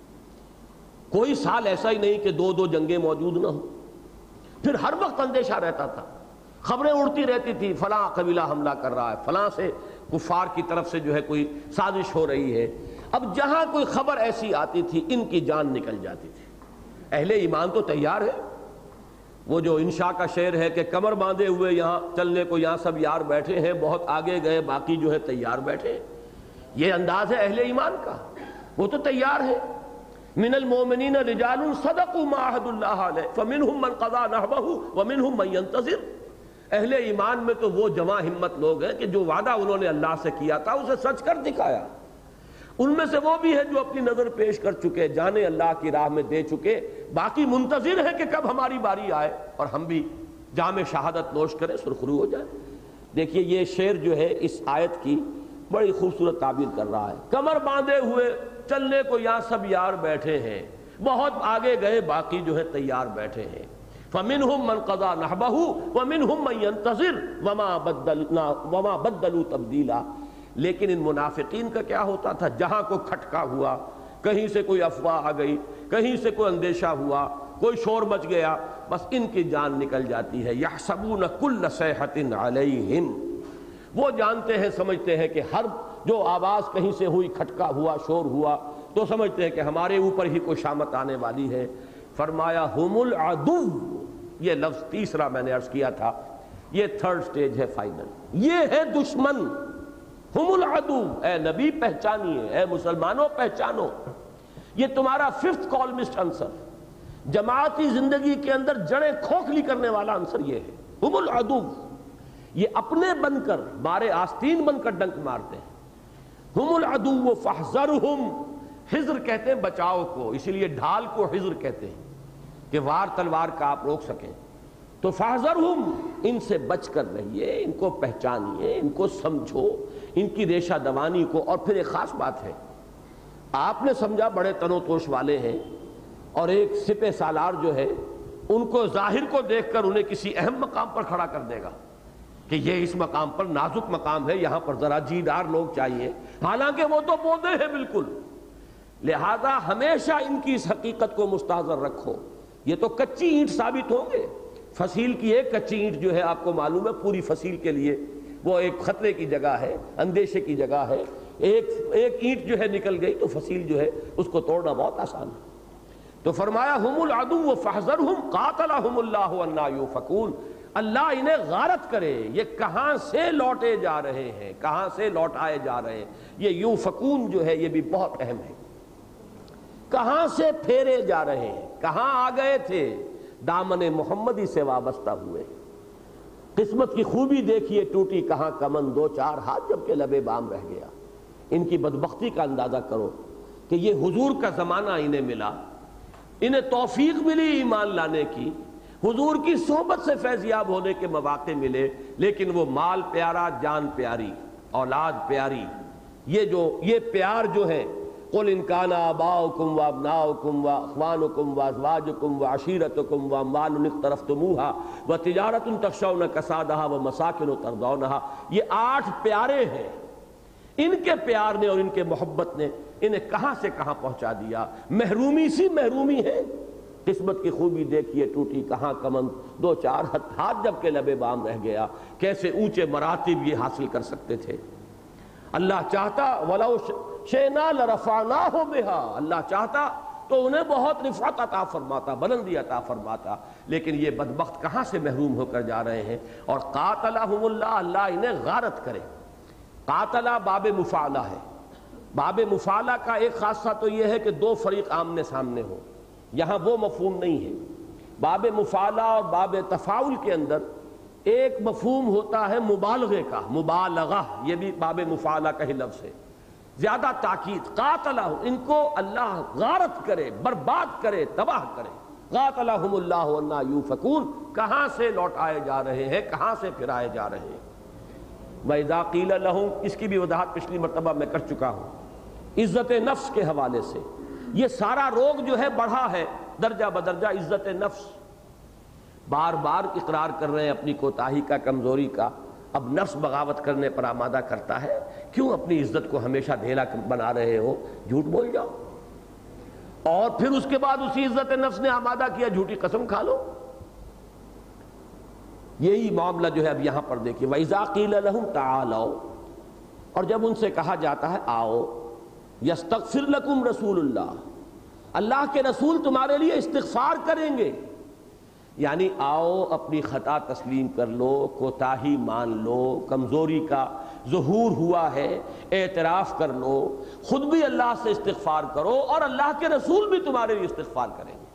کوئی سال ایسا ہی نہیں کہ 2 جنگیں موجود نہ ہوں، پھر ہر وقت اندیشہ رہتا تھا، خبریں اڑتی رہتی تھی، فلاں قبیلہ حملہ کر رہا ہے، فلاں سے کفار کی طرف سے جو ہے کوئی سازش ہو رہی ہے۔ اب جہاں کوئی خبر ایسی آتی تھی ان کی جان نکل جاتی تھی۔ اہل ایمان تو تیار ہے، وہ جو انشاء کا شعر ہے کہ کمر باندھے ہوئے یہاں چلنے کو یہاں سب یار بیٹھے ہیں، بہت آگے گئے باقی جو ہے تیار بیٹھے ہیں، یہ انداز ہے اہل ایمان کا، وہ تو تیار ہے۔ من المؤمنین رجال صدقوا ما عاهدوا اللہ علیہ فمنهم من قضى نحبه ومنهم من ينتظر۔ اہل ایمان میں تو وہ جمع ہمت لوگ ہیں کہ جو وعدہ انہوں نے اللہ سے کیا تھا اسے سچ کر دکھایا۔ ان میں سے وہ بھی ہے جو اپنی نظر پیش کر چکے، جانے اللہ کی راہ میں دے چکے، باقی منتظر ہے کہ کب ہماری باری آئے اور ہم بھی جام شہادت نوش کریں، سرخرو ہو جائے۔ دیکھیے یہ شعر جو ہے اس آیت کی بڑی خوبصورت تعبیر کر رہا ہے۔ کمر باندھے ہوئے چلنے کو یہاں سب یار بیٹھے ہیں، بہت آگے گئے باقی جو ہے تیار بیٹھے ہیں۔ فَمِنْهُمْ مَنْ قَضَى نَحْبَهُ وَمِنْهُمْ مَنْ يَنْتَظِرُ وَمَا بَدَّلُوا تَبْدِيلًا۔ لیکن ان منافقین کا کیا ہوتا تھا، جہاں کوئی کھٹکا ہوا، کہیں سے کوئی افواہ آ گئی، کہیں سے کوئی اندیشہ ہوا، کوئی شور مچ گیا، بس ان کی جان نکل جاتی ہے۔ یحسبون کل صیحۃ علیہم، وہ جانتے ہیں، سمجھتے ہیں کہ ہر جو آواز کہیں سے ہوئی، کھٹکا ہوا، شور ہوا، تو سمجھتے ہیں کہ ہمارے اوپر ہی کوئی شامت آنے والی ہے۔ فرمایا ہم العدو، یہ لفظ تیسرا میں نے عرض کیا تھا، یہ 3rd سٹیج ہے فائنل، یہ ہے دشمن۔ ہم العدو، اے نبی پہچانیے، اے مسلمانوں پہچانو، یہ تمہارا 5th کالمسٹ عنصر، جماعتی زندگی کے اندر جڑیں کھوکھلی کرنے والا عنصر یہ ہے۔ ہم العدو، یہ اپنے بن کر مارے آستین بن کر ڈنک مارتے ہیں۔ ہم العدو فاحذرہم، حذر کہتے ہیں بچاؤ کو، اسی لیے ڈھال کو حذر کہتے ہیں کہ وار تلوار کا آپ روک سکیں۔ تو فاحذرہم، ان سے بچ کر رہیے، ان کو پہچانیے، ان کو سمجھو، ان کی ریشہ دوانی کو۔ اور پھر ایک خاص بات ہے، آپ نے سمجھا بڑے تن و توش والے ہیں، اور ایک سپہ سالار جو ہے ان کو ظاہر کو دیکھ کر انہیں کسی اہم مقام پر کھڑا کر دے گا کہ یہ اس مقام پر نازک مقام ہے، یہاں پر ذرا جیدار لوگ چاہیے، حالانکہ وہ تو بودے ہیں بالکل۔ لہذا ہمیشہ ان کی اس حقیقت کو مستحضر رکھو، یہ تو کچی اینٹ ثابت ہوں گے۔ فصیل کی ایک کچی اینٹ جو ہے آپ کو معلوم ہے پوری فصیل کے لیے وہ ایک خطرے کی جگہ ہے، اندیشے کی جگہ ہے۔ ایک اینٹ جو ہے نکل گئی تو فصیل جو ہے اس کو توڑنا بہت آسان ہے۔ تو فرمایا ہم العدو فاحذرہم قاتلہم اللہ انا یؤفکون، اللہ انہیں غارت کرے، یہ کہاں سے لوٹے جا رہے ہیں، کہاں سے لوٹائے جا رہے ہیں۔ یہ یؤفکون جو ہے یہ بھی بہت اہم ہے، کہاں سے پھیرے جا رہے ہیں، کہاں آ گئے تھے، دامن محمدی سے وابستہ ہوئے۔ قسمت کی خوبی دیکھیے، ٹوٹی کہاں کمن 2-4 ہاتھ جب کہ لبے بام رہ گیا۔ ان کی بدبختی کا اندازہ کرو کہ یہ حضور کا زمانہ انہیں ملا، انہیں توفیق ملی ایمان لانے کی، حضور کی صحبت سے فیضیاب ہونے کے مواقع ملے، لیکن وہ مال پیارا، جان پیاری، اولاد پیاری، یہ پیار جو ہے، قل ان کان آباؤکم وابناؤکم واخوانکم وازواجکم وعشیرتکم واموال اقترفتموها وتجارۃ تخشون کسادها ومساکن ترضونها، یہ 8 پیارے ہیں۔ ان کے پیار نے اور ان کے محبت نے انہیں کہاں سے کہاں پہنچا دیا، محرومی سی محرومی ہے۔ قسمت کی خوبی دیکھیے ٹوٹی کہاں کمند، 2-4 ہاتھ جب کے لبے بام رہ گیا، کیسے اونچے مراتب یہ حاصل کر سکتے تھے۔ اللہ چاہتا وَلَوْ شِئْنَا لَرَفَعْنَاهُ بِهَا، اللہ چاہتا تو انہیں بہت رفعت عطا فرماتا، بلندی عطا فرماتا، لیکن یہ بدبخت کہاں سے محروم ہو کر جا رہے ہیں۔ اور قاتلہم اللہ، اللہ انہیں غارت کرے۔ قاتلہ باب مفعلہ ہے۔ باب مفعلہ کا ایک خاصہ تو یہ ہے کہ 2 فریق آمنے سامنے ہو، یہاں وہ مفہوم نہیں ہے۔ باب مفعلہ اور باب تفاعل کے اندر ایک مفہوم ہوتا ہے مبالغے کا، مبالغہ، یہ بھی باب مفعلہ کا ہی لفظ ہے، زیادہ تاکید۔ قاتلہ، ان کو اللہ غارت کرے، برباد کرے، تباہ کرے۔ قاتلہم اللہ انا یوفکون، کہاں سے لوٹائے جا رہے ہیں، کہاں سے پھرائے جا رہے ہیں۔ وَإِذَا قِيلَ لَهُمْ، اس کی بھی وضاحت پچھلی مرتبہ میں کر چکا ہوں۔ عزت نفس کے حوالے سے یہ سارا روگ جو ہے بڑھا ہے درجہ بدرجہ عزت نفس۔ بار بار اقرار کر رہے ہیں اپنی کوتاہی کا، کمزوری کا، اب نفس بغاوت کرنے پر آمادہ کرتا ہے۔ کیوں اپنی عزت کو ہمیشہ ڈھیلا بنا رہے ہو؟ جھوٹ بول جاؤ، اور پھر اس کے بعد اسی عزت نفس نے آمادہ کیا جھوٹی قسم کھا لو۔ یہی معاملہ جو ہے اب یہاں پر دیکھیے، وَإِذَا قِيلَ لَهُمْ تَعَالَوْا، اور جب ان سے کہا جاتا ہے آؤ، يَسْتَغْفِرْ لَكُمْ رسول اللہ کے رسول تمہارے لیے استغفار کریں گے، یعنی آؤ اپنی خطا تسلیم کر لو، کوتاہی مان لو، کمزوری کا ظہور ہوا ہے اعتراف کر لو، خود بھی اللہ سے استغفار کرو اور اللہ کے رسول بھی تمہارے لیے استغفار کریں گے۔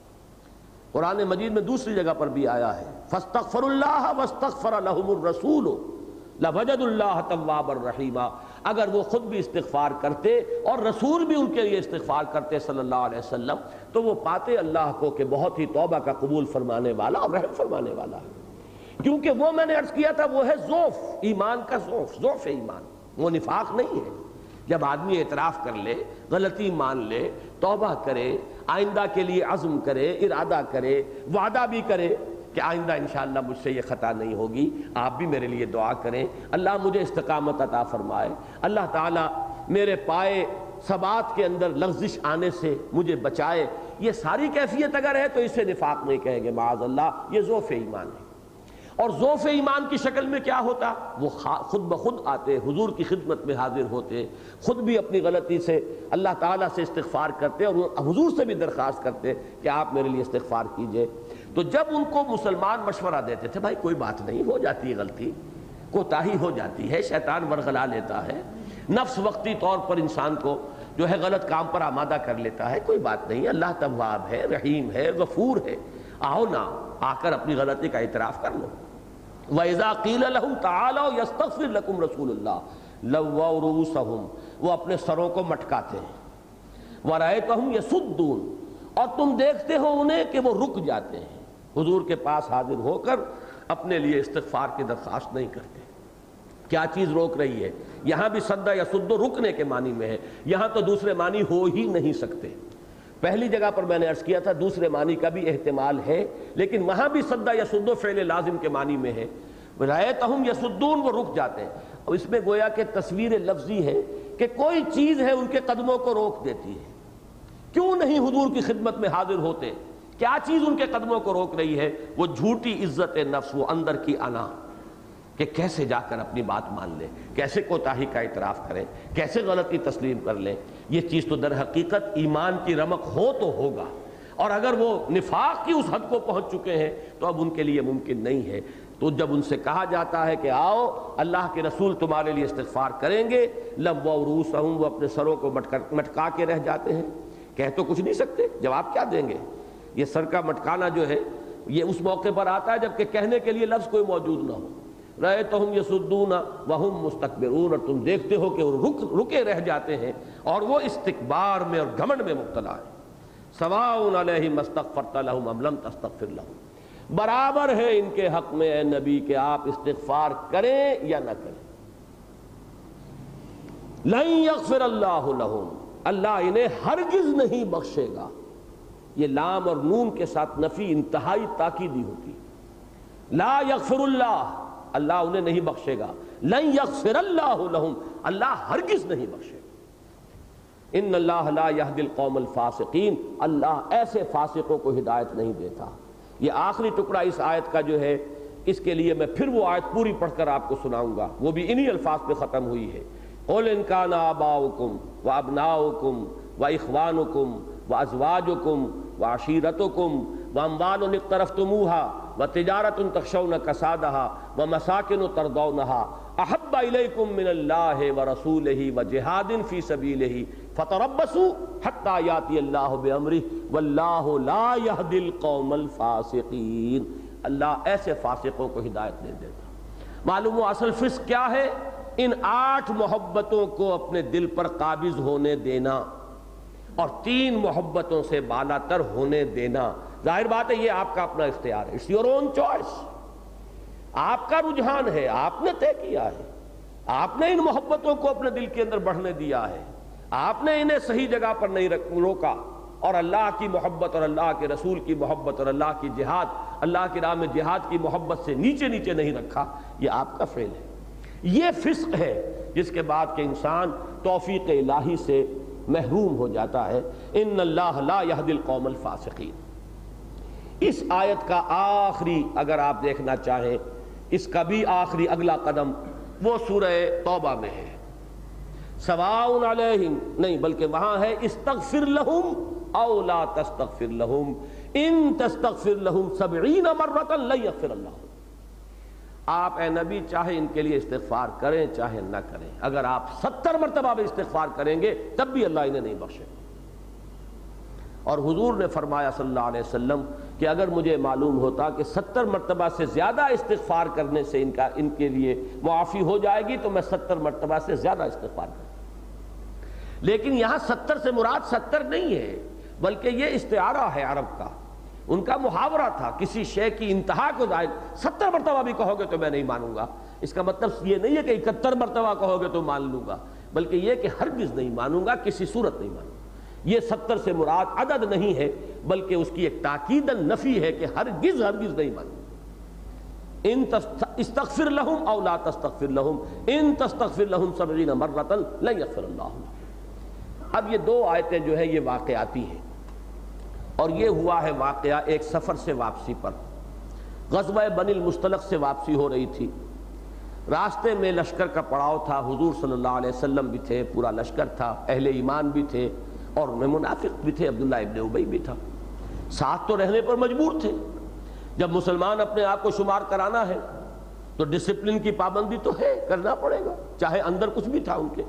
قرآن مجید میں دوسری جگہ پر بھی آیا ہے، فاستغفروا اللہ واستغفر لهم الرسول لوجدوا اللہ توابا رحیما، اگر وہ خود بھی استغفار کرتے اور رسول بھی ان کے لیے استغفار کرتے صلی اللہ علیہ وسلم، تو وہ پاتے اللہ کو کہ بہت ہی توبہ کا قبول فرمانے والا اور رحم فرمانے والا ہے۔ کیونکہ وہ میں نے عرض کیا تھا وہ ہے ضعف ایمان کا، ضعف ایمان، وہ نفاق نہیں ہے۔ جب آدمی اعتراف کر لے، غلطی مان لے، توبہ کرے، آئندہ کے لیے عزم کرے، ارادہ کرے، وعدہ بھی کرے کہ آئندہ انشاءاللہ مجھ سے یہ خطا نہیں ہوگی، آپ بھی میرے لیے دعا کریں، اللہ مجھے استقامت عطا فرمائے، اللہ تعالیٰ میرے پائے ثبات کے اندر لغزش آنے سے مجھے بچائے، یہ ساری کیفیت اگر ہے تو اسے نفاق نہیں کہیں گے، معاذ اللہ، یہ ضعف ایمان ہے۔ اور ضعف ایمان کی شکل میں کیا ہوتا؟ وہ خود بخود آتے، حضور کی خدمت میں حاضر ہوتے، خود بھی اپنی غلطی سے اللہ تعالیٰ سے استغفار کرتے اور حضور سے بھی درخواست کرتے کہ آپ میرے لیے استغفار کیجئے۔ تو جب ان کو مسلمان مشورہ دیتے تھے، بھائی کوئی بات نہیں، ہو جاتی ہے غلطی، کوتاہی ہو جاتی ہے، شیطان ورغلا لیتا ہے، نفس وقتی طور پر انسان کو جو ہے غلط کام پر آمادہ کر لیتا ہے، کوئی بات نہیں، اللہ تواب ہے، رحیم ہے، غفور ہے، آؤ نا، آ کر اپنی غلطی کا اعتراف کر لو۔ وَإِذَا قِيلَ لَهُمْ تَعَالَوْا يَسْتَغْفِرْ لَكُمْ رَسُولُ اللَّهِ لَوَّوْا رُؤُوسَهُمْ، وہ اپنے سروں کو مٹکاتے ہیں، وَرَأَيْتَهُمْ يَصُدُّونَ، اور تم دیکھتے ہو انہیں کہ وہ رک جاتے ہیں، حضور کے پاس حاضر ہو کر اپنے لیے استغفار کی درخواست نہیں کرتے۔ کیا چیز روک رہی ہے؟ یہاں بھی صد یصد رکنے کے معنی میں ہے، یہاں تو دوسرے معنی ہو ہی نہیں سکتے۔ پہلی جگہ پر میں نے عرض کیا تھا دوسرے معنی کا بھی احتمال ہے، لیکن وہاں بھی صد یصد فعل لازم کے معنی میں ہے، رأیتہم یصدون، وہ رک جاتے ہیں۔ اور اس میں گویا کہ تصویر لفظی ہے کہ کوئی چیز ہے ان کے قدموں کو روک دیتی ہے، کیوں نہیں حضور کی خدمت میں حاضر ہوتے؟ کیا چیز ان کے قدموں کو روک رہی ہے؟ وہ جھوٹی عزت نفس، وہ اندر کی انا، کہ کیسے جا کر اپنی بات مان لیں، کیسے کوتاہی کا اعتراف کریں، کیسے غلطی تسلیم کر لیں۔ یہ چیز تو در حقیقت ایمان کی رمق ہو تو ہوگا، اور اگر وہ نفاق کی اس حد کو پہنچ چکے ہیں تو اب ان کے لیے ممکن نہیں ہے۔ تو جب ان سے کہا جاتا ہے کہ آؤ اللہ کے رسول تمہارے لیے استغفار کریں گے، لووا رؤوسہم، وہ اپنے سروں کو مٹکا کے رہ جاتے ہیں، کہہ تو کچھ نہیں سکتے، جواب کیا دیں گے؟ یہ سر کا مٹکانا جو ہے یہ اس موقع پر آتا ہے جب کہ کہنے کے لیے لفظ کوئی موجود نہ ہو۔ رأیتہم یصدون وہم مستکبرون، اور تم دیکھتے ہو کہ وہ رکے رہ جاتے ہیں اور وہ استکبار میں اور گھمنڈ میں مبتلا ہے. سواء علیہم استغفرت لہم ام لم تستغفر لہم، برابر ہے ان کے حق میں اے نبی کہ آپ استغفار کریں یا نہ کریں. لن یغفر اللہ لہم، اللہ انہیں ہرگز نہیں بخشے گا. یہ لام اور نون کے ساتھ نفی انتہائی تاکیدی ہوتی. لا یغفر اللہ، اللہ انہیں نہیں بخشے گا. لن یغفر اللہ لہم، اللہ ہرگز نہیں بخشے گا. ان اللہ لا یہدی القوم الفاسقین، اللہ ایسے فاسقوں کو ہدایت نہیں دیتا. یہ آخری ٹکڑا اس آیت کا جو ہے، اس کے لیے میں پھر وہ آیت پوری پڑھ کر آپ کو سناؤں گا، وہ بھی انہی الفاظ پہ ختم ہوئی ہے. قل ان کان آباؤکم وابناؤکم واخوانکم وازواجکم وعشیرتکم واموال اقترفتموها وتجارۃ تخشون کسادها ومساکن ترضونها احب الیکم من اللہ ورسولہ وجہاد فی سبیلہ فتربصوا حتی یاتی اللہ بامرہ واللہ لا یہدی القوم الفاسقین. اللہ ایسے فاسقوں کو ہدایت نہیں دیتا. معلوم ہو اصل فسق کیا ہے؟ ان 8 محبتوں کو اپنے دل پر قابض ہونے دینا اور 3 محبتوں سے بالا تر ہونے دینا. ظاہر بات ہے یہ آپ کا اپنا اختیار ہے. It's your own choice. آپ کا رجحان ہے، آپ نے طے کیا ہے، آپ نے ان محبتوں کو اپنے دل کے اندر بڑھنے دیا ہے، آپ نے انہیں صحیح جگہ پر نہیں روکا، اور اللہ کی محبت اور اللہ کے رسول کی محبت اور اللہ کی جہاد، اللہ کی راہ میں جہاد کی محبت سے نیچے نیچے نہیں رکھا. یہ آپ کا فعل ہے. یہ فسق ہے جس کے بعد کہ انسان توفیق الہی سے محروم ہو جاتا ہے. ان اللہ لا یہدی القوم الفاسقین. اس آیت کا آخری اگر آپ دیکھنا چاہیں، اس کا بھی آخری اگلا قدم وہ سورہ توبہ میں ہے. سواء علیہم نہیں، بلکہ وہاں ہے استغفر لہم او لا تستغفر لہم ان تستغفر لہم 70 مرۃ لن یغفر اللہ. آپ اے نبی چاہے ان کے لیے استغفار کریں چاہے نہ کریں، اگر آپ 70 مرتبہ بھی استغفار کریں گے تب بھی اللہ انہیں نہیں بخشے. اور حضور نے فرمایا صلی اللہ علیہ وسلم کہ اگر مجھے معلوم ہوتا کہ 70 مرتبہ سے زیادہ استغفار کرنے سے ان کے لیے معافی ہو جائے گی تو میں 70 مرتبہ سے زیادہ استغفار کروں. لیکن یہاں 70 سے مراد 70 نہیں ہے، بلکہ یہ استعارہ ہے عرب کا. ان کا محاورہ تھا کسی شے کی انتہا کو ظاہر. 70 مرتبہ بھی کہو گے تو میں نہیں مانوں گا. اس کا مطلب یہ نہیں ہے کہ 71 مرتبہ کہو گے تو مان لوں گا، بلکہ یہ کہ ہرگز نہیں مانوں گا، کسی صورت نہیں مانوں گا. یہ 70 سے مراد عدد نہیں ہے، بلکہ اس کی ایک تاکیدن نفی ہے کہ ہرگز ہرگز نہیں مانوں گا. ان استغفر لہم او لا تستغفر لہم ان تستغفر لہم 70 مرۃ لن یغفر اللہ. اب یہ 2 آیتیں جو ہے یہ واقعاتی ہیں، اور یہ ہوا ہے واقعہ ایک سفر سے واپسی پر. غزوہ بنی المصطلق سے واپسی ہو رہی تھی. راستے میں لشکر کا پڑاؤ تھا. حضور صلی اللہ علیہ وسلم بھی تھے، پورا لشکر تھا، اہل ایمان بھی تھے، اور ان میں منافق بھی تھے، عبداللہ ابن ابی بھی تھا. ساتھ تو رہنے پر مجبور تھے. جب مسلمان اپنے آپ کو شمار کرانا ہے تو ڈسپلن کی پابندی تو ہے، کرنا پڑے گا، چاہے اندر کچھ بھی تھا ان کے.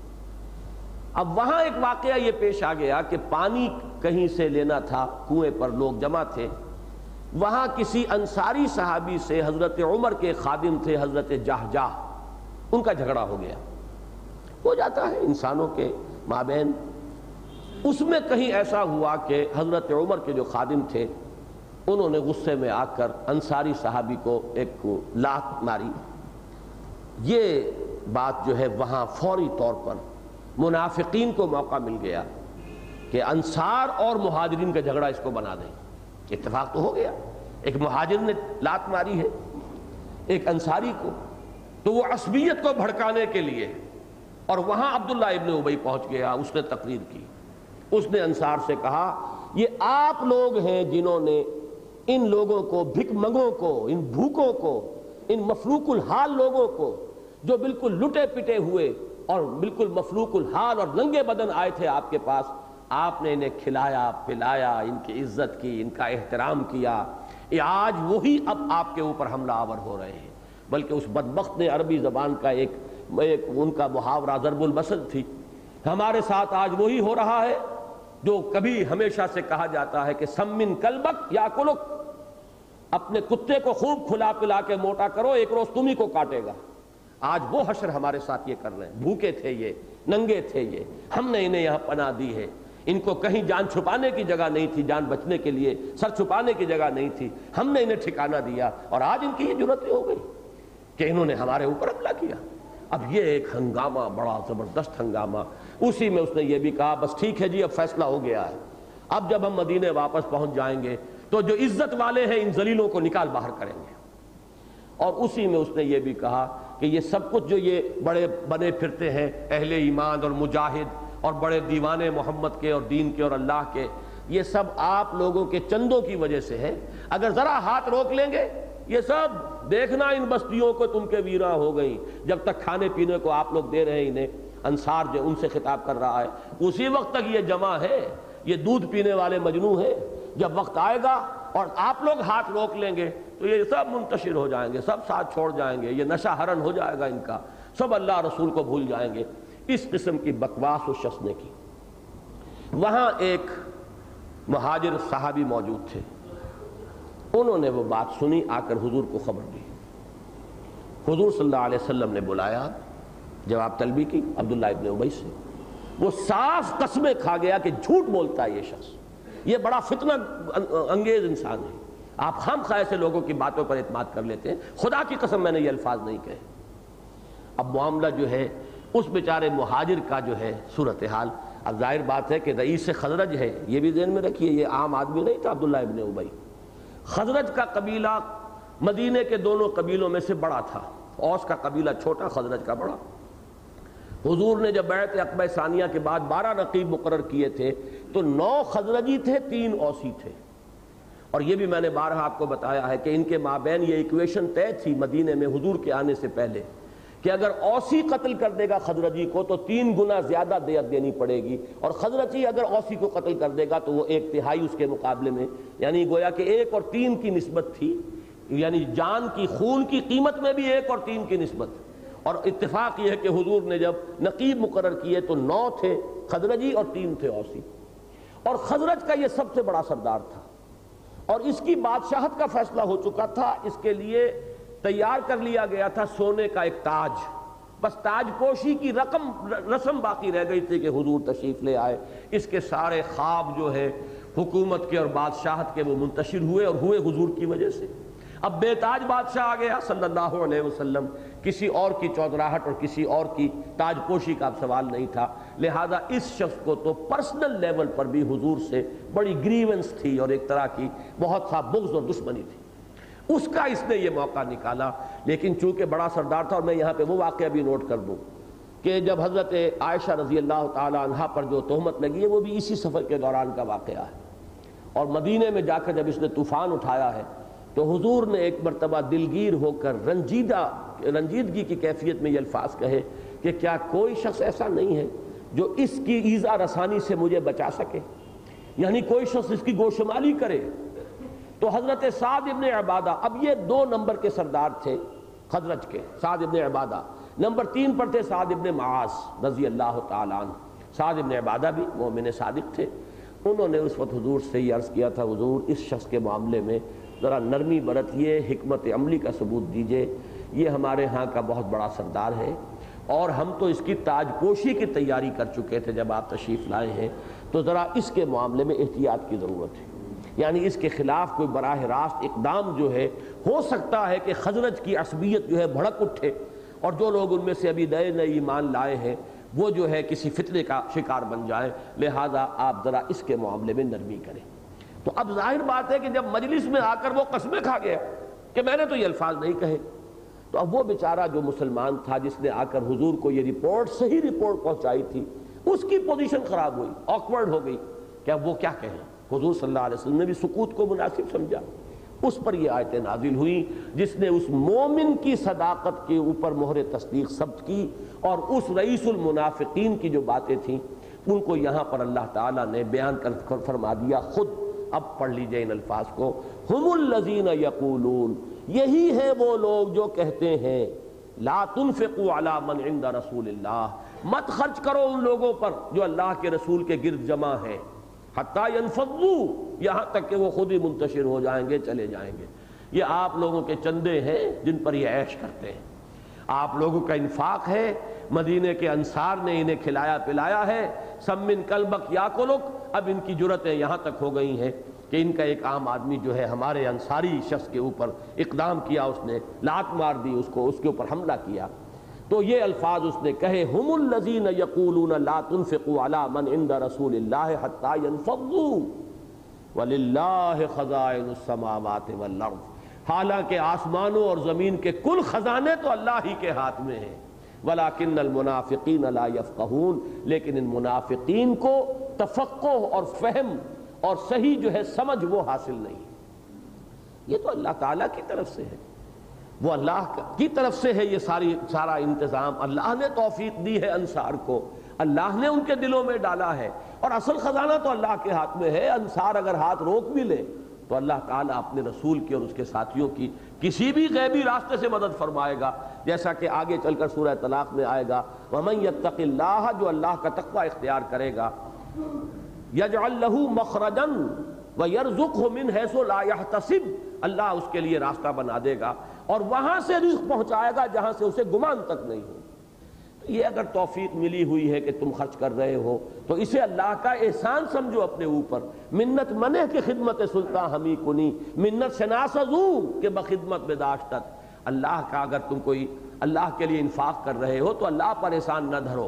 اب وہاں ایک واقعہ یہ پیش آ گیا کہ پانی کہیں سے لینا تھا، کنویں پر لوگ جمع تھے. وہاں کسی انصاری صحابی سے، حضرت عمر کے خادم تھے حضرت جہجہ، ان کا جھگڑا ہو گیا. ہو جاتا ہے انسانوں کے مابین. اس میں کہیں ایسا ہوا کہ حضرت عمر کے جو خادم تھے انہوں نے غصے میں آ کر انصاری صحابی کو ایک لات ماری. یہ بات جو ہے وہاں فوری طور پر منافقین کو موقع مل گیا کہ انصار اور مہاجرین کا جھگڑا اس کو بنا دیں. اتفاق تو ہو گیا، ایک مہاجر نے لات ماری ہے ایک انصاری کو، تو وہ عصبیت کو بھڑکانے کے لیے، اور وہاں عبداللہ ابن ابی پہنچ گیا. اس نے تقریر کی، اس نے انصار سے کہا یہ آپ لوگ ہیں جنہوں نے ان لوگوں کو، بھک منگوں کو، ان بھوکوں کو، ان مفلوق الحال لوگوں کو جو بالکل لٹے پٹے ہوئے اور بالکل مفلوق الحال اور ننگے بدن آئے تھے آپ کے پاس، آپ نے انہیں کھلایا پلایا، ان کی عزت کی، ان کا احترام کیا. آج وہی اب آپ کے اوپر حملہ آور ہو رہے ہیں. بلکہ اس بدبخت نے عربی زبان کا ایک ان کا محاورہ ضرب المثل تھی. ہمارے ساتھ آج وہی ہو رہا ہے جو کبھی ہمیشہ سے کہا جاتا ہے کہ سمن کلبک یا کلک، اپنے کتے کو خوب کھلا پلا کے موٹا کرو، ایک روز تم ہی کو کاٹے گا۔ آج وہ حشر ہمارے ساتھ یہ کر رہے ہیں، بھوکے تھے یہ، ننگے تھے یہ، ہم نے انہیں یہاں پناہ دی ہے، ان کو کہیں جان چھپانے کی جگہ نہیں تھی، جان بچنے کے لیے سر چھپانے کی جگہ نہیں تھی، ہم نے انہیں ٹھکانہ دیا، اور آج ان کی یہ جرأت ہو گئی کہ انہوں نے ہمارے اوپر حملہ کیا۔ اب یہ ایک ہنگامہ، بڑا زبردست ہنگامہ، اسی میں اس نے یہ بھی کہا بس ٹھیک ہے جی اب فیصلہ ہو گیا ہے، اب جب ہم مدینے واپس پہنچ جائیں گے تو جو عزت والے ہیں ان ذلیلوں کو نکال باہر کریں گے۔ اور اسی میں اس نے یہ بھی کہا کہ یہ سب کچھ جو یہ بڑے بنے پھرتے ہیں اہل ایمان اور مجاہد اور بڑے دیوانے محمد کے اور دین کے اور اللہ کے، یہ سب آپ لوگوں کے چندوں کی وجہ سے ہے، اگر ذرا ہاتھ روک لیں گے یہ سب دیکھنا ان بستیوں کو تم کے ویراں ہو گئیں، جب تک کھانے پینے کو آپ لوگ دے رہے ہیں انہیں، انصار جو ان سے خطاب کر رہا ہے، اسی وقت تک یہ جمع ہے، یہ دودھ پینے والے مجنوں ہیں، جب وقت آئے گا اور آپ لوگ ہاتھ روک لیں گے تو یہ سب منتشر ہو جائیں گے، سب ساتھ چھوڑ جائیں گے، یہ نشہ حرن ہو جائے گا ان کا، سب اللہ رسول کو بھول جائیں گے۔ اس قسم کی بکواس اس شخص نے کی۔ وہاں ایک مہاجر صحابی موجود تھے، انہوں نے وہ بات سنی، آ کر حضور کو خبر دی۔ حضور صلی اللہ علیہ وسلم نے بلایا، جواب طلبی کی عبداللہ ابن ابی سے، وہ صاف قسمیں کھا گیا کہ جھوٹ بولتا ہے یہ شخص، یہ بڑا فتنہ انگیز انسان ہے، آپ خام خواہ ایسے لوگوں کی باتوں پر اعتماد کر لیتے ہیں، خدا کی قسم میں نے یہ الفاظ نہیں کہے۔ اب معاملہ جو ہے اس بیچارے مہاجر کا جو ہے صورتحال، اب ظاہر بات ہے کہ رئیس خزرج ہے، یہ بھی ذہن میں رکھیے، یہ عام آدمی نہیں تھا عبداللہ ابن ابی۔ خزرج کا قبیلہ مدینے کے دونوں قبیلوں میں سے بڑا تھا، اوس کا قبیلہ چھوٹا، خزرج کا بڑا۔ حضور نے جب بیعت عقبہ ثانیہ کے بعد 12 رقیب مقرر کیے تھے تو 9 خزرجی تھے، 3 اوسی تھے، اور یہ بھی میں نے بارہا آپ کو بتایا ہے کہ ان کے مابین یہ ایکویشن طے تھی مدینے میں حضور کے آنے سے پہلے کہ اگر اوسی قتل کر دے گا خزرجی کو تو 3 گنا زیادہ دیت دینی پڑے گی، اور خزرجی اگر اوسی کو قتل کر دے گا تو وہ 1/3 اس کے مقابلے میں، یعنی گویا کہ 1 اور 3 کی نسبت تھی، یعنی جان کی خون کی قیمت میں بھی 1 اور 3 کی نسبت۔ اور اتفاق یہ ہے کہ حضور نے جب نقیب مقرر کیے تو 9 تھے خزرجی اور 3 تھے اوسی، اور خزرج کا یہ سب سے بڑا سردار تھا، اور اس کی بادشاہت کا فیصلہ ہو چکا تھا، اس کے لیے تیار کر لیا گیا تھا سونے کا ایک تاج، بس تاج پوشی کی رسم باقی رہ گئی تھی کہ حضور تشریف لے آئے۔ اس کے سارے خواب جو ہے حکومت کے اور بادشاہت کے وہ منتشر ہوئے، اور ہوئے حضور کی وجہ سے۔ اب بے تاج بادشاہ آ گیا صلی اللہ علیہ وسلم، کسی اور کی چودراہٹ اور کسی اور کی تاج پوشی کا اب سوال نہیں تھا، لہذا اس شخص کو تو پرسنل لیول پر بھی حضور سے بڑی گریونس تھی اور ایک طرح کی بہت سا بغض اور دشمنی تھی، اس کا اس نے یہ موقع نکالا۔ لیکن چونکہ بڑا سردار تھا، اور میں یہاں پہ وہ واقعہ بھی نوٹ کر دوں کہ جب حضرت عائشہ رضی اللہ تعالی عنہا پر جو تہمت لگی ہے وہ بھی اسی سفر کے دوران کا واقعہ ہے، اور مدینے میں جا کر جب اس نے طوفان اٹھایا ہے تو حضور نے ایک مرتبہ دلگیر ہو کر رنجیدگی کی کیفیت میں یہ الفاظ کہے کہ کیا کوئی شخص ایسا نہیں ہے جو اس کی ایذا رسانی سے مجھے بچا سکے، یعنی کوئی شخص اس کی گوشمالی کرے۔ تو حضرت سعد ابن عبادہ، اب یہ 2 نمبر کے سردار تھے خزرج کے، سعد ابن عبادہ، نمبر 3 پر تھے سعد ابن معاذ رضی اللہ تعالیٰ عنہ۔ سعد ابن عبادہ بھی مومن صادق تھے، انہوں نے اس وقت حضور سے یہ عرض کیا تھا، حضور اس شخص کے معاملے میں ذرا نرمی برتیے، حکمت عملی کا ثبوت دیجئے، یہ ہمارے ہاں کا بہت بڑا سردار ہے، اور ہم تو اس کی تاج پوشی کی تیاری کر چکے تھے جب آپ تشریف لائے ہیں، تو ذرا اس کے معاملے میں احتیاط کی ضرورت ہے، یعنی اس کے خلاف کوئی براہ راست اقدام جو ہے، ہو سکتا ہے کہ خزرج کی عصبیت جو ہے بھڑک اٹھے، اور جو لوگ ان میں سے ابھی نئے ایمان لائے ہیں وہ جو ہے کسی فتنے کا شکار بن جائے، لہذا آپ ذرا اس کے معاملے میں نرمی کریں۔ تو اب ظاہر بات ہے کہ جب مجلس میں آ کر وہ قسمیں کھا گیا کہ میں نے تو یہ الفاظ نہیں کہے، تو اب وہ بیچارہ جو مسلمان تھا جس نے آ کر حضور کو یہ رپورٹ، صحیح رپورٹ پہنچائی تھی، اس کی پوزیشن خراب ہوئی، آکورڈ ہو گئی کہ اب وہ کیا کہیں۔ حضور صلی اللہ علیہ وسلم نے بھی سکوت کو مناسب سمجھا، اس پر یہ آیتیں نازل ہوئی جس نے اس مومن کی صداقت کے اوپر مہر تصدیق ثبت کی، اور اس رئیس المنافقین کی جو باتیں تھیں ان کو یہاں پر اللہ تعالیٰ نے بیان کر فرما دیا خود۔ اب پڑھ لیجئے ان الفاظ کو، ہم الذین یقولون، یہی ہیں وہ لوگ جو کہتے ہیں، لا تنفقوا علی من عند رسول اللہ، مت خرچ کرو ان لوگوں پر جو اللہ کے رسول کے گرد جمع ہیں، حتی ینفضوا، یہاں تک کہ وہ خود ہی منتشر ہو جائیں گے، چلے جائیں گے، یہ آپ لوگوں کے چندے ہیں جن پر یہ عیش کرتے ہیں، آپ لوگوں کا انفاق ہے، مدینے کے انصار نے انہیں کھلایا پلایا ہے، سمن کلبک یاکلک۔ اب ان کی جرتیں یہاں تک ہو گئی ہیں کہ ان کا ایک عام آدمی جو ہے ہمارے انصاری شخص کے اوپر اقدام کیا، اس نے لات مار دی، اس کے اوپر حملہ کیا، تو یہ الفاظ اس نے کہے، ہم الذین یقولون لا تنفقوا علی من عند رسول اللہ حتی ینفضوا وللہ خزائن السماوات والارض۔ حالانکہ آسمانوں اور زمین کے کل خزانے تو اللہ ہی کے ہاتھ میں ہیں، ولیکن المنافقین لا یفقہون، لیکن ان منافقین کو تفقہ اور فہم اور صحیح جو ہے سمجھ وہ حاصل نہیں۔ یہ تو اللہ تعالیٰ کی طرف سے ہے، وہ اللہ کی طرف سے ہے، یہ سارا انتظام اللہ نے توفیق دی ہے انصار کو، اللہ نے ان کے دلوں میں ڈالا ہے، اور اصل خزانہ تو اللہ کے ہاتھ میں ہے۔ انصار اگر ہاتھ روک بھی لے تو اللہ تعالیٰ اپنے رسول کی اور اس کے ساتھیوں کی کسی بھی غیبی راستے سے مدد فرمائے گا، جیسا کہ آگے چل کر سورہ طلاق میں آئے گا، وَمَن يَتَّقِ اللَّهَ، جو اللہ کا تقوی اختیار کرے گا، يَجْعَلْ لَهُ مَخْرَجًا وَيَرْزُقْهُ مِنْ حَيْثُ لَا يَحْتَسِبُ، اللہ اس کے لیے راستہ بنا دے گا اور وہاں سے رزق پہنچائے گا جہاں سے اسے گمان تک نہیں ہو۔ یہ اگر توفیق ملی ہوئی ہے کہ تم خرچ کر رہے ہو تو اسے اللہ کا احسان سمجھو اپنے اوپر۔ منت منع کے خدمت سلطان ہمی کنی، منت شناسزو کہ بخدمت بداشتت۔ اللہ کا اگر تم کوئی اللہ کے لیے انفاق کر رہے ہو تو اللہ پر احسان نہ دھرو،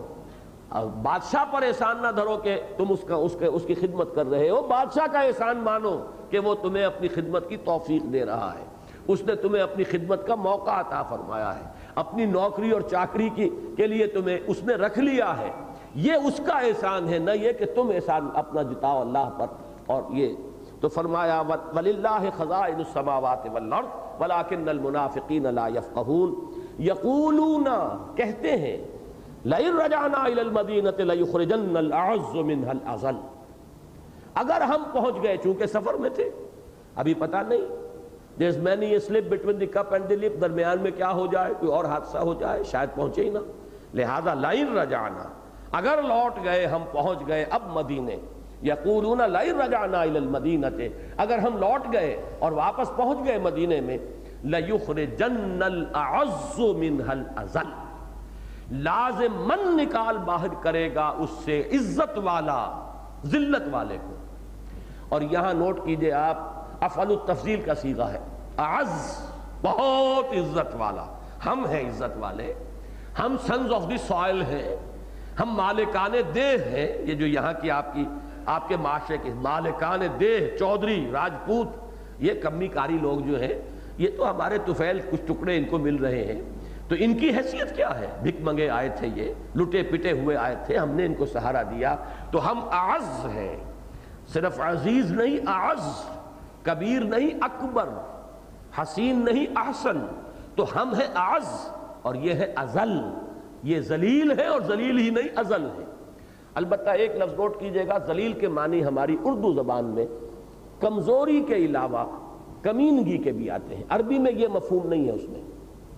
بادشاہ پر احسان نہ دھرو کہ تم اس کی خدمت کر رہے ہو، بادشاہ کا احسان مانو کہ وہ تمہیں اپنی خدمت کی توفیق دے رہا ہے، اس نے تمہیں اپنی خدمت کا موقع عطا فرمایا ہے، اپنی نوکری اور چاکری کے لیے تمہیں اس نے رکھ لیا ہے، یہ اس کا احسان ہے، نہ یہ کہ تم احسان اپنا جتاؤ اللہ پر۔ اور یہ تو فرمایا وَلِلَّهِ خَزَائِنُ السَّمَاوَاتِ وَالْأَرْضِ وَلَٰكِنَّ الْمُنَافِقِينَ لَا يَفْقَهُونَ۔ یقولون، کہتے ہیں، لَئِن رَجَعْنَا إِلَى الْمَدِينَةِ لَيُخْرِجَنَّ الْأَعَزُّ مِنْهَا الْأَذَلَّ۔ اگر ہم پہنچ گئے، چونکہ سفر میں تھے، ابھی پتہ نہیں، There's many a slip between the cup and the lip، درمیان میں کیا ہو جائے، کوئی اور حادثہ ہو جائے، شاید پہنچے ہی نہ، لہذا لَئِن رَجَعْنَا، اگر لوٹ گئے، ہم پہنچ گئے اب مدینے، یقولون لَئِن رَجَعْنَا إِلَى الْمَدِينَةِ، اگر ہم لوٹ گئے اور واپس پہنچ گئے مدینے میں، لَيُخْرِجَنَّ الْأَعَزُّ مِنْهَا الْأَذَلَّ، لازماً نکال باہر کرے گا اس سے عزت والا ذلت والے کو۔ اور یہاں نوٹ کیجئے آپ، افعل التفضیل کا صیغہ ہے، اعز، بہت عزت والا، ہم ہیں عزت والے، ہم سنز آف دی سوائل ہیں، ہم مالکان دیہ ہیں۔ یہ جو یہاں کی آپ کے معاشرے کے مالکان دیہ، چودھری، راجپوت، یہ کمی کاری لوگ جو ہیں، یہ تو ہمارے طفیل کچھ ٹکڑے ان کو مل رہے ہیں، تو ان کی حیثیت کیا ہے؟ بھک منگے آئے تھے، یہ لٹے پٹے ہوئے آئے تھے، ہم نے ان کو سہارا دیا، تو ہم اعز ہیں، صرف عزیز نہیں، اعز، کبیر نہیں اکبر، حسین نہیں احسن، تو ہم ہیں اعز، اور یہ ہے ازل، یہ ذلیل ہے، اور ذلیل ہی نہیں ازل ہے۔ البتہ ایک لفظ نوٹ کیجئے گا، ذلیل کے معنی ہماری اردو زبان میں کمزوری کے علاوہ کمینگی کے بھی آتے ہیں، عربی میں یہ مفہوم نہیں ہے اس میں،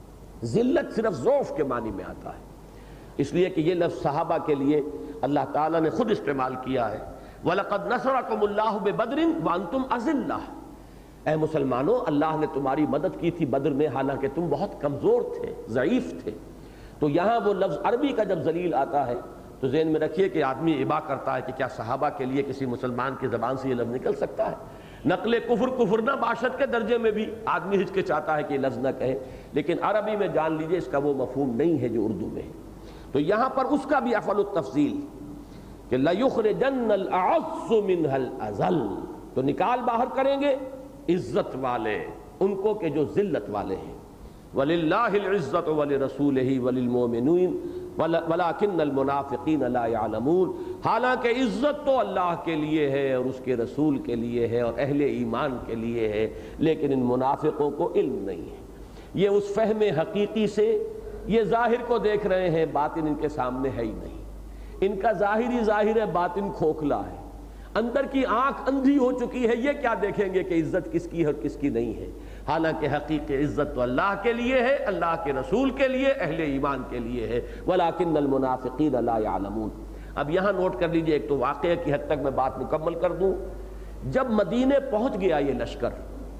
ذلت صرف ضعف کے معنی میں آتا ہے، اس لیے کہ یہ لفظ صحابہ کے لیے اللہ تعالیٰ نے خود استعمال کیا ہے، وَلَقَدْ نَصَرَكُمُ اللَّهُ بِبَدْرٍ وَأَنْتُمْ أَذِلَّةٌ، اے مسلمانوں اللہ نے تمہاری مدد کی تھی بدر میں حالانکہ تم بہت کمزور تھے، ضعیف تھے۔ تو یہاں وہ لفظ عربی کا جب ذلیل آتا ہے تو ذہن میں رکھیے کہ آدمی ابا کرتا ہے کہ کیا صحابہ کے لیے کسی مسلمان کی زبان سے یہ لفظ نکل سکتا ہے؟ نقل کفر نہ باشد کے درجے میں بھی آدمی ہچکچاتا ہے کہ یہ لفظ نہ کہے، لیکن عربی میں جان لیجئے اس کا وہ مفہوم نہیں ہے جو اردو میں ہے۔ تو یہاں پر اس کا بھی افعل التفضیل کہ لَيُخْرِجَنَّ الْأَعَزُّ مِنْهَا الْأَذَلَّ، تو نکال باہر کریں گے عزت والے ان کو کہ جو ذلت والے ہیں۔ وَلِلَّهِ الْعِزَّةُ وَلِرَسُولِهِ وَلِلْمُؤْمِنِينَ وَلَكِنَّ الْمُنَافِقِينَ لَا يَعْلَمُونَ، حالانکہ عزت تو اللہ کے لیے ہے اور اس کے رسول کے لیے ہے اور اہل ایمان کے لیے ہے، لیکن ان منافقوں کو علم نہیں ہے۔ یہ اس فہم حقیقی سے یہ ظاہر کو دیکھ رہے ہیں، باطن ان کے سامنے ہے ہی نہیں، ان کا ظاہری ظاہر ہے، باطن کھوکھلا ہے، اندر کی آنکھ اندھی ہو چکی ہے، یہ کیا دیکھیں گے کہ عزت کس کی ہے اور کس کی نہیں ہے، حالانکہ حقیقی عزت تو اللہ کے لیے ہے، اللہ کے رسول کے لیے، اہل ایمان کے لیے ہے۔ وَلَٰكِنَّ الْمُنَافِقِينَ لَا يَعْلَمُونَ۔ اب یہاں نوٹ کر لیجئے، ایک تو واقعہ کی حد تک میں بات مکمل کر دوں، جب مدینے پہنچ گیا یہ لشکر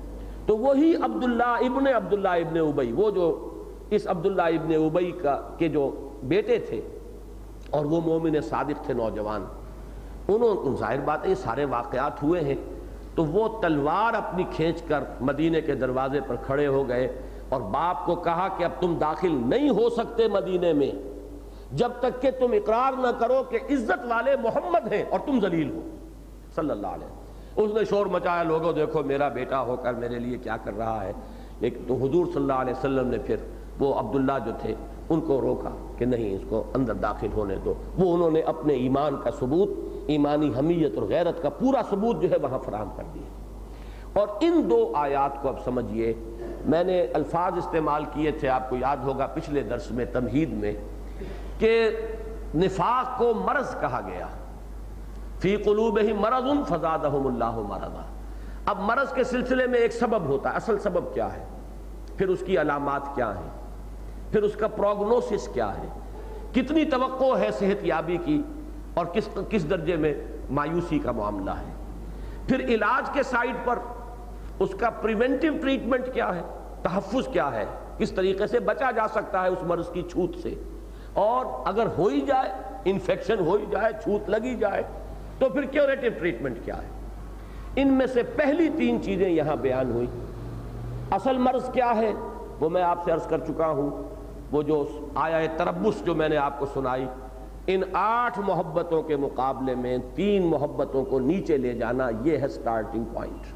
تو وہی عبداللہ ابن ابی، وہ جو اس عبداللہ ابن ابی کے جو بیٹے تھے اور وہ مومن صادق تھے نوجوان، ظاہر بات ہے یہ سارے واقعات ہوئے ہیں، تو وہ تلوار اپنی کھینچ کر مدینے کے دروازے پر کھڑے ہو گئے اور باپ کو کہا کہ اب تم داخل نہیں ہو سکتے مدینے میں جب تک کہ تم اقرار نہ کرو کہ عزت والے محمد ہیں اور تم ذلیل ہو صلی اللہ علیہ وسلم۔ اس نے شور مچایا، لوگوں دیکھو میرا بیٹا ہو کر میرے لیے کیا کر رہا ہے، لیکن تو حضور صلی اللہ علیہ وسلم نے پھر وہ عبداللہ جو تھے ان کو روکا کہ نہیں، اس کو اندر داخل ہونے دو۔ وہ انہوں نے اپنے ایمان کا ثبوت، ایمانی حمیت اور غیرت کا پورا ثبوت جو ہے وہاں فراہم کر دیا۔ اور ان دو آیات کو اب سمجھیے، میں نے الفاظ استعمال کیے تھے، آپ کو یاد ہوگا پچھلے درس میں تمہید میں، کہ نفاق کو مرض کہا گیا، فی قلوبہم مرض فزادہم اللہ مرضا۔ اب مرض کے سلسلے میں ایک سبب ہوتا ہے، اصل سبب کیا ہے، پھر اس کی علامات کیا ہیں، پھر اس کا پروگنوسس کیا ہے، کتنی توقع ہے صحت یابی کی اور کس درجے میں مایوسی کا معاملہ ہے، پھر علاج کے سائڈ پر اس کا پریونٹیو ٹریٹمنٹ کیا ہے، تحفظ کیا ہے، کس طریقے سے بچا جا سکتا ہے اس مرض کی چھوت سے، اور اگر ہو ہی جائے، انفیکشن ہو ہی جائے، چھوت لگی جائے، تو پھر کیوریٹو ٹریٹمنٹ کیا ہے۔ ان میں سے پہلی تین چیزیں یہاں بیان ہوئی۔ اصل مرض کیا ہے وہ میں آپ سے عرض کر چکا ہوں، وہ جو آیہ تربص جو میں نے آپ کو سنائی، ان 8 محبتوں کے مقابلے میں 3 محبتوں کو نیچے لے جانا، یہ ہے سٹارٹنگ پوائنٹ۔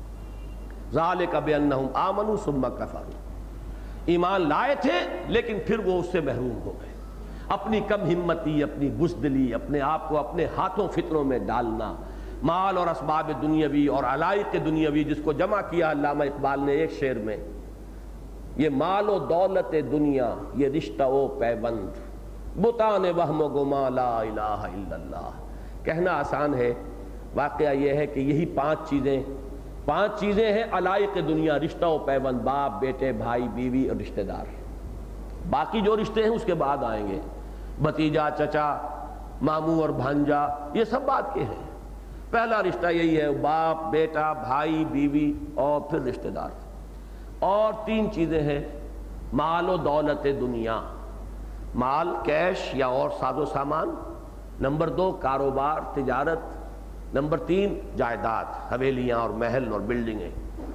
ذالک بانہم آمنوا ثم کفروا، ایمان لائے تھے لیکن پھر وہ اس سے محروم ہو گئے۔ اپنی کم ہمتی، اپنی بزدلی، اپنے آپ کو اپنے ہاتھوں فتنوں میں ڈالنا، مال اور اسباب دنیاوی اور علائق دنیاوی، جس کو جمع کیا علامہ اقبال نے ایک شعر میں، یہ مال و دولت دنیا، یہ رشتہ و پیوند، بتان وہم و گما لا الہ الا اللہ۔ کہنا آسان ہے، واقعہ یہ ہے کہ یہی 5 چیزیں ہیں علائق دنیا، رشتہ و پیوند، باپ بیٹے بھائی بیوی اور رشتہ دار۔ باقی جو رشتے ہیں اس کے بعد آئیں گے، بھتیجا چچا ماموں اور بھانجا، یہ سب بات کے ہیں۔ پہلا رشتہ یہی ہے، باپ بیٹا بھائی بیوی اور پھر رشتہ دار۔ اور 3 چیزیں ہیں، مال و دولت دنیا، مال کیش یا اور ساز و سامان، نمبر 2 کاروبار تجارت، نمبر 3 جائیداد، حویلیاں اور محل اور بلڈنگیں۔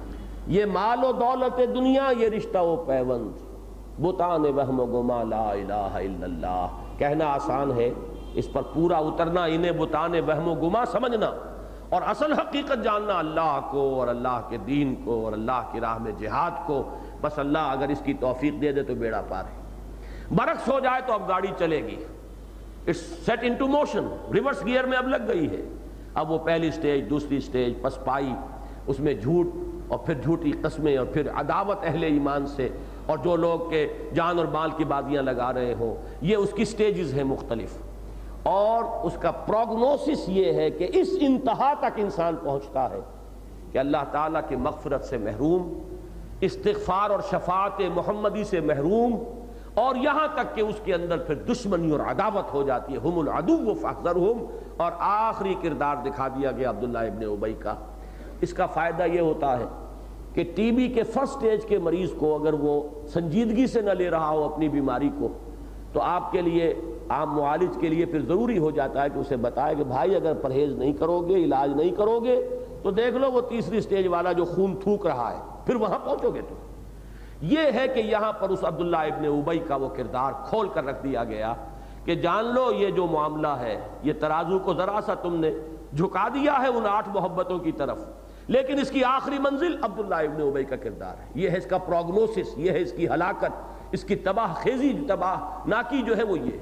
یہ مال و دولت دنیا، یہ رشتہ و پیوند، بتان وہم و گما لا الہ الا اللہ۔ کہنا آسان ہے، اس پر پورا اترنا، انہیں بتان وہم و گما سمجھنا اور اصل حقیقت جاننا اللہ کو اور اللہ کے دین کو اور اللہ کی راہ میں جہاد کو۔ بس اللہ اگر اس کی توفیق دے دے تو بیڑا پار ہے، برعکس ہو جائے تو اب گاڑی چلے گی، it's set into motion, reverse gear میں اب لگ گئی ہے۔ اب وہ پہلی سٹیج، دوسری سٹیج، پسپائی، اس میں جھوٹ اور پھر جھوٹی قسمیں اور پھر عداوت اہل ایمان سے، اور جو لوگ کے جان اور مال کی بازیاں لگا رہے ہوں، یہ اس کی سٹیجز ہیں مختلف۔ اور اس کا پروگنوسس یہ ہے کہ اس انتہا تک انسان پہنچتا ہے کہ اللہ تعالیٰ کی مغفرت سے محروم، استغفار اور شفاعت محمدی سے محروم، اور یہاں تک کہ اس کے اندر پھر دشمنی اور عداوت ہو جاتی ہے، ہم العدو فاحذرہم۔ اور آخری کردار دکھا دیا گیا عبداللہ ابن ابی کا۔ اس کا فائدہ یہ ہوتا ہے کہ ٹی بی کے فرسٹ سٹیج کے مریض کو اگر وہ سنجیدگی سے نہ لے رہا ہو اپنی بیماری کو، تو آپ کے لیے، عام معالج کے لیے پھر ضروری ہو جاتا ہے کہ اسے بتائے کہ بھائی اگر پرہیز نہیں کرو گے، علاج نہیں کرو گے، تو دیکھ لو وہ تیسری سٹیج والا جو خون تھوک رہا ہے، پھر وہاں پہنچو گے تو۔ یہ ہے کہ یہاں پر اس عبداللہ ابن ابی کا وہ کردار کھول کر رکھ دیا گیا کہ جان لو یہ جو معاملہ ہے، یہ ترازو کو ذرا سا تم نے جھکا دیا ہے ان 8 محبتوں کی طرف، لیکن اس کی آخری منزل عبداللہ ابن ابی کا کردار ہے۔ یہ ہے اس کا پروگنوسس، یہ ہے اس کی ہلاکت، اس کی تباہ خیزی، تباہ ناکی جو ہے وہ یہ۔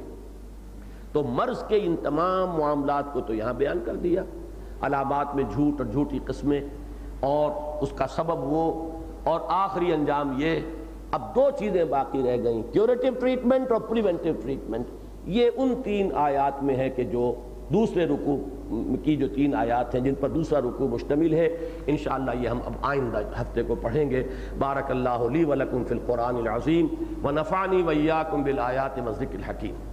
تو مرض کے ان تمام معاملات کو تو یہاں بیان کر دیا، علامات میں جھوٹ اور جھوٹی قسمیں، اور اس کا سبب وہ، اور آخری انجام یہ۔ اب 2 چیزیں باقی رہ گئیں، کیوریٹو ٹریٹمنٹ اور پریونٹیو ٹریٹمنٹ۔ یہ ان 3 آیات میں ہے کہ جو دوسرے رکوع کی جو 3 آیات ہیں جن پر دوسرا رکوع مشتمل ہے، انشاءاللہ یہ ہم اب آئندہ ہفتے کو پڑھیں گے۔ بارک اللہ لی ولکم فی القرآن العظیم ونفعنی وإیاکم بالآیات والذکر الحکیم۔